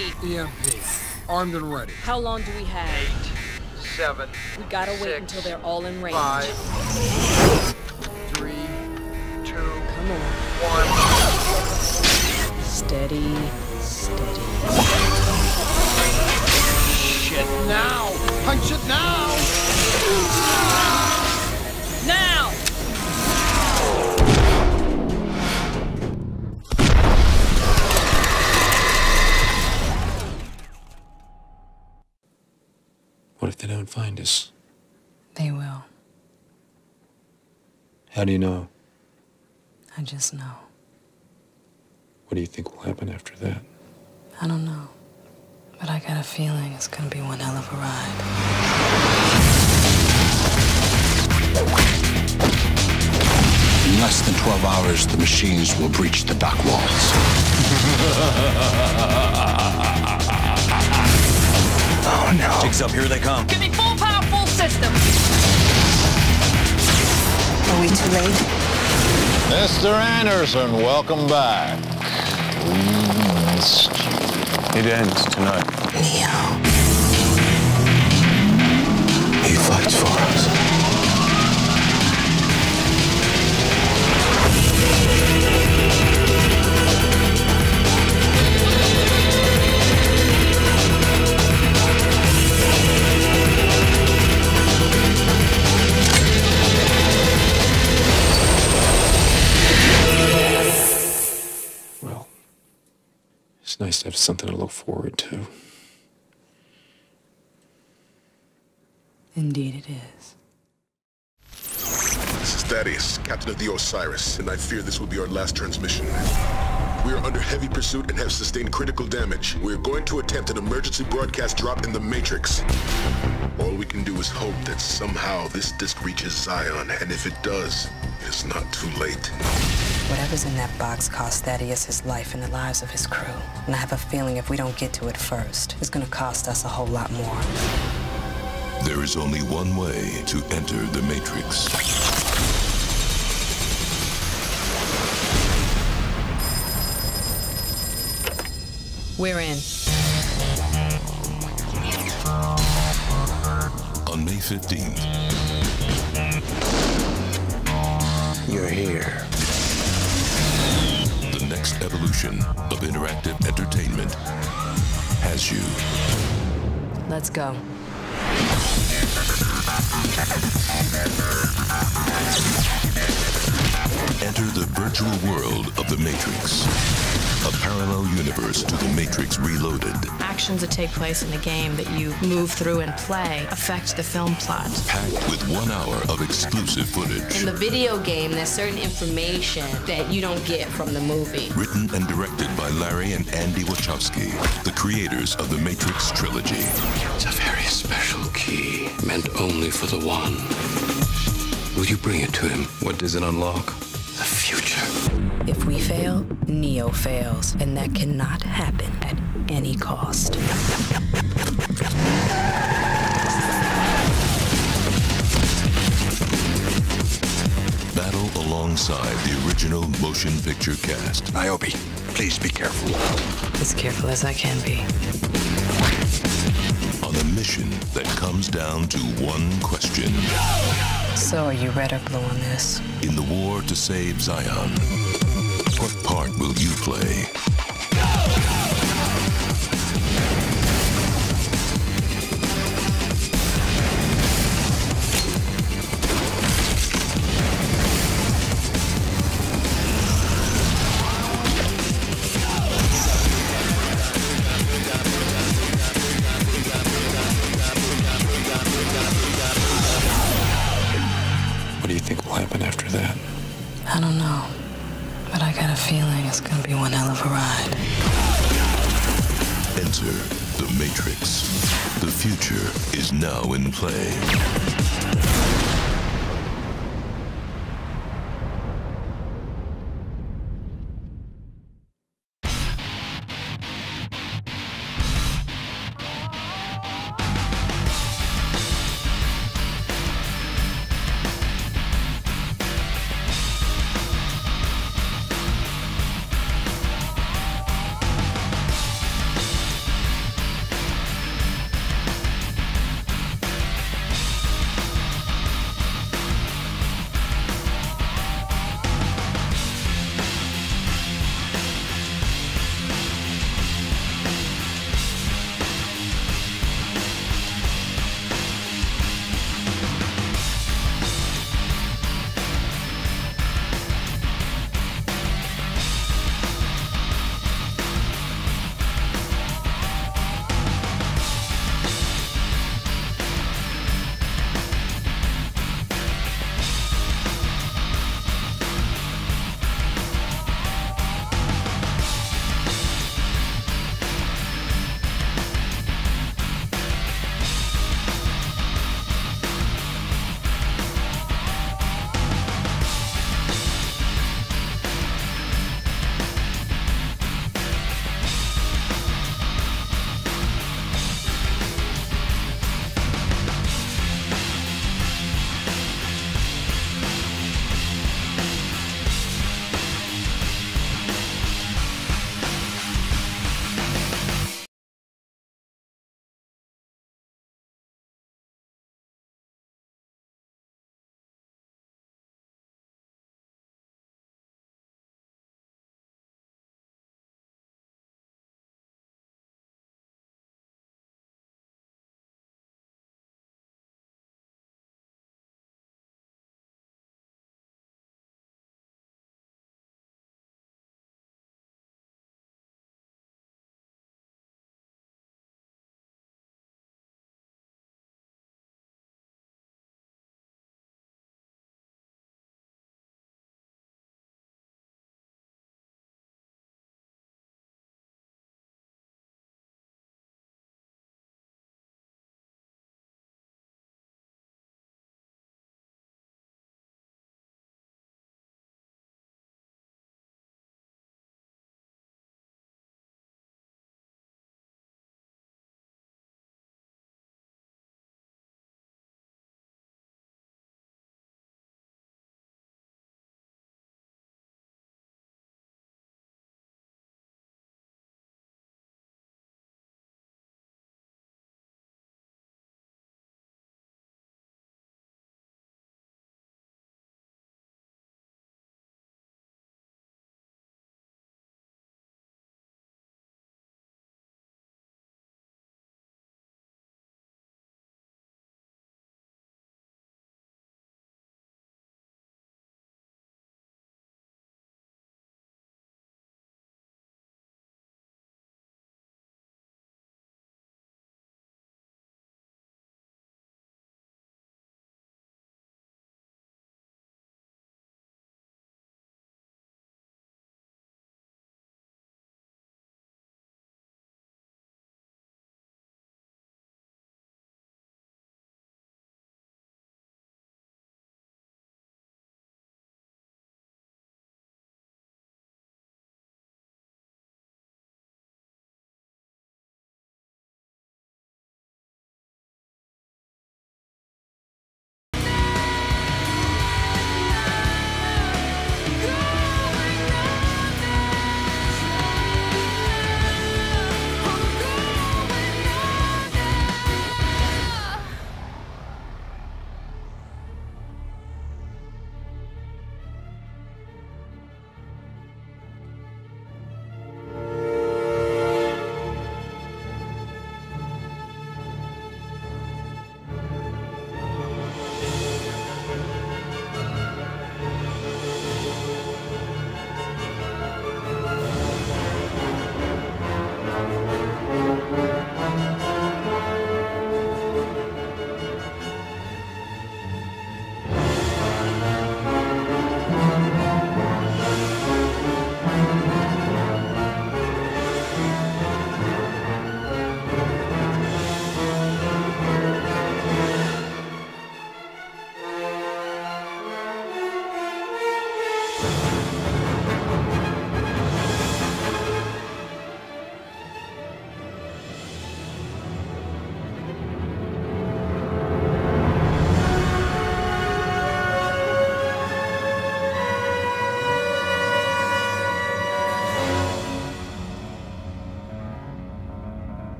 I: we?
B: E M P. Armed and ready.
I: How long do we have?
B: Eight, seven,
I: We gotta wait
B: six,
I: until they're all in range.
B: five, three, two,
I: Come on.
B: one.
I: Steady, steady.
B: Shit now! Punch it now!
I: Now!
D: What if they don't find us?
C: They will.
D: How do you know?
C: I just know.
D: What do you think will happen after that?
C: I don't know. But I got a feeling it's gonna be one hell of a ride.
E: In less than twelve hours, the machines will breach the dock walls.
M: Oh no. Jigs up, here they come.
X: Give me full power, full system.
C: Are we too late?
U: Mister Anderson, welcome back. We missed you. It ends tonight.
C: Neo.
E: He fights for us.
D: It's nice to have something to look forward to.
C: Indeed it is.
O: This is Thaddeus, captain of the Osiris, and I fear this will be our last transmission. We are under heavy pursuit and have sustained critical damage. We are going to attempt an emergency broadcast drop in the Matrix. All we can do is hope that somehow this disc reaches Zion, and if it does, it's not too late.
C: Whatever's in that box cost Thaddeus his life and the lives of his crew. And I have a feeling if we don't get to it first, it's gonna cost us a whole lot more.
R: There is only one way to enter the Matrix.
I: We're in.
R: On May fifteenth.
E: You're here.
R: The next evolution of interactive entertainment has you.
I: Let's go.
R: Enter the virtual world of the Matrix. A parallel universe to the Matrix Reloaded.
V: Actions that take place in the game that you move through and play affect the film plot.
R: Packed with one hour of exclusive footage.
I: In the video game, there's certain information that you don't get from the movie.
R: Written and directed by Larry and Andy Wachowski, the creators of the Matrix trilogy.
E: It's a very special key, meant only for the one. Will you bring it to him?
R: What does it unlock?
E: The future.
C: If we fail, Neo fails, and that cannot happen at any cost.
R: Battle alongside the original motion picture cast.
E: Niobe, please be careful.
C: As careful as I can be.
R: On a mission that comes down to one question.
C: So are you red or blue on this?
R: In the war to save Zion, what part will you play?
D: What do you think will happen after that?
C: I don't know. But I got a feeling it's gonna be one hell of a ride.
R: Enter the Matrix. The future is now in play.